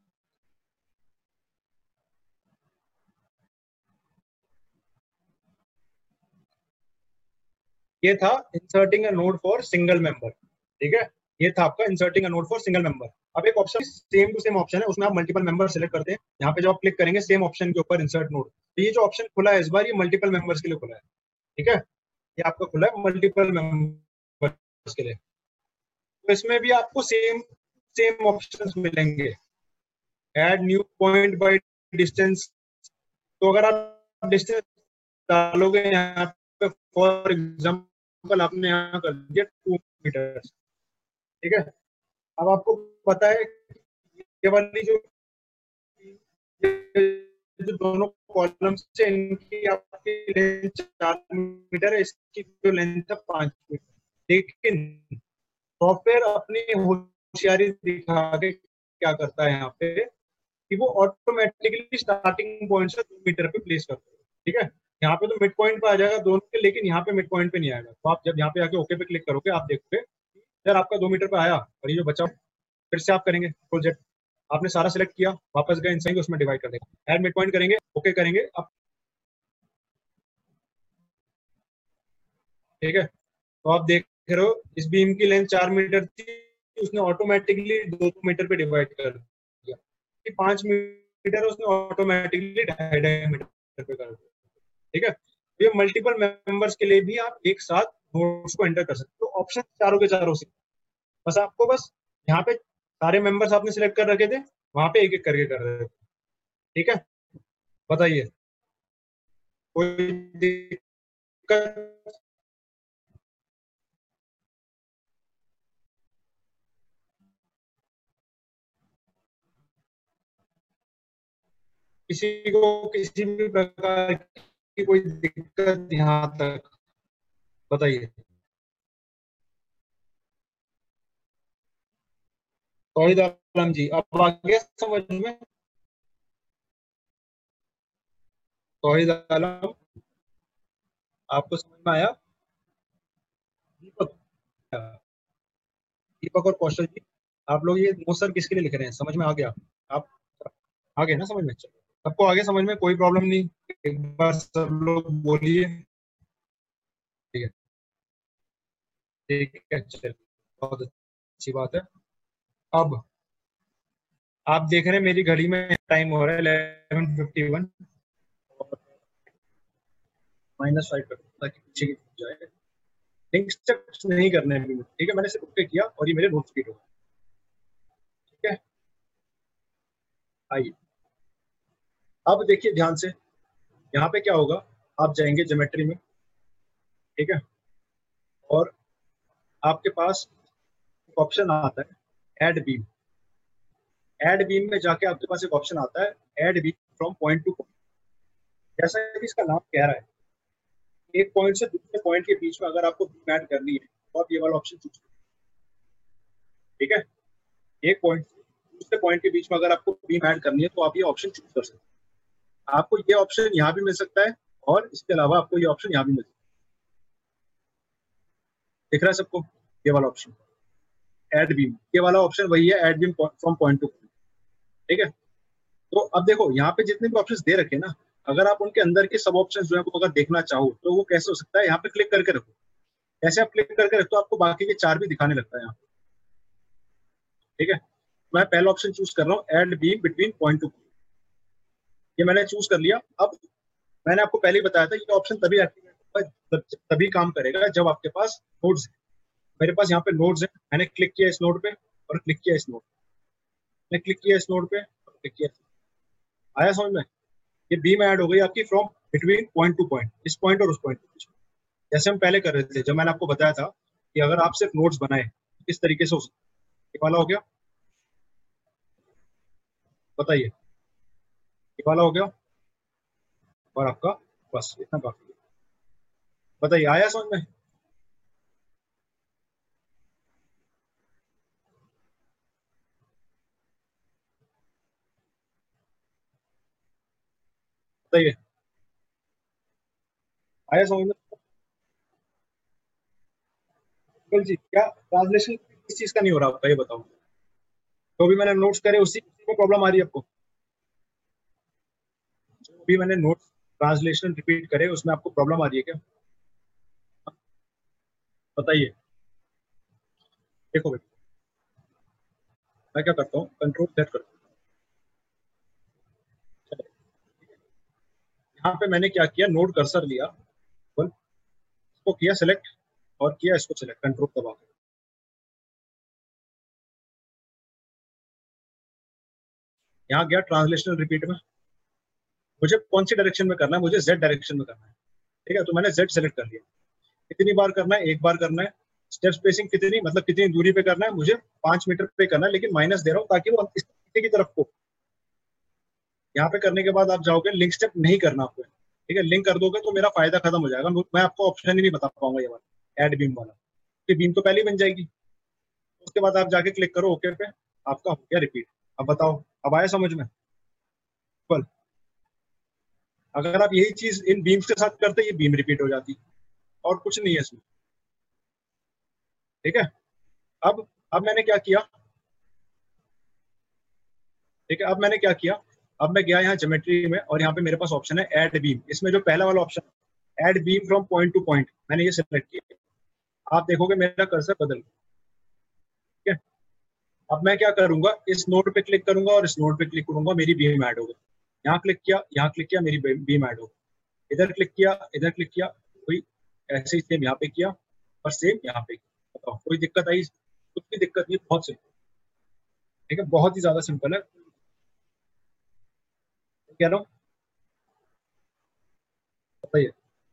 ये था inserting a node for single member, ठीक है। ये था आपका inserting a node for single member. अब एक option same to same option है, उसमें आप मल्टीपल मेंबर सेलेक्ट करते हैं। यहाँ पे जब आप क्लिक करेंगे सेम ऑप्शन के ऊपर इंसर्ट नोड, तो ये जो ऑप्शन खुला है इस बार, ये मल्टीपल मेंबर्स के लिए खुला है, ठीक है। ये आपका खुला है मल्टीपल मेंबर्स के लिए। तो इसमें भी आपको सेम सेम ऑप्शंस मिलेंगे। Add new point by distance, तो अगर आप डिस्टेंस डालोगे यहाँ पे, फॉर एग्जांपल आपने यहाँ कर दिया 2 मीटर, ठीक है। अब आपको पता है ये वाली जो जो दोनों कॉलम्स है इनकी आपकी लेंथ 4 मीटर है, इसकी जो लेंथ है 5 मीटर। लेकिन सॉफ्टवेयर अपनी होशियारी दिखा के क्या करता है यहाँ पे कि वो ऑटोमेटिकली स्टार्टिंग पॉइंट से 2 मीटर पे प्लेस करता है, ठीक है। यहाँ पे तो मिड पॉइंट पे आ जाएगा दोनों के, लेकिन यहाँ पे मिड पॉइंट पे नहीं आएगा। तो आप जब यहाँ पे आके ओके पे क्लिक करोगे आप देखोगे यार आपका 2 मीटर पे आया, और ये जो बचा फिर से आप करेंगे प्रोजेक्ट, आपने सारा सेलेक्ट किया, वापस गए इंसाइन उसमें डिवाइड कर देगा, ऐड मिड पॉइंट करेंगे, ओके करेंगे अब, ठीक है। तो आप देख रहे हो इस बीम की लेंथ 4 मीटर थी, उसने ऑटोमेटिकली 2 मीटर पे डिवाइड कर दिया। 5 मीटर उसने ऑटोमेटिकली 2.5 मीटर पे कर दिया, ठीक है। तो ये मल्टीपल मेंबर्स के लिए भी आप एक साथ नोट्स को एंटर कर सकते हो। तो ऑप्शन चारों के चारों से, बस आपको बस यहाँ पे सारे मेंबर्स आपने सिलेक्ट कर रखे थे, वहां पे एक एक करके कर रहे थे, ठीक है। बताइए कोई दिक्कत? किसी को किसी भी प्रकार की कोई दिक्कत यहाँ तक? बताइए। तौहीद आलम जी, अब आ गया समझ में? तौहीद आलम, आपको समझ में आया? दीपक, दीपक और कौशल जी, आप लोग ये नो सर किसके लिए लिख रहे हैं, समझ में आ गया? आप आ गए ना समझ में? चलो सबको आगे समझ में, कोई प्रॉब्लम नहीं। एक बार सब लोग बोलिए, ठीक है। ठीक है चलिए, बहुत अच्छी बात है। अब आप देख रहे हैं मेरी घड़ी में टाइम हो रहा है 11:51, और -5 कर ताकि पीछे की छूट जाए। लिंक्स चेक नहीं करने हैं अभी, ठीक है। मैंने सिर्फ ओके किया और ये मेरे नोट्स की हो, ठीक है। आइए अब देखिए ध्यान से, यहाँ पे क्या होगा, आप जाएंगे ज्योमेट्री में, ठीक है। और आपके पास ऑप्शन आता है ऐड बीम। ऐड बीम में जाके आपके पास एक ऑप्शन आता है add beam from point to point. जैसा कि इसका नाम कह रहा है, एक पॉइंट से दूसरे पॉइंट के बीच में अगर आपको बीम ऐड करनी है तो आप ये वाला ऑप्शन चूज करें, ठीक है। एक पॉइंट से दूसरे पॉइंट के बीच में अगर आपको बीम ऐड करनी है तो आप ये ऑप्शन चूज कर सकते हैं। आपको ये ऑप्शन यहाँ भी मिल सकता है, और इसके अलावा आपको ये ऑप्शन यहाँ भी मिल सकता है। दिख रहा है सबको ये वाला ऑप्शन, ऐड बीम, ये वाला ऑप्शन वही है, add beam from point to point, ठीक है। तो अब देखो यहाँ पे जितने भी ऑप्शंस दे रखे हैं ना, अगर आप उनके अंदर के सब ऑप्शन जो है वो अगर देखना चाहो तो वो कैसे हो सकता है, यहाँ पे क्लिक करके रखो। ऐसे आप क्लिक करके रखो तो आपको बाकी के 4 भी दिखाने लगता है यहाँ। ठीक है, मैं पहला ऑप्शन चूज कर रहा हूँ, add beam between point to point. ये मैंने चूज कर लिया। अब मैंने आपको पहले ही बताया था ये ऑप्शन तभी एक्टिवेट होगा, तभी काम करेगा जब आपके पास नोड्स है। मेरे पास यहाँ पे नोड्स है, मैंने क्लिक किया इस नोड पे और क्लिक किया इस नोड पे, क्लिक किया इस नोड पे और क्लिक किया। आया समझ में? ये बीम ऐड हो गई आपकी from between point to point, इस पॉइंट और उस पॉइंट के बीच। जैसे हम पहले कर रहे थे, जब मैंने आपको बताया था कि अगर आप सिर्फ नोट्स बनाए किस तरीके से हो सकता है। ये वाला हो गया, बताइए, ये वाला हो गया और आपका बस इतना काफी है। बताइए आया समझ में? बताइए आया समझ में? बिल्कुल जी, क्या ट्रांसलेशन किस चीज का नहीं हो रहा आपका, ये बताओ। तो भी मैंने नोट्स करे उसी में प्रॉब्लम आ रही है आपको? जो भी मैंने नोट्स ट्रांसलेशन रिपीट करे उसमें आपको प्रॉब्लम आ रही है क्या? बताइए। देखो भाई, मैं क्या करता हूँ, कंट्रोल सेट करता हूँ। यहाँ पे मैंने क्या किया, नोड कर्सर लिया, इसको किया सिलेक्ट और किया इसको सिलेक्ट, कंट्रोल दबा के। यहाँ गया ट्रांसलेशनल रिपीट में, मुझे कौन सी डायरेक्शन में करना है, मुझे जेड डायरेक्शन में करना है। ठीक है, तो मैंने जेड सेलेक्ट कर लिया। कितनी बार करना है, एक बार करना है। स्टेप स्पेसिंग कितनी, मतलब कितनी दूरी पे करना है, मुझे 5 मीटर पे करना है, लेकिन माइनस दे रहा हूँ ताकि वो इस पीछे की तरफ को। यहाँ पे करने के बाद आप जाओगे, लिंक स्टेप नहीं करना आपको। ठीक है, लिंक कर दोगे तो मेरा फायदा खत्म हो जाएगा, मैं आपको ऑप्शन ही नहीं बता पाऊंगा ये वाला एड बीम वाला, क्योंकि बीम तो पहले ही बन जाएगी। उसके बाद आप जाके क्लिक करो ओके पे, आपका हो गया रिपीट। अब बताओ, अब आया समझ में? बल अगर आप यही चीज इन बीम्स के साथ करते, ये बीम रिपीट हो जाती, और कुछ नहीं है इसमें। ठीक है, अब मैंने क्या किया, ठीक है, अब मैंने क्या किया, अब मैं गया यहाँ ज्योमेट्री में और यहाँ पे मेरे पास ऑप्शन है ऐड बीम। इसमें जो पहला वाला option add beam from point to point, मैंने ये सिलेक्ट किया। आप देखोगे मेरा कर्सर बदल गया। ठीक है, अब मैं क्या करूंगा, इस नोड पे क्लिक करूंगा और इस नोड पे क्लिक करूंगा, मेरी बीम ऐड होगी। यहाँ क्लिक किया, यहाँ क्लिक किया, मेरी बीम ऐड होगी। इधर क्लिक किया, इधर क्लिक किया, कोई ऐसे ही सेम यहाँ पे किया और सेम यहाँ पे किया। बताओ कोई दिक्कत आई? कुछ भी दिक्कत नहीं, बहुत सिंपल। ठीक है, बहुत ही ज्यादा सिंपल है। कह रहा हूँ, बताइए।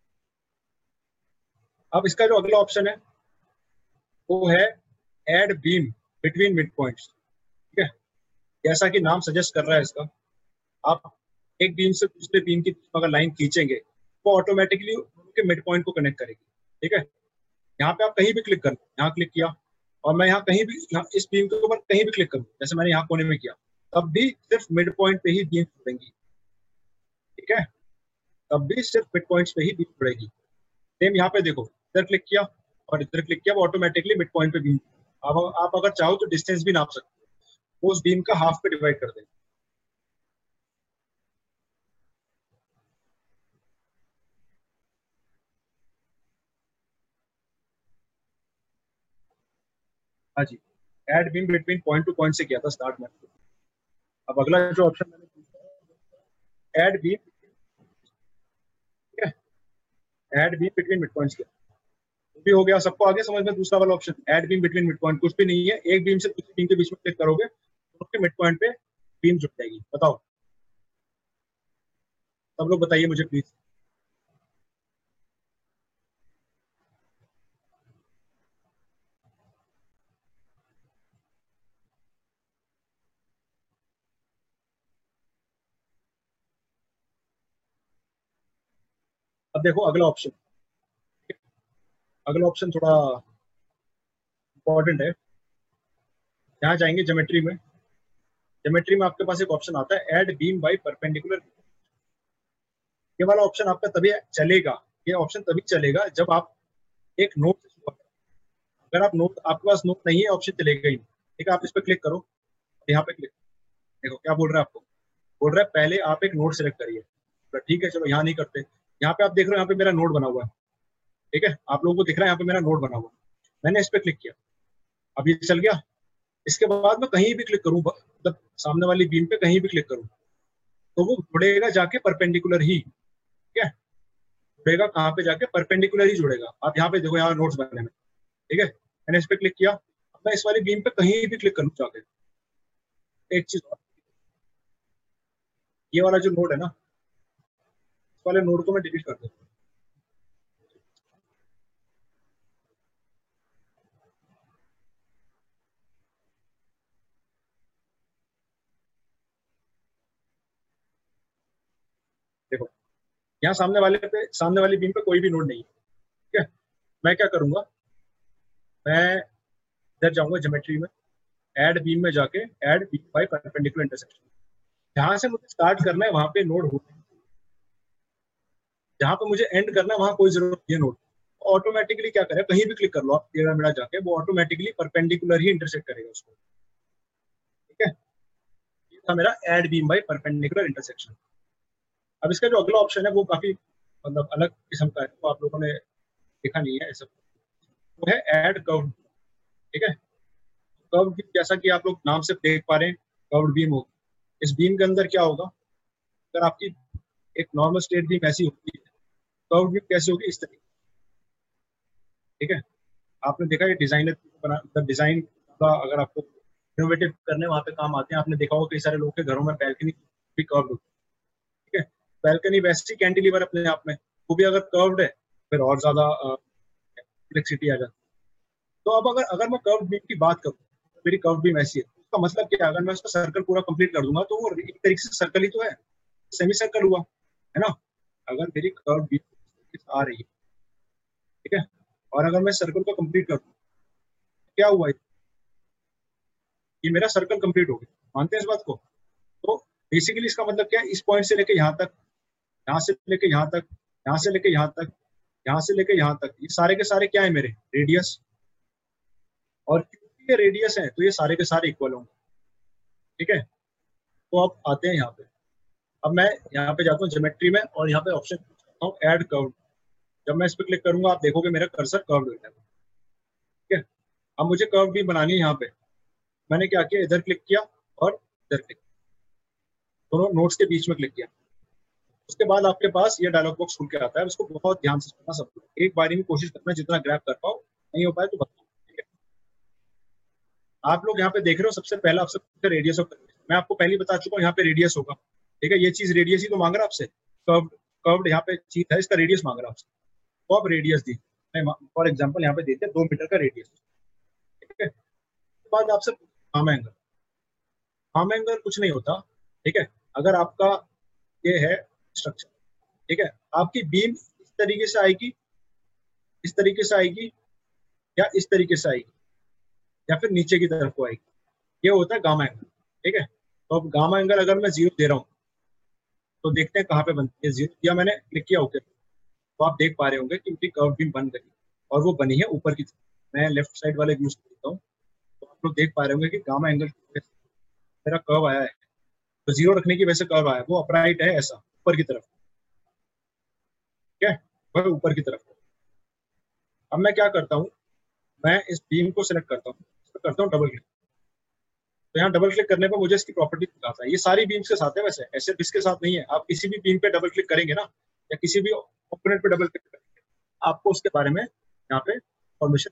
अब इसका जो अगला ऑप्शन है वो है add beam between mid points. ठीक है, जैसा कि नाम सजेस्ट कर रहा है इसका, आप एक बीम से दूसरे बीम की अगर लाइन खींचेंगे वो ऑटोमेटिकली उनके मिड पॉइंट को कनेक्ट करेगी। ठीक है, यहाँ पे आप कहीं भी क्लिक कर, यहाँ क्लिक किया और मैं यहाँ कहीं भी, यहाँ इस बीम के ऊपर कहीं भी क्लिक करूँ, जैसे मैंने यहाँ कोने में किया, तब भी सिर्फ मिड पॉइंट पे ही बीम जुड़ेंगी। ठीक है, तब भी सिर्फ मिड पॉइंट्स पे ही बीम जुड़ेगी। सेम यहाँ पे देखो, इधर क्लिक किया और इधर क्लिक किया, वो ऑटोमेटिकली मिड पॉइंट पे बीम। अब आप अगर चाहो तो डिस्टेंस भी नाप सकते हो, वो उस बीम का हाफ पे डिवाइड कर देंगे। हाँ जी, add beam between point to point से किया था स्टार्ट में। अब अगला जो ऑप्शन मैंने पूछा, ऐड बीम, ठीक है, add beam between mid points किया, वो भी हो गया। सबको आगे समझ में? दूसरा वाला option add beam between mid point कुछ भी नहीं है, एक बीम से दूसरी बीम के बीच में क्लिक करोगे तो उसके मिड पॉइंट पे बीम जुट जाएगी। बताओ, सब लोग बताइए मुझे प्लीज। अब देखो अगला ऑप्शन, अगला ऑप्शन थोड़ा इंपॉर्टेंट है। यहाँ जाएंगे ज्योमेट्री में, ज्योमेट्री में आपके पास एक ऑप्शन आता है ऐड बीम बाय परपेंडिकुलर। ये वाला ऑप्शन आपका तभी चलेगा, ये ऑप्शन तभी चलेगा जब आप एक नोट से शुरुआत करें। अगर आप नोट, आपके पास नोट नहीं है, ऑप्शन चलेगा ही नहीं। ठीक है, आप इस पर क्लिक करो, यहाँ पे क्लिक, देखो क्या बोल रहा है आपको, बोल रहा है पहले आप एक नोट सेलेक्ट करिए। ठीक है, चलो यहाँ नहीं करते। यहाँ पे आप देख रहे हो, यहाँ पे मेरा नोड बना हुआ है, ठीक है, आप लोगों को दिख रहा है यहाँ पे मेरा नोड बना हुआ है। मैंने इस पे क्लिक किया, अब ये चल गया। इसके बाद मैं कहीं भी क्लिक करूँ, मतलब सामने वाली बीम पे कहीं भी क्लिक करूँ, तो वो जुड़ेगा जाके परपेंडिकुलर ही, ठीक है, जुड़ेगा कहाँ पे जाके, परपेंडिकुलर ही जुड़ेगा। आप यहाँ पे देखो, यहाँ नोट्स बने हैं, ठीक है, मैंने इस पे क्लिक किया। अब मैं इस वाली बीम पे कहीं भी क्लिक करूँ जाके, एक चीज और, ये वाला जो नोड है ना, इस वाले नोड को मैं डिलीट कर दूँ। देखो, यहाँ सामने वाली बीम पे कोई भी नोड नहीं है, ठीक है। मैं क्या करूंगा, मैं इधर जाऊंगा ज्योमेट्री में, ऐड बीम में जाके add beam by perpendicular intersection, जहां से मुझे स्टार्ट करना है वहां पे नोड हो, जहां पे मुझे एंड करना है वहां कोई जरूरत नहीं है नोड। ऑटोमेटिकली क्या करे, कहीं भी क्लिक कर लो आप टेढ़ा मेढ़ा जाके, वो ऑटोमेटिकली परपेंडिकुलर ही इंटरसेक्ट करेगा उसको, ठीक है। ये था मेरा add beam by perpendicular intersection. अब इसका जो अगला ऑप्शन है वो काफी मतलब अलग किस्म का है, तो आप लोगों ने देखा नहीं है ऐसा, वो है ऐड कर्व, ठीक है। कर्व बीम, जैसा कि आप लोग नाम से देख पा रहे हैं, कर्व बीम होगी। इस बीम के अंदर क्या होगा, अगर आपकी एक नॉर्मल स्ट्रेट बीम ऐसी होती है, कर्व बीम कैसी होगी, इस तरीके, ठीक है। आपने देखा ये डिजाइनर बना, मतलब डिजाइन का अगर आपको इनोवेटिव करने वहां पे काम आते हैं, आपने देखा होगा कई सारे लोगों के घरों में बैल्कनी भी कर्व्ड होती है, ठीक है। बैल्कनी वैसी कैंटिलीवर अपने आप में, वो भी अगर कर्व्ड है फिर और ज्यादा कॉम्प्लेक्सिटी आ जाती है। तो अब अगर अगर मैं कर्व बीम की बात करूँ, मेरी कर्व बीम ऐसी है, उसका मतलब क्या है, अगर मैं उसका सर्कल पूरा कंप्लीट कर दूंगा तो वो एक तरीके से सर्कल ही तो है, सेमी सर्कल हुआ, है ना। अगर मेरी कर्व बीम आ रही है, ठीक है, और अगर मैं सर्कल को कंप्लीट कर दूं, क्या हुआ, ये मेरा सर्कल कंप्लीट हो गया, मानते हैं इस बात को। तो बेसिकली इसका मतलब क्या है, इस पॉइंट से लेके यहाँ तक, यहाँ से लेके यहाँ तक, यहाँ से लेके यहाँ तक, यहाँ से लेके यहाँ तक, ये सारे के सारे क्या है मेरे रेडियस, और क्योंकि ये रेडियस है तो ये सारे के सारे इक्वल होंगे, ठीक है। तो अब आते हैं यहाँ पे, अब मैं यहाँ पे जाता हूँ ज्योमेट्री में और यहाँ पे ऑप्शन करता हूँ ऐड कर्व। जब मैं इस पे क्लिक करूंगा आप देखोगे मेरा कर्सर कर्व हो जाएगा, ठीक है। अब मुझे कर्व भी बनानी है, यहाँ पे मैंने क्या किया, इधर क्लिक किया और इधर क्लिक, दोनों नोट्स के बीच में क्लिक किया। उसके बाद आपके पास ये डायलॉग बॉक्स खुल के आता है, उसको बहुत ध्यान से सुनना, सब एक बारी में कोशिश करना जितना ग्रैब कर पाओ, नहीं हो पाए तो बताओ, ठीक है। आप लोग यहाँ पे देख रहे हो, सबसे पहला आपसे रेडियस ऑफ, मैं आपको पहले बता चुका हूँ यहाँ पे रेडियस होगा, ठीक है। ये चीज रेडियस ही तो मांग रहा है आपसे, कर्व, कर्व्ड यहाँ पे चीज है, इसका रेडियस मांग रहा है आपसे, तो आप रेडियस दी, फॉर एग्जाम्पल यहाँ पे देते हैं 2 मीटर का रेडियस, ठीक है। उसके बाद आपसे आर्म एंगल, आर्म एंगल कुछ नहीं होता, ठीक है। अगर आपका ये है स्ट्रक्चर, ठीक है, आपकी बीम इस तरीके से आएगी, इस तरीके से आएगी, या इस तरीके से आएगी, या फिर नीचे की तरफ को आएगी, ये होता है गामा एंगल, ठीक है। तो अब गामा एंगल अगर मैं 0 दे रहा हूँ तो देखते हैं कहाँ पे बनती है, 0 दिया मैंने, क्लिक किया ओके, तो आप देख पा रहे होंगे कि उनकी कर्व बीम बन गई, और वो बनी है ऊपर की तरफ। मैं लेफ्ट साइड वाले व्यू से देखता हूँ, तो आप लोग देख पा रहे होंगे कि गामा एंगल मेरा कर्व आया है, तो 0 रखने की वजह से कर्व आया, वो अपराइट है ऐसा ऊपर की तरफ, ठीक है, वह ऊपर की तरफ। अब मैं क्या करता हूँ, मैं इस बीम को सिलेक्ट करता हूँ, करता हूँ डबल क्लिक, तो यहाँ डबल क्लिक करने पर मुझे इसकी प्रॉपर्टी दिखाता है। ये सारी बीम्स के साथ है, वैसे ऐसे इसके साथ नहीं है। आप किसी भी बीम पे डबल क्लिक करेंगे ना, या किसी भी कंपोनेंट पे डबल क्लिक करेंगे, आपको उसके बारे में यहाँ पे इंफॉर्मेशन,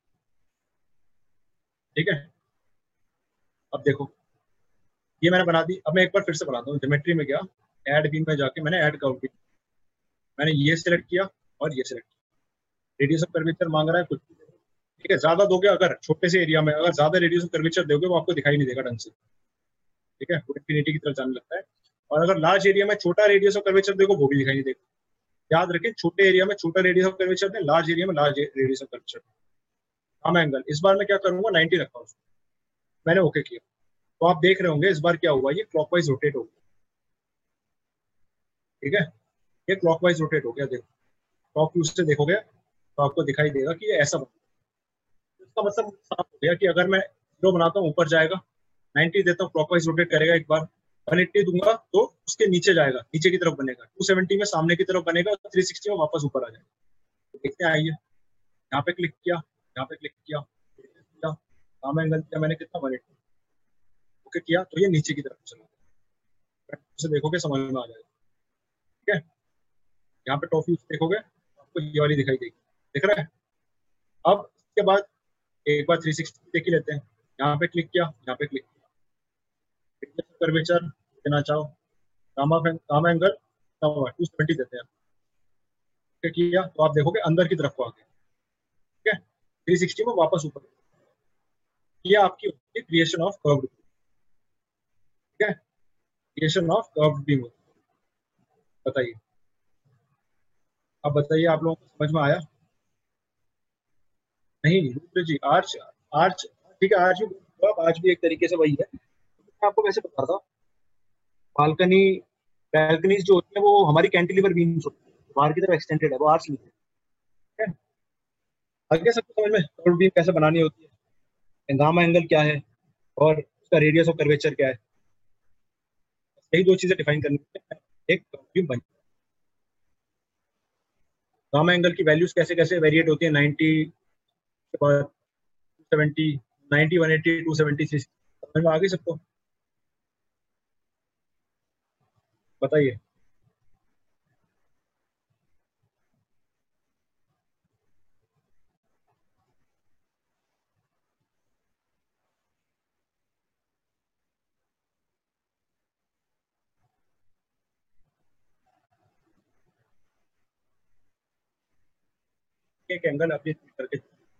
ठीक है। अब देखो ये मैंने बना दी, अब मैं एक बार फिर से बनाता हूँ, ज्योमेट्री में गया, ऐड बीम में जाके मैंने ऐड कर्व बीम, मैंने ये सिलेक्ट किया और ये सिलेक्ट किया, रेडियस ऑफ कर्वेचर मांग रहा है कुछ, ठीक है। ज्यादा दोगे, अगर छोटे से एरिया में अगर ज्यादा रेडियस ऑफ कर्वेचर दोगे वो आपको दिखाई नहीं देगा ढंग से, ठीक है, वो इंफिनिटी की तरफ जाने लगता है। और अगर लार्ज एरिया में छोटा रेडियस ऑफ कर्वेचर देखो वो भी दिखाई नहीं देगा। याद रखें, छोटे एरिया में छोटा रेडियस ऑफ कर्वेचर दें, लार्ज एरिया में लार्ज रेडियस ऑफ कर्वेचर। हम एंगल इस बार मैं क्या करूंगा, 90 रखा हूँ, मैंने ओके किया, तो आप देख रहे होंगे इस बार क्या हुआ, ये क्लॉकवाइज रोटेट हो गया, ठीक है, ये क्लॉकवाइज रोटेट हो गया। देखो टॉप व्यू से देखोगे तो आपको दिखाई देगा कि ये ऐसा बना, इसका मतलब साफ हो गया कि अगर मैं 0 बनाता हूँ ऊपर जाएगा, 90 देता हूँ क्लॉकवाइज रोटेट करेगा एक बार, 180 दूंगा तो उसके नीचे जाएगा, नीचे की तरफ बनेगा, 270 में सामने की तरफ बनेगा, 360 में वापस ऊपर आ जाएगा। तो देखते हैं, आइए यहाँ पे क्लिक किया, यहाँ पे क्लिक किया, काम एंगल किया मैंने कितना, 180 ओके किया, तो ये नीचे की तरफ चला, उसे देखोगे समझ में आ जाएगा। ठीक है, यहाँ पे टॉप व्यू देखोगे आपको ये वाली दिखाई देगी, दिख रहा है। अब इसके बाद एक बार 360 देख ही लेते हैं, यहाँ पे क्लिक किया, यहाँ पे क्लिक किया, कर्वेचर देना चाहो, गामा एंगल 270 देते हैं, ठीक किया, तो आप देखोगे अंदर की तरफ को आ गया। ठीक है, 360 में वापस ऊपर, ये आपकी क्रिएशन ऑफ कर्व। ठीक है, क्रिएशन ऑफ कर्व बीम। बताइए, अब बताइए आप लोगों को समझ में आया? नहीं रुद्र जी, आर्च, आर्च ठीक है, आर्च भी, आर्च भी एक तरीके से वही है। मैं आपको वैसे बता रहा, बालकनी बैल्कनीज जो होती है वो हमारी कैंटिलीवर बीम्स होती है, बाहर की तरफ एक्सटेंडेड है, वो आर्च नहीं है। ठीक है, आगे सबको समझ में कर्व बीम कैसे बनानी होती है, गामा एंगल क्या है और उसका रेडियस ऑफ कर्वेचर क्या है, यही दो चीजें डिफाइन करनी है, एक कर्व बीम बन। गामा एंगल की वैल्यूज कैसे कैसे वेरिएट होती है, 90 के बाद 270, 90, 180, 270, 360, समझ में आ गई सबको? बताइए। एक एंगल अभी करके,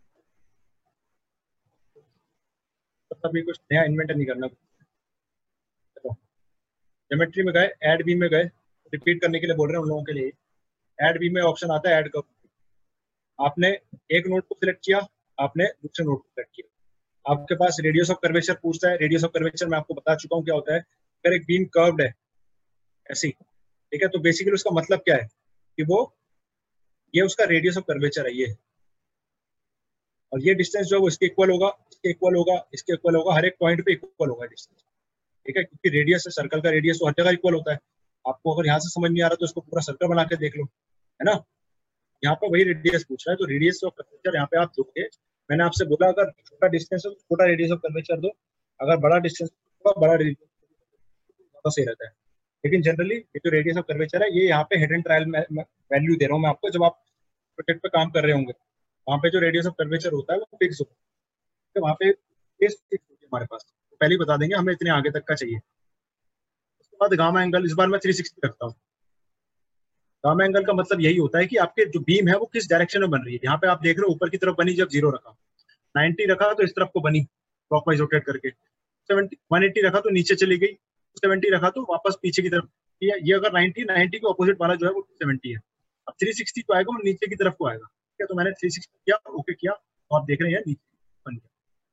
तभी कुछ नया इन्वेंट नहीं करना। चलो ज्योमेट्री में गए, ऐड बीम में गए, रिपीट करने के लिए बोल रहे हैं उन लोगों के लिए। ऐड बीम में ऑप्शन आता है ऐड कर्व, आपने एक नोड को सिलेक्ट किया, आपने दूसरे नोड को सिलेक्ट किया, आपके पास रेडियस ऑफ कर्वेचर पूछता है। रेडियस ऑफ कर्वेचर मैं आपको बता चुका हूँ क्या होता है। अगर एक बीम कर्व्ड है ऐसी, ठीक है, तो बेसिकली उसका मतलब क्या है कि वो, ये उसका रेडियस ऑफ कर्वेचर है ये, और ये डिस्टेंस जो है वो इसके इक्वल होगा, इसके इक्वल होगा, इसके इक्वल होगा, हर एक पॉइंट पे इक्वल होगा डिस्टेंस। ठीक है, क्योंकि रेडियस है, सर्कल का रेडियस तो हर जगह इक्वल होता है। आपको अगर यहाँ से समझ नहीं आ रहा तो इसको पूरा सर्कल बना के देख लो, है ना। यहाँ पे वही रेडियस पूछ रहा है, तो रेडियस ऑफ कर्वेचर यहाँ पे आप दोगे। मैंने आपसे बोला अगर छोटा डिस्टेंस है तो छोटा रेडियस ऑफ कर्वेचर दो, अगर बड़ा डिस्टेंस तो बड़ा रेडियस, ज्यादा सही रहता है। लेकिन जनरली ये जो रेडियस ऑफ कर्वेचर है ये यहाँ पे हिडन ट्रायल वैल्यू दे रहा हूँ मैं आपको, जब आप प्रोजेक्ट पे काम कर रहे होंगे वहाँ पे जो रेडियस ऑफ कर्वेचर होता है वो फिक्स होता है, तो वहाँ पे फिक्स होती है हमारे पास, तो पहले ही बता देंगे हमें इतने आगे तक का चाहिए। उसके बाद गामा एंगल, इस बार मैं 360 रखता हूँ। गामा एंगल का मतलब यही होता है कि आपके जो बीम है वो किस डायरेक्शन में बन रही है। यहाँ पे आप देख रहे हो ऊपर की तरफ बनी जब 0 रखा, 90 रखा तो इस तरफ को बनी क्लॉकवाइज रोटेट करके, 70, 180 रखा तो नीचे चली गई, 270 रखा तो वापस पीछे की तरफ। ये अगर 90 के ऑपोजिट वाला जो है वो 270 है। अब 360 तो आएगा वो नीचे की तरफ को आएगा। ठीक है, तो मैंने 360 किया, ओके किया, तो आप देख रहे हैं नीचे बन गया।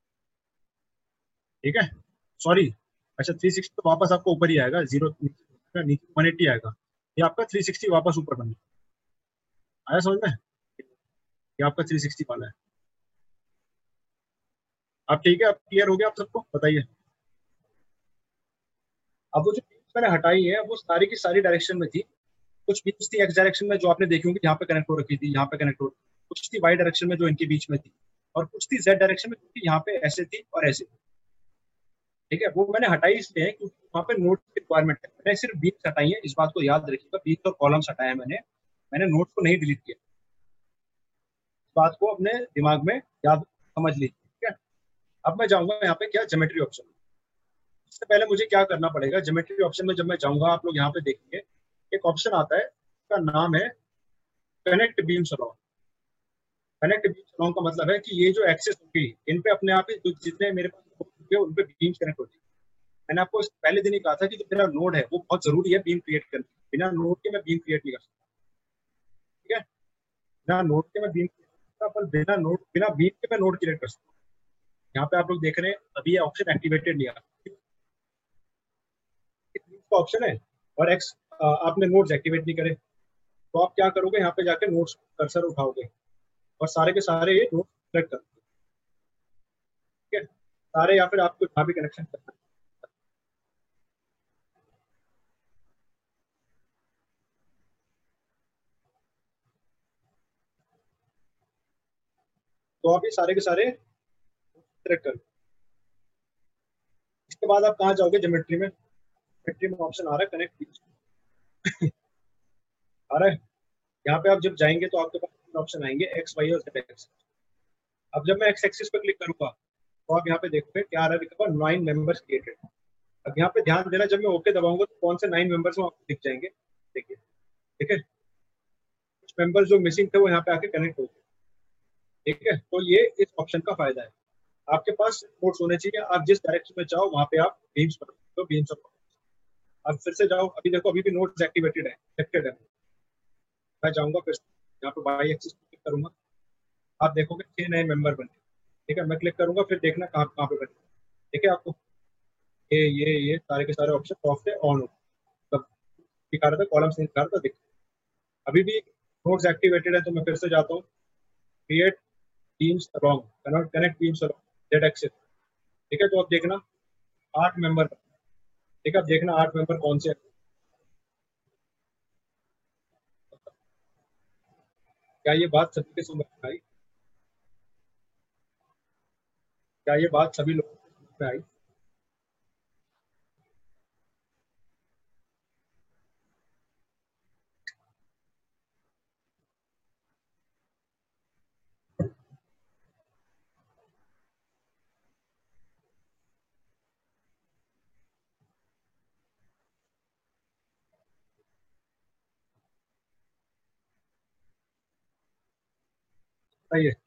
ठीक है, सॉरी, अच्छा 360 तो वापस आपको ऊपर ही आएगा, जीरो नीचे, नीचे 180 आएगा, ये आपका 360 वापस ऊपर बन गया। आया समझ में? ये आपका 360 वाला है। अब ठीक है, अब क्लियर हो गया आप सबको? बताइए। अब वो जो बीम्स मैंने हटाई है वो सारी की सारी डायरेक्शन में थी। कुछ बीम्स थी एक्स डायरेक्शन में जो आपने देखी होंगी, यहाँ पे कनेक्ट हो रखी थी, यहाँ पे कनेक्ट हो, कुछ थी वाई डायरेक्शन में जो इनके बीच में थी, और कुछ थी जेड डायरेक्शन में क्योंकि यहाँ पे ऐसे थी और ऐसे थी। ठीक है, वो मैंने हटाई इसलिए है क्योंकि वहाँ पे नोट की रिक्वायरमेंट है। मैंने सिर्फ बीम्स हटाई है, इस बात को याद रखिएगा, बीम्स और कॉलम्स हटाए हैं मैंने, मैंने नोट्स को नहीं डिलीट किया। इस बात को अपने दिमाग में याद समझ लीजिए। ठीक है, अब मैं जाऊंगा यहाँ पे क्या, ज्योमेट्री ऑप्शन। इससे पहले मुझे क्या करना पड़ेगा, ज्योमेट्री ऑप्शन में जब मैं जाऊंगा आप लोग यहाँ पे देखेंगे एक ऑप्शन आता है, उसका नाम है connect beams along. Connect beams along का मतलब है कि ये जो एक्सेस होगी इन पे अपने आप ही जितने मेरे पास होंगे उन पे बीम्स कनेक्ट होती है। मैंने आपको पहले दिन ही कहा था कि जो मेरा नोड है वो बहुत जरूरी है बीम क्रिएट करना, बिना नोड के मैं बीम क्रिएट नहीं कर सकता। ठीक है, बिना नोड के मैं बीम क्रिएट कर सकता, पर बिना बीम के मैं नोड क्रिएट कर सकता हूँ। यहाँ पे आप लोग देख रहे हैं अभी ये ऑप्शन एक्टिवेटेड नहीं आ रहा, का ऑप्शन है, और एक्स आपने नोड्स एक्टिवेट नहीं करे, तो आप क्या करोगे, यहाँ पे जाके नोट्स कर्सर उठाओगे और सारे के सारे ये नोट्स सेलेक्ट कर, ठीक है, सारे, या फिर आपको जहाँ भी कनेक्शन करना है। तो आप ये सारे के सारे सेलेक्ट कर। इसके बाद आप कहाँ जाओगे, ज्योमेट्री में, ज्योमेट्री में ऑप्शन आ रहा है कनेक्ट, आ रहा है। यहाँ पे आप जब जाएंगे तो आपके पास ऑप्शन आएंगे एक्स वाई और जेड एक्सिस। अब जब मैं एक्स एक्सिस पे क्लिक करूंगा तो आप यहाँ पे देखोगे क्या आ रहा है, लिखा हुआ 9 मेंबर्स क्रिएटेड। अब यहाँ पे ध्यान देना, जब मैं ओके दबाऊंगा तो कौन से 9 मेंबर्स आपको दिख जाएंगे, देखिए, ठीक है। कुछ मेंबर्स जो मिसिंग थे वो यहाँ पे आके कनेक्ट हो गए, ठीक है। तो ये इस ऑप्शन का फायदा है। आपके पास नोट्स होने चाहिए, आप जिस डायरेक्शन में चाहो वहाँ पे आप बीम्स पढ़ो, तो बीम्स ऑफ। अब फिर से जाओ, अभी देखो अभी भी नोट्स एक्टिवेटेड है, एक्टिवेटेड है। मैं जाऊंगा फिर यहाँ पे वाई एक्सिस क्लिक करूंगा, आप देखोगे 6 नए मेंबर बने, ठीक है। मैं क्लिक करूंगा, फिर देखना कहाँ कहाँ पे बने, ठीक है। आपको ये सारे के सारे ऑप्शन ऑफ थे, ऑन हो, मतलब दिखा रहा था, कॉलम से दिखा रहा था, दिख। अभी भी नोट्स एक्टिवेटेड है, तो मैं फिर से जाता हूँ, create teams along, connect teams along Z axis, ठीक है। तो अब देखना 8 मेंबर, ठीक है। अब देखना 8 मेंबर कौन से हैं। क्या ये बात सभी के समझ में आई? क्या ये बात सभी लोगों को समझ में आई? सही है।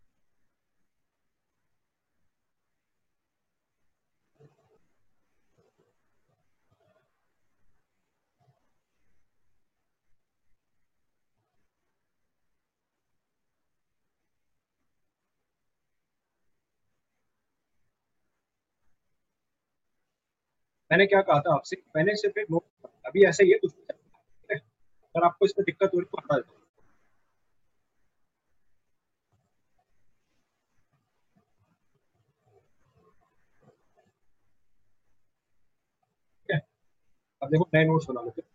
मैंने क्या कहा था आपसे, मैंने सिर्फ एक नोट, अभी ऐसा ही है कुछ भी चल रहा है, ठीक है? अगर आपको इसमें दिक्कत हो रही है तो हटा देता हूँ, ठीक है। अब देखो नए नोट्स बना लेते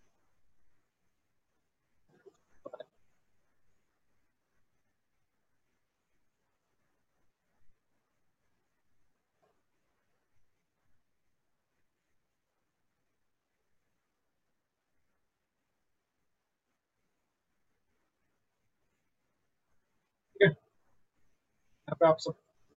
हैं, ठीक है। यहाँ पे आप सब,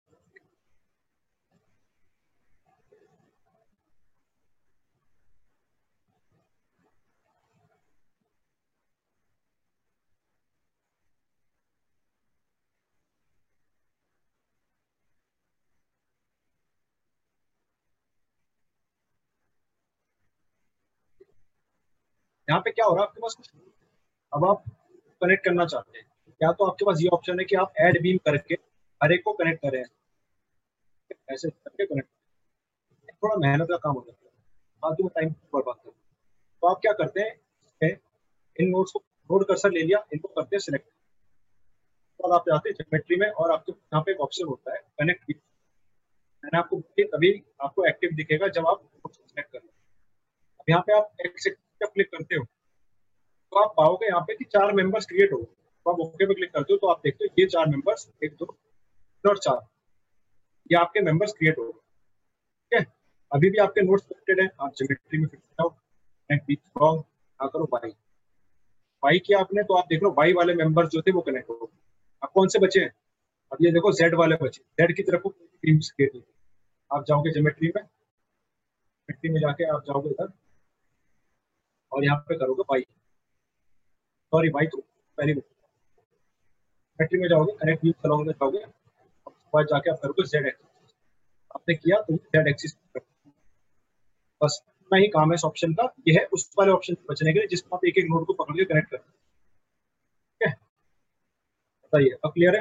यहाँ पे क्या हो रहा है आपके पास कुछ, अब आप कनेक्ट करना चाहते हैं, या तो आपके पास ये ऑप्शन है कि आप ऐड बीम करके हर एक को कनेक्ट करें, ऐसे करके कनेक्ट, थोड़ा मेहनत का काम हो जाता है, फालतू में टाइम बर्बाद करते हैं। तो आप क्या करते हैं, इन नोट्स को, नोड कर्सर ले लिया, इनको करते हैं सिलेक्ट, और आप जाते हैं ज्योमेट्री में, और आपके यहाँ पे एक ऑप्शन होता है कनेक्ट। मैंने आपको बताया, तभी आपको एक्टिव दिखेगा जब आप सेलेक्ट कर लो। अब यहाँ पे आप एक्स जब क्लिक करते हो तो आप पाओगे यहाँ पे कि 4 मेंबर्स क्रिएट हो, तो आप ओके पे क्लिक करते हो तो आप देखते हो ये 4 मेंबर्स, एक दो और 4, ये आपके मेंबर्स क्रिएट हो, ठीक है। अभी भी आपके नोट्स सिलेक्टेड है, आप ज्योमेट्री में फिट जाओ, कनेक्ट विद फ्रॉम, करो वाई, वाई किया आपने तो आप देख लो वाई वाले मेंबर्स जो थे वो कनेक्ट हो गए। अब कौन से बचे हैं, अब ये देखो जेड वाले बचे, जेड की तरफ टीम्स क्रिएट, आप जाओगे ज्योमेट्री में, ज्योमेट्री में जाके आप जाओगे इधर और यहाँ पे करोगे वाई, सॉरी वाई तो पहले बैटरी में जाओगे, कनेक्ट व्यू अलोंग में जाओगे, उसके बाद जाके आप करोगे जेड एक्सिस, आपने किया तो जेड एक्सिस, बस इतना ही काम है इस ऑप्शन का। ये है उस वाले ऑप्शन से बचने के लिए जिसमें आप एक एक नोड को पकड़ के कनेक्ट करते हैं, ठीक है। बताइए अब क्लियर है,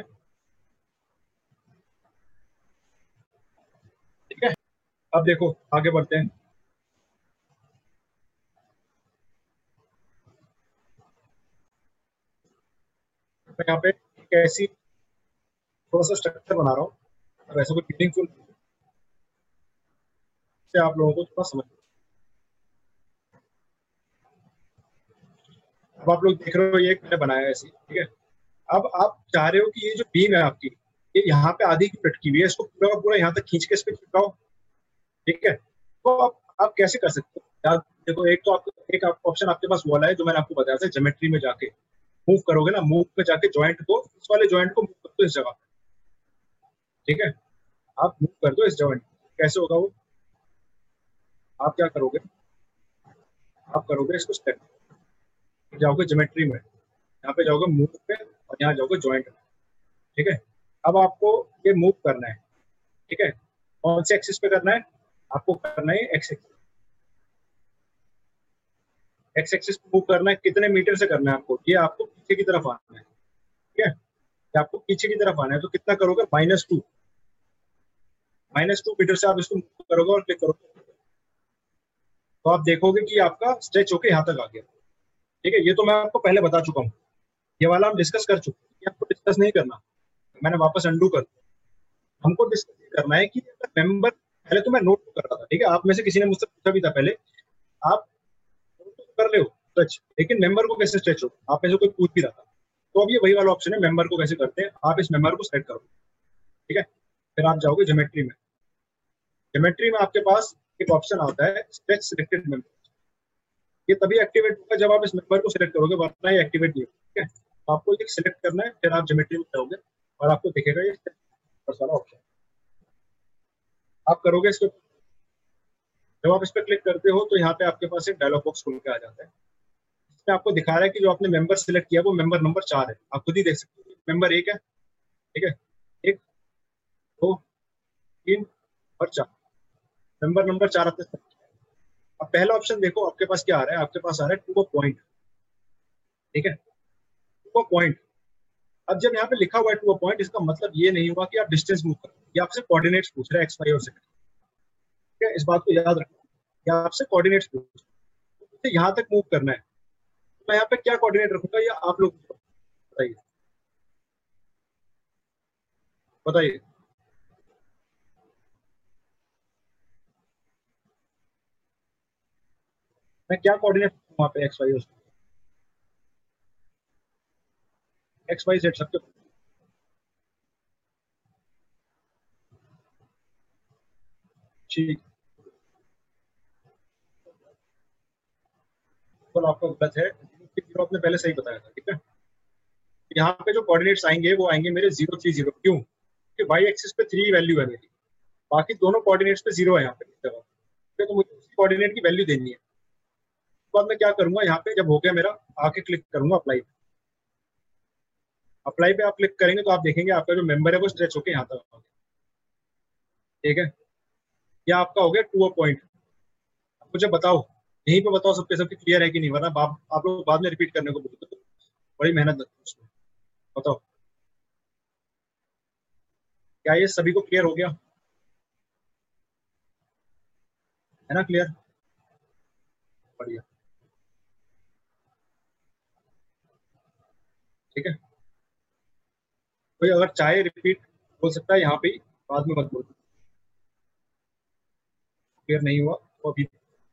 ठीक है। अब देखो आगे बढ़ते हैं, मैं यहाँ पे एक ऐसी थोड़ा सा स्ट्रक्चर बना रहा हूँ, वैसे कोई मीनिंगफुल से आप लोगों को थोड़ा समझ, अब आप लोग देख रहे हो ये एक मैंने बनाया है ऐसी, ठीक है। अब आप चाह रहे हो कि ये जो बीम है आपकी, ये यहाँ पे आधी की लटकी हुई है, इसको पूरा का पूरा यहाँ तक खींच के इस पे चिपकाओ। ठीक है, तो आप कैसे कर सकते हो यार? देखो, एक तो आपको एक ऑप्शन आपके पास वाला है जो मैंने आपको बताया था, ज्योमेट्री में जाके मूव करोगे ना, मूव पे जाके ज्वाइंट को, इस वाले ज्वाइंट को मूव कर दो इस जगह पे। ठीक है, आप मूव कर दो इस ज्वाइंट, कैसे होगा वो? आप क्या करोगे, आप करोगे इसको स्टेप, जाओगे ज्योमेट्री में, यहाँ पे जाओगे मूव पे और यहाँ जाओगे ज्वाइंट में। ठीक है, अब आपको ये मूव करना है। ठीक है, कौन से एक्सिस पे करना है? आपको करना है एक्स एक्सिस, एक्स एक्सिस पे मूव करना है। कितने मीटर से करना है आपको? ये आपको पीछे की तरफ आना है। ठीक है, ये आपको पीछे की तरफ आना है, तो कितना करोगे? -2, -2 मीटर से आप इसको मूव करोगे और क्लिक करोगे, तो आप देखोगे कि आपका स्ट्रेच होके यहाँ तक आ गया। ठीक है, ये तो मैं आपको पहले बता चुका हूँ, ये वाला हम डिस्कस कर चुके हैं, ये आपको डिस्कस नहीं करना। मैंने वापस अंडू कर, हमको डिस्कस करना है कि मेंबर, पहले तो मैं नोट कर रहा था। ठीक है, आप में से किसी ने मुझसे पूछा भी था पहले, आप नोट तो कर रहे हो स्ट्रेच, लेकिन मेंबर को कैसे स्ट्रेच हो, आप में से कोई पूछ भी रहा था। तो अब ये वही वाला ऑप्शन है, मेंबर को कैसे करते हैं। आप इस मेंबर को सेलेक्ट करो। ठीक है, फिर आप जाओगे ज्योमेट्री में, ज्योमेट्री में आपके पास एक ऑप्शन आता है स्ट्रेच सिलेक्टेड मेंबर। ये तभी एक्टिवेट होगा जब आप इस मेंबर को सिलेक्ट करोगे, वरना ये एक्टिवेट नहीं होगा। ठीक है, तो आपको ये सिलेक्ट करना है, फिर आप ज्योमेट्री में जाओगे और आपको दिखेगा ये वाला ऑप्शन, आप करोगे इसको। जब आप इस पर क्लिक करते हो तो यहाँ पे आपके पास एक डायलॉग बॉक्स खुल के आ जाता है, इसमें आपको दिखा रहा है कि जो आपने मेंबर सिलेक्ट किया वो मेंबर नंबर 4 है। आप खुद ही देख सकते हो, मेंबर 1 है। ठीक है, 1, 2, 3 और 4, मेंबर नंबर 4 आपने select किया। अब पहला ऑप्शन देखो आपके पास क्या आ रहा है, आपके पास आ रहा है टू अ पॉइंट। ठीक है, टू अ पॉइंट। अब जब यहाँ पे लिखा हुआ है टू अ पॉइंट, इसका मतलब ये नहीं हुआ कि आप डिस्टेंस मूव करो, ये आपसे कोऑर्डिनेट्स पूछ रहा है, एक्स वाई और जेड। ठीक है, इस बात को याद रखना, ये आपसे कोऑर्डिनेट्स पूछ रहा है, तो यहाँ तक मूव करना है। तो मैं यहाँ पे क्या कोऑर्डिनेट रखूंगा, ये आप लोग बताइए, बताइए। मैं क्या कोऑर्डिनेट वहाँ पे, एक्स वाई और एक्स वाई जेड सबके। ठीक, बिल्कुल आपका गलत है, जीरो आपने पहले सही बताया था। ठीक है, यहाँ पे जो कोऑर्डिनेट्स आएंगे वो आएंगे मेरे 0, 3, 0। क्यों? क्योंकि वाई एक्सिस पे 3 वैल्यू है मेरी, बाकी दोनों कोऑर्डिनेट्स पे 0 है यहाँ पे इस जगह। ठीक है, तो मुझे उसी कोऑर्डिनेट की वैल्यू देनी है। उसके बाद मैं क्या करूंगा, यहाँ पे जब हो गया मेरा, आके क्लिक करूंगा अप्लाई। अप्लाई पे आप क्लिक करेंगे तो आप देखेंगे आपका जो मेंबर है वो स्ट्रेच होकर यहाँ तक आ गया। ठीक है, या आपका हो गया टू अ पॉइंट। मुझे बताओ, यहीं पे बताओ सबके सबके क्लियर है कि नहीं, वरना आप लोग बाद में रिपीट करने को बोलते हो, बड़ी मेहनत लगती है उसमें। बताओ, क्या ये सभी को क्लियर हो गया? है ना क्लियर? बढ़िया। ठीक है, कोई अगर चाहे रिपीट बोल सकता है यहाँ पे ही, बाद में मत बोल। क्लियर नहीं हुआ तो अभी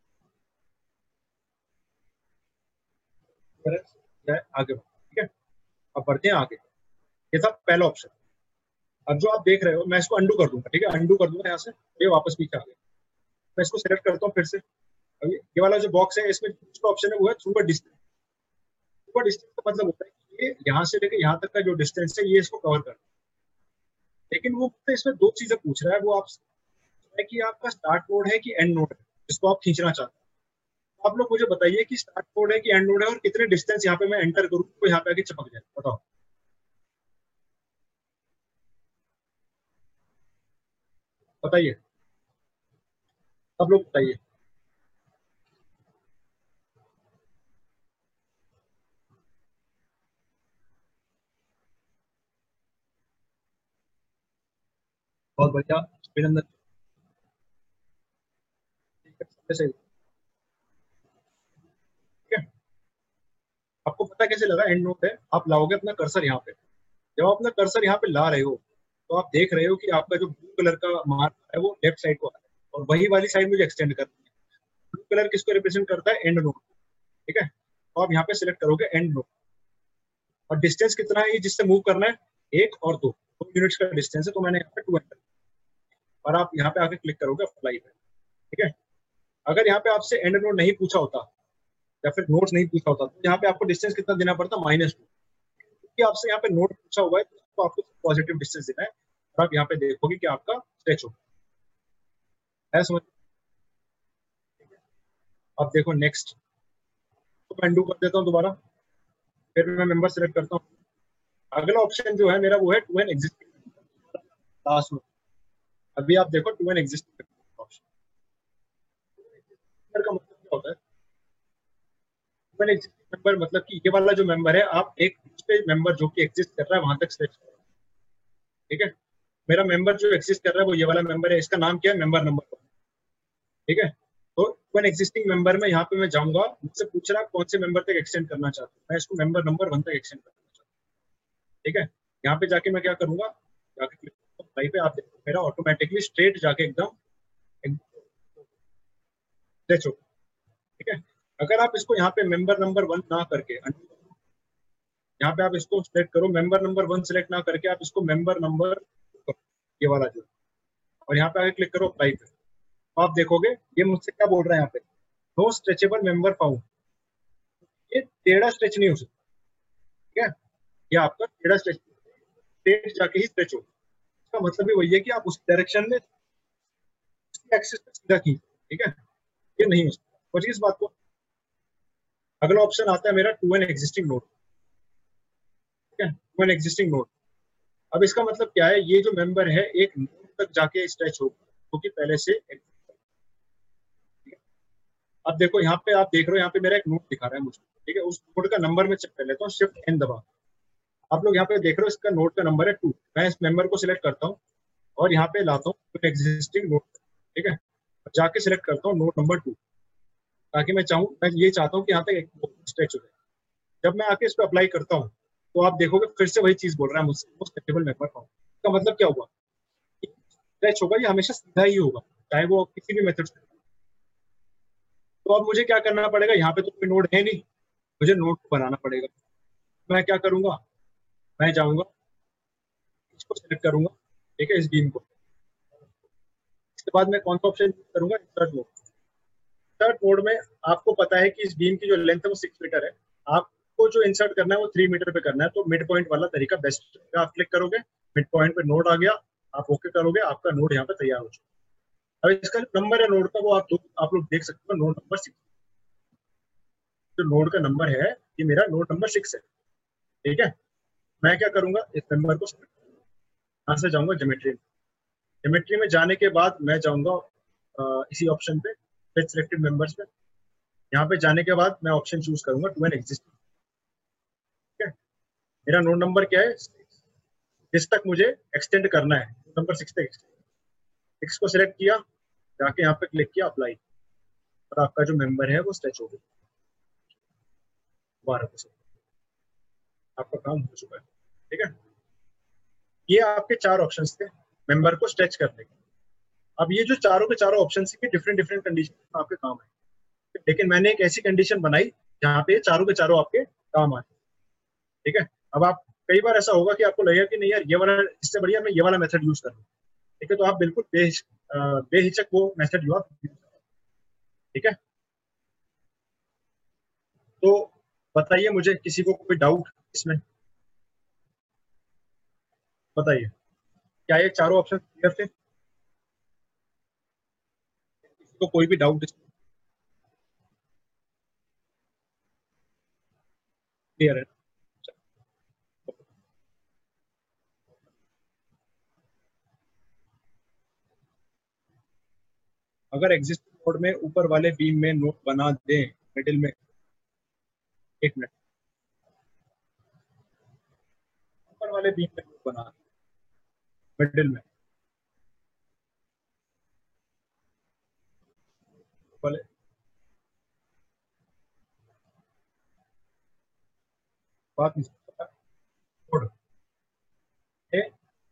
जाए आगे बढ़ो। ठीक है, अब बढ़ते हैं आगे। ये था पहला ऑप्शन। अब जो आप देख रहे हो, मैं इसको अंडू कर दूंगा। ठीक है, अंडू कर दूंगा यहाँ से, ये वापस पीछे आ गया। मैं इसको सिलेक्ट करता हूँ फिर से। अभी ये वाला जो बॉक्स है, इसमें दूसरा ऑप्शन है वो है through a distance. Through a distance का मतलब होता है कि ये यहाँ से लेके यहाँ तक का जो डिस्टेंस है, ये इसको कवर कर। लेकिन वो मुझसे इसमें दो चीजें पूछ रहा है, वो आपसे है कि आपका स्टार्ट नोड है कि एंड नोड है, जिसको आप खींचना चाहते हैं। आप लोग मुझे बताइए कि स्टार्ट नोड है कि एंड नोड है, और कितने डिस्टेंस यहाँ पे मैं एंटर करूँ तो यहाँ पे आके चिपक जाए, बताओ। बताइए, सब लोग बताइए। बहुत बढ़िया, अभिनंदन। ठीक है, सबसे सही। ठीक है, आपको पता कैसे लगा एंड नोड है? आप लाओगे अपना कर्सर यहाँ पे, जब आप अपना कर्सर यहाँ पे ला रहे हो, तो आप देख रहे हो कि आपका जो ब्लू कलर का मार्क है वो लेफ्ट साइड को आ रहा है, और वही वाली साइड मुझे एक्सटेंड करनी है। ब्लू कलर किसको रिप्रेजेंट करता है? End node. ठीक है, तो आप यहाँ पे सिलेक्ट करोगे एंड नोड, और डिस्टेंस कितना है ये जिससे मूव करना है? 1 और 2। 2 यूनिट्स का डिस्टेंस है, तो मैंने यहाँ पे 2 एंटर, और आप यहाँ पे आके क्लिक करोगे अप्लाई पे। ठीक है, अगर यहाँ पे आपसे एंड नोड नहीं पूछा होता या फिर नोट्स नहीं पूछा होता, तो यहाँ पे आपको डिस्टेंस कितना देना पड़ता, -2, क्योंकि आपसे यहाँ पे नोट पूछा हुआ है, तो आपको पॉजिटिव डिस्टेंस देना है, और आप यहाँ पे देखोगे कि आपका स्ट्रेच होगा। समझ? अब देखो नेक्स्ट, तो मैं अनडू कर देता हूँ दोबारा, फिर मैं मेंबर सेलेक्ट करता हूँ। अगला ऑप्शन जो है मेरा वो है टू एन एग्जिस्टिंग लास्ट में। अभी आप देखो टू एन एग्जिस्टिंग ऑप्शन का मतलब क्या होता है? टू एन एग्जिस्टिंग मेंबर मतलब कि ये वाला जो मेंबर है, आप एक दूसरे मेंबर जो कि एग्जिस्ट कर रहा है वहां तक स्ट्रेच करो। ठीक है, मेरा मेंबर जो एग्जिस्ट कर रहा है वो ये वाला मेंबर है, इसका नाम क्या है, मेंबर नंबर 1। ठीक है, तो वन एग्जिस्टिंग मेंबर में यहाँ पे मैं जाऊंगा, मुझसे पूछ रहा कौन से मेंबर तक एक्सटेंड करना चाहता हूँ, मैं इसको मेंबर नंबर 1 तक एक्सटेंड करना चाहता हूँ। ठीक है, यहाँ पे जाके मैं क्या करूंगा, जाके क्लिक अप्लाई पे, आप देखो मेरा ऑटोमेटिकली स्ट्रेट जाके एकदम स्ट्रेच हो। ठीक है, अगर आप इसको यहाँ पे मेंबर नंबर 1 ना करके, यहाँ पे आप इसको सिलेक्ट करो, मेंबर नंबर 1 सिलेक्ट ना करके आप इसको मेंबर नंबर, ये वाला जो, और यहाँ पे आगे क्लिक करो अप्लाई पे, तो आप देखोगे ये मुझसे क्या बोल रहा है यहाँ पे, नो स्ट्रेचेबल मेंबर फाउंड। ये टेढ़ा स्ट्रेच नहीं हो सकता। ठीक है, ये आपका टेढ़ा स्ट्रेच, स्ट्रेट जाके ही स्ट्रेच हो, इसका मतलब भी वही है कि आप उस डायरेक्शन में एक्सिस पे सीधा की। ठीक है, ये नहीं हो सकता, समझिए इस बात को। अगला ऑप्शन आता है मेरा टू एन एग्जिस्टिंग नोड। ठीक है, टू एन एग्जिस्टिंग नोड, अब इसका मतलब क्या है, ये जो मेंबर है एक नोड तक जाके स्ट्रेच होगा क्योंकि पहले से। अब देखो यहाँ पे आप देख रहे हो, यहाँ पे मेरा एक नोड दिखा रहा है मुझे। ठीक है, उस नोड का नंबर मैं चेक कर लेता हूँ, शिफ्ट एन दबा। आप लोग यहाँ पे देख रहे हो इसका नोड का नंबर है 2। मैं इस मेंबर को सिलेक्ट करता हूँ और यहाँ पे लाता हूँ एग्जिस्टिंग नोड। ठीक है, जाके सिलेक्ट करता हूँ नोड नंबर 2, ताकि मैं ये चाहता हूँ कि यहाँ पे स्ट्रेच हो जाए। जब मैं आके इस पर अप्लाई करता हूँ तो आप देखोगे फिर से वही चीज बोल रहा है मुझसे, मोस्ट स्ट्रेचेबल मेंबर फाउंड। इसका मतलब क्या हुआ, स्ट्रेच होगा, ये हमेशा सीधा ही होगा, चाहे वो किसी भी मेथड से। तो अब मुझे क्या करना पड़ेगा, यहाँ पे तो कोई नोड है नहीं, मुझे नोड बनाना पड़ेगा। मैं क्या करूंगा, मैं जाऊंगा, इसको सिलेक्ट करूंगा। ठीक है, इस बीम को, इसके बाद मैं कौन सा ऑप्शन करूंगा, इंसर्ट मोड। इंसर्ट मोड में आपको पता है कि इस बीम की जो लेंथ है वो 6 मीटर है, आपको जो इंसर्ट करना है वो 3 मीटर पे करना है, तो मिड पॉइंट वाला तरीका बेस्ट है। आप क्लिक करोगे, मिड पॉइंट पे नोड आ गया, आप ओके करोगे, आपका नोड यहाँ पे तैयार हो चुका। अब इसका जो नंबर है नोड का वो आप लोग देख सकते हो, नोड नंबर 6। जो नोड का नंबर है ये मेरा नोड नंबर 6 है। ठीक है, मैं क्या करूंगा, इस नंबर को यहाँ से जाऊंगा ज्योमेट्री में। ज्योमेट्री में जाने के बाद मैं जाऊंगा इसी ऑप्शन पे, फिर सिलेक्टेड मेंबर्स पे। यहाँ पे जाने के बाद मैं ऑप्शन चूज करूंगा टू एन एग्जिस्टिंग। ठीक है, मेरा नोड नंबर क्या है, जिस तक मुझे एक्सटेंड करना है, नंबर 6 तक। 6 को सिलेक्ट किया, जाके यहाँ पे क्लिक किया अप्लाई, और आपका जो मेंबर है वो स्ट्रेच हो गया 12%। आपका काम हो चुका है। ठीक है, ये आपके 4 ऑप्शन थे मेंबर को स्ट्रेच करने के। अब ये जो चारों के चारों ऑप्शन के डिफरेंट डिफरेंट कंडीशन में आपके काम है, लेकिन मैंने एक ऐसी कंडीशन बनाई जहाँ पे चारों के चारों आपके काम आए। ठीक है, अब आप, कई बार ऐसा होगा कि आपको लगेगा कि नहीं यार ये वाला इससे बढ़िया मैं ये वाला मेथड यूज करूँ। ठीक है, तो आप बिल्कुल बेहिचक वो मेथड यूज। ठीक है, तो बताइए मुझे, किसी को कोई डाउट इसमें, बताइए, क्या ये चारों ऑप्शन क्लियर थे? तो कोई भी डाउट क्लियर है? अगर एग्जिस्टिंग नोड में ऊपर वाले बीम में नोड बना दें मिडिल में, 1 मिनट, ऊपर वाले बीम में नोड बना मिडिल में वाले, बात नहीं सकता नोड है,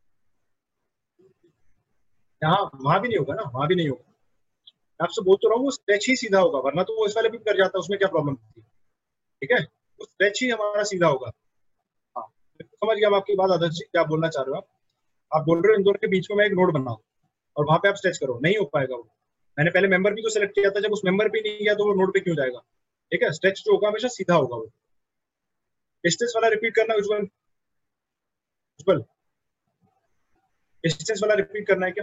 यहाँ वहां भी नहीं होगा ना, वहां भी नहीं होगा। मैं आपसे बोल तो रहा हूँ वो स्ट्रेच ही सीधा होगा, वरना तो वो इस वाले भी कर जाता, उसमें क्या प्रॉब्लम थी। ठीक है, वो स्ट्रेच ही हमारा सीधा होगा। हाँ, समझ गया, हम आपकी बात आदर्श जी क्या बोलना चाह रहे हो आप। आप बोल रहे हो इन दोनों के बीच में मैं एक नोड बनाऊं और वहां पे आप स्ट्रेच करो, नहीं हो पाएगा वो। मैंने पहले मेंबर भी तो सिलेक्ट किया था, जब उस मेंबर पे नहीं गया तो वो नोड पे क्यों जाएगा? ठीक है, स्ट्रेच जो होगा हमेशा सीधा होगा वो। डिस्टेंस वाला रिपीट करना उज्जवल, उज्जवल डिस्टेंस वाला रिपीट करना है क्या?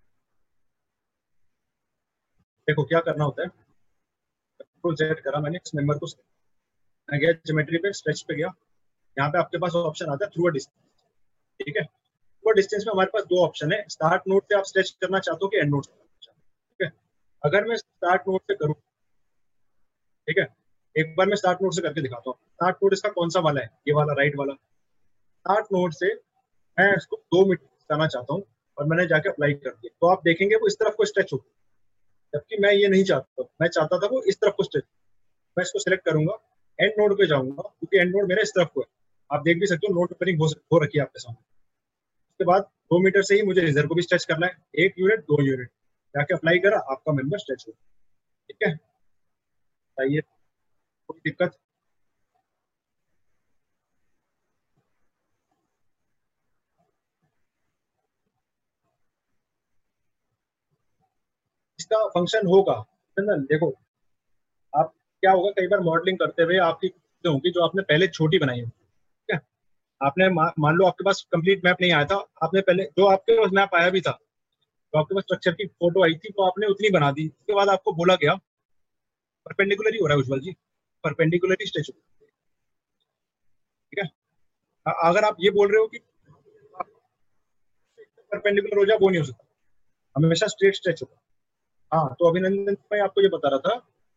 देखो क्या करना होता है, कंट्रोल जेड करा मैंने, इस मेंबर को मैं गया ज्योमेट्री पे, स्ट्रेच पे गया, यहाँ पे आपके पास ऑप्शन आता है थ्रू अ डिस्टेंस। ठीक है, थ्रू अ डिस्टेंस में हमारे पास दो ऑप्शन है, स्टार्ट नोड से आप स्ट्रेच करना चाहते हो कि एंड नोड से करना चाहते हो। ठीक है, अगर मैं स्टार्ट नोड से करूँ, ठीक है, एक बार मैं स्टार्ट नोड से करके दिखाता हूँ। स्टार्ट नोड इसका कौन सा वाला है, ये वाला राइट वाला। स्टार्ट नोड से मैं इसको 2 मीटर जाना चाहता हूँ और मैंने जाके अप्लाई कर दिया, तो आप देखेंगे वो इस तरफ को स्ट्रेच होगा, जबकि मैं ये नहीं चाहता, मैं चाहता था वो इस तरफ को स्ट्रेच। मैं इसको सिलेक्ट करूंगा, एंड नोड पे जाऊंगा, क्योंकि एंड नोड मेरा इस तरफ को है। आप देख भी सकते हो नोड ओपनिंग हो रखी है आपके सामने। उसके बाद 2 मीटर से ही मुझे इधर को भी स्ट्रेच करना है, 1 यूनिट 2 यूनिट जाके अप्लाई करा, आपका मेंबर स्ट्रेच हो। ठीक है, बताइए कोई दिक्कत? इसका फंक्शन होगा चंदन, देखो आप, क्या होगा कई बार मॉडलिंग करते हुए आपकी चीजें होंगी जो आपने पहले छोटी बनाई होगी। ठीक है, आपने मान लो आपके पास कंप्लीट मैप नहीं आया था, आपने पहले जो आपके पास मैप आया भी था, तो आपके पास स्ट्रक्चर की फोटो आई थी, तो आपने उतनी बना दी, उसके बाद आपको बोला गया परपेंडिकुलर ही हो रहा है उज्जवल जी, परपेंडिकुलर ही स्ट्रेच। ठीक है, अगर आप ये बोल रहे हो कि परपेंडिकुलर हो जाए, वो नहीं हो सकता, हमेशा स्ट्रेट स्ट्रेच होगा। हाँ, तो अभिनंदन, मैं आपको ये बता रहा था,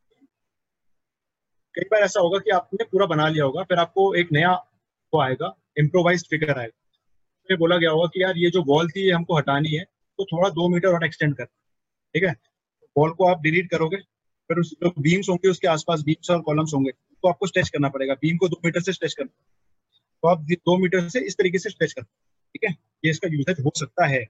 कई बार ऐसा होगा कि आपने पूरा बना लिया होगा, फिर आपको एक नया वो आएगा, इम्प्रोवाइज्ड फिगर आएगा, तो ये बोला गया होगा कि यार ये जो वॉल थी ये हमको हटानी है, तो थोड़ा 2 मीटर और एक्सटेंड कर। ठीक है, वॉल को आप डिलीट करोगे, फिर उस जो बीम्स होंगे उसके आसपास बीम्स और कॉलम्स होंगे, तो आपको स्ट्रेच करना पड़ेगा, बीम को 2 मीटर से स्ट्रेच करना, तो आप 2 मीटर से इस तरीके से स्ट्रेच करते हैं। ठीक है, ये इसका यूजेज हो सकता है।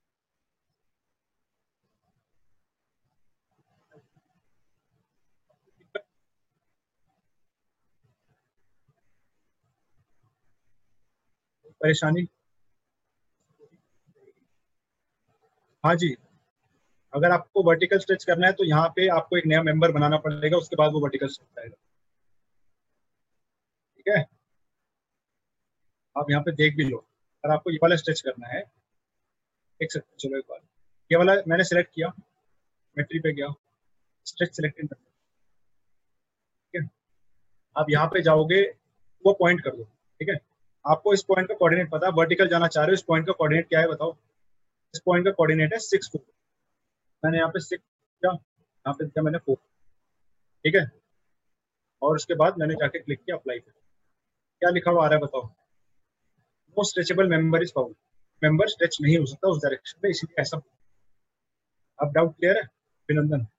परेशानी, हाँ जी, अगर आपको वर्टिकल स्ट्रेच करना है तो यहाँ पे आपको एक नया मेंबर बनाना पड़ेगा, उसके बाद वो वर्टिकल स्ट्रेच आएगा। ठीक है, आप यहाँ पे देख भी लो, अगर आपको ये वाला स्ट्रेच करना है, देख सकते हो, चलो एक बार ये वाला मैंने सेलेक्ट किया, मेट्री पे गया, स्ट्रेच सिलेक्टेड। ठीक है, आप यहाँ पे जाओगे, वो पॉइंट कर दो। ठीक है, आपको इस पॉइंट का कोऑर्डिनेट पता है, वर्टिकल जाना चाह रहे हो, इस पॉइंट का कोऑर्डिनेट क्या है बताओ? इस पॉइंट का कोऑर्डिनेट है 6 4। मैंने यहाँ पे 6 किया, यहाँ पे दिया मैंने 4। ठीक है, और उसके बाद मैंने जाके क्लिक किया अप्लाई पे, क्या लिखा हुआ आ रहा है बताओ? No stretchable member is found, member stretch नहीं हो सकता उस डायरेक्शन में, इसलिए ऐसा। अब डाउट क्लियर है अभिनंदन?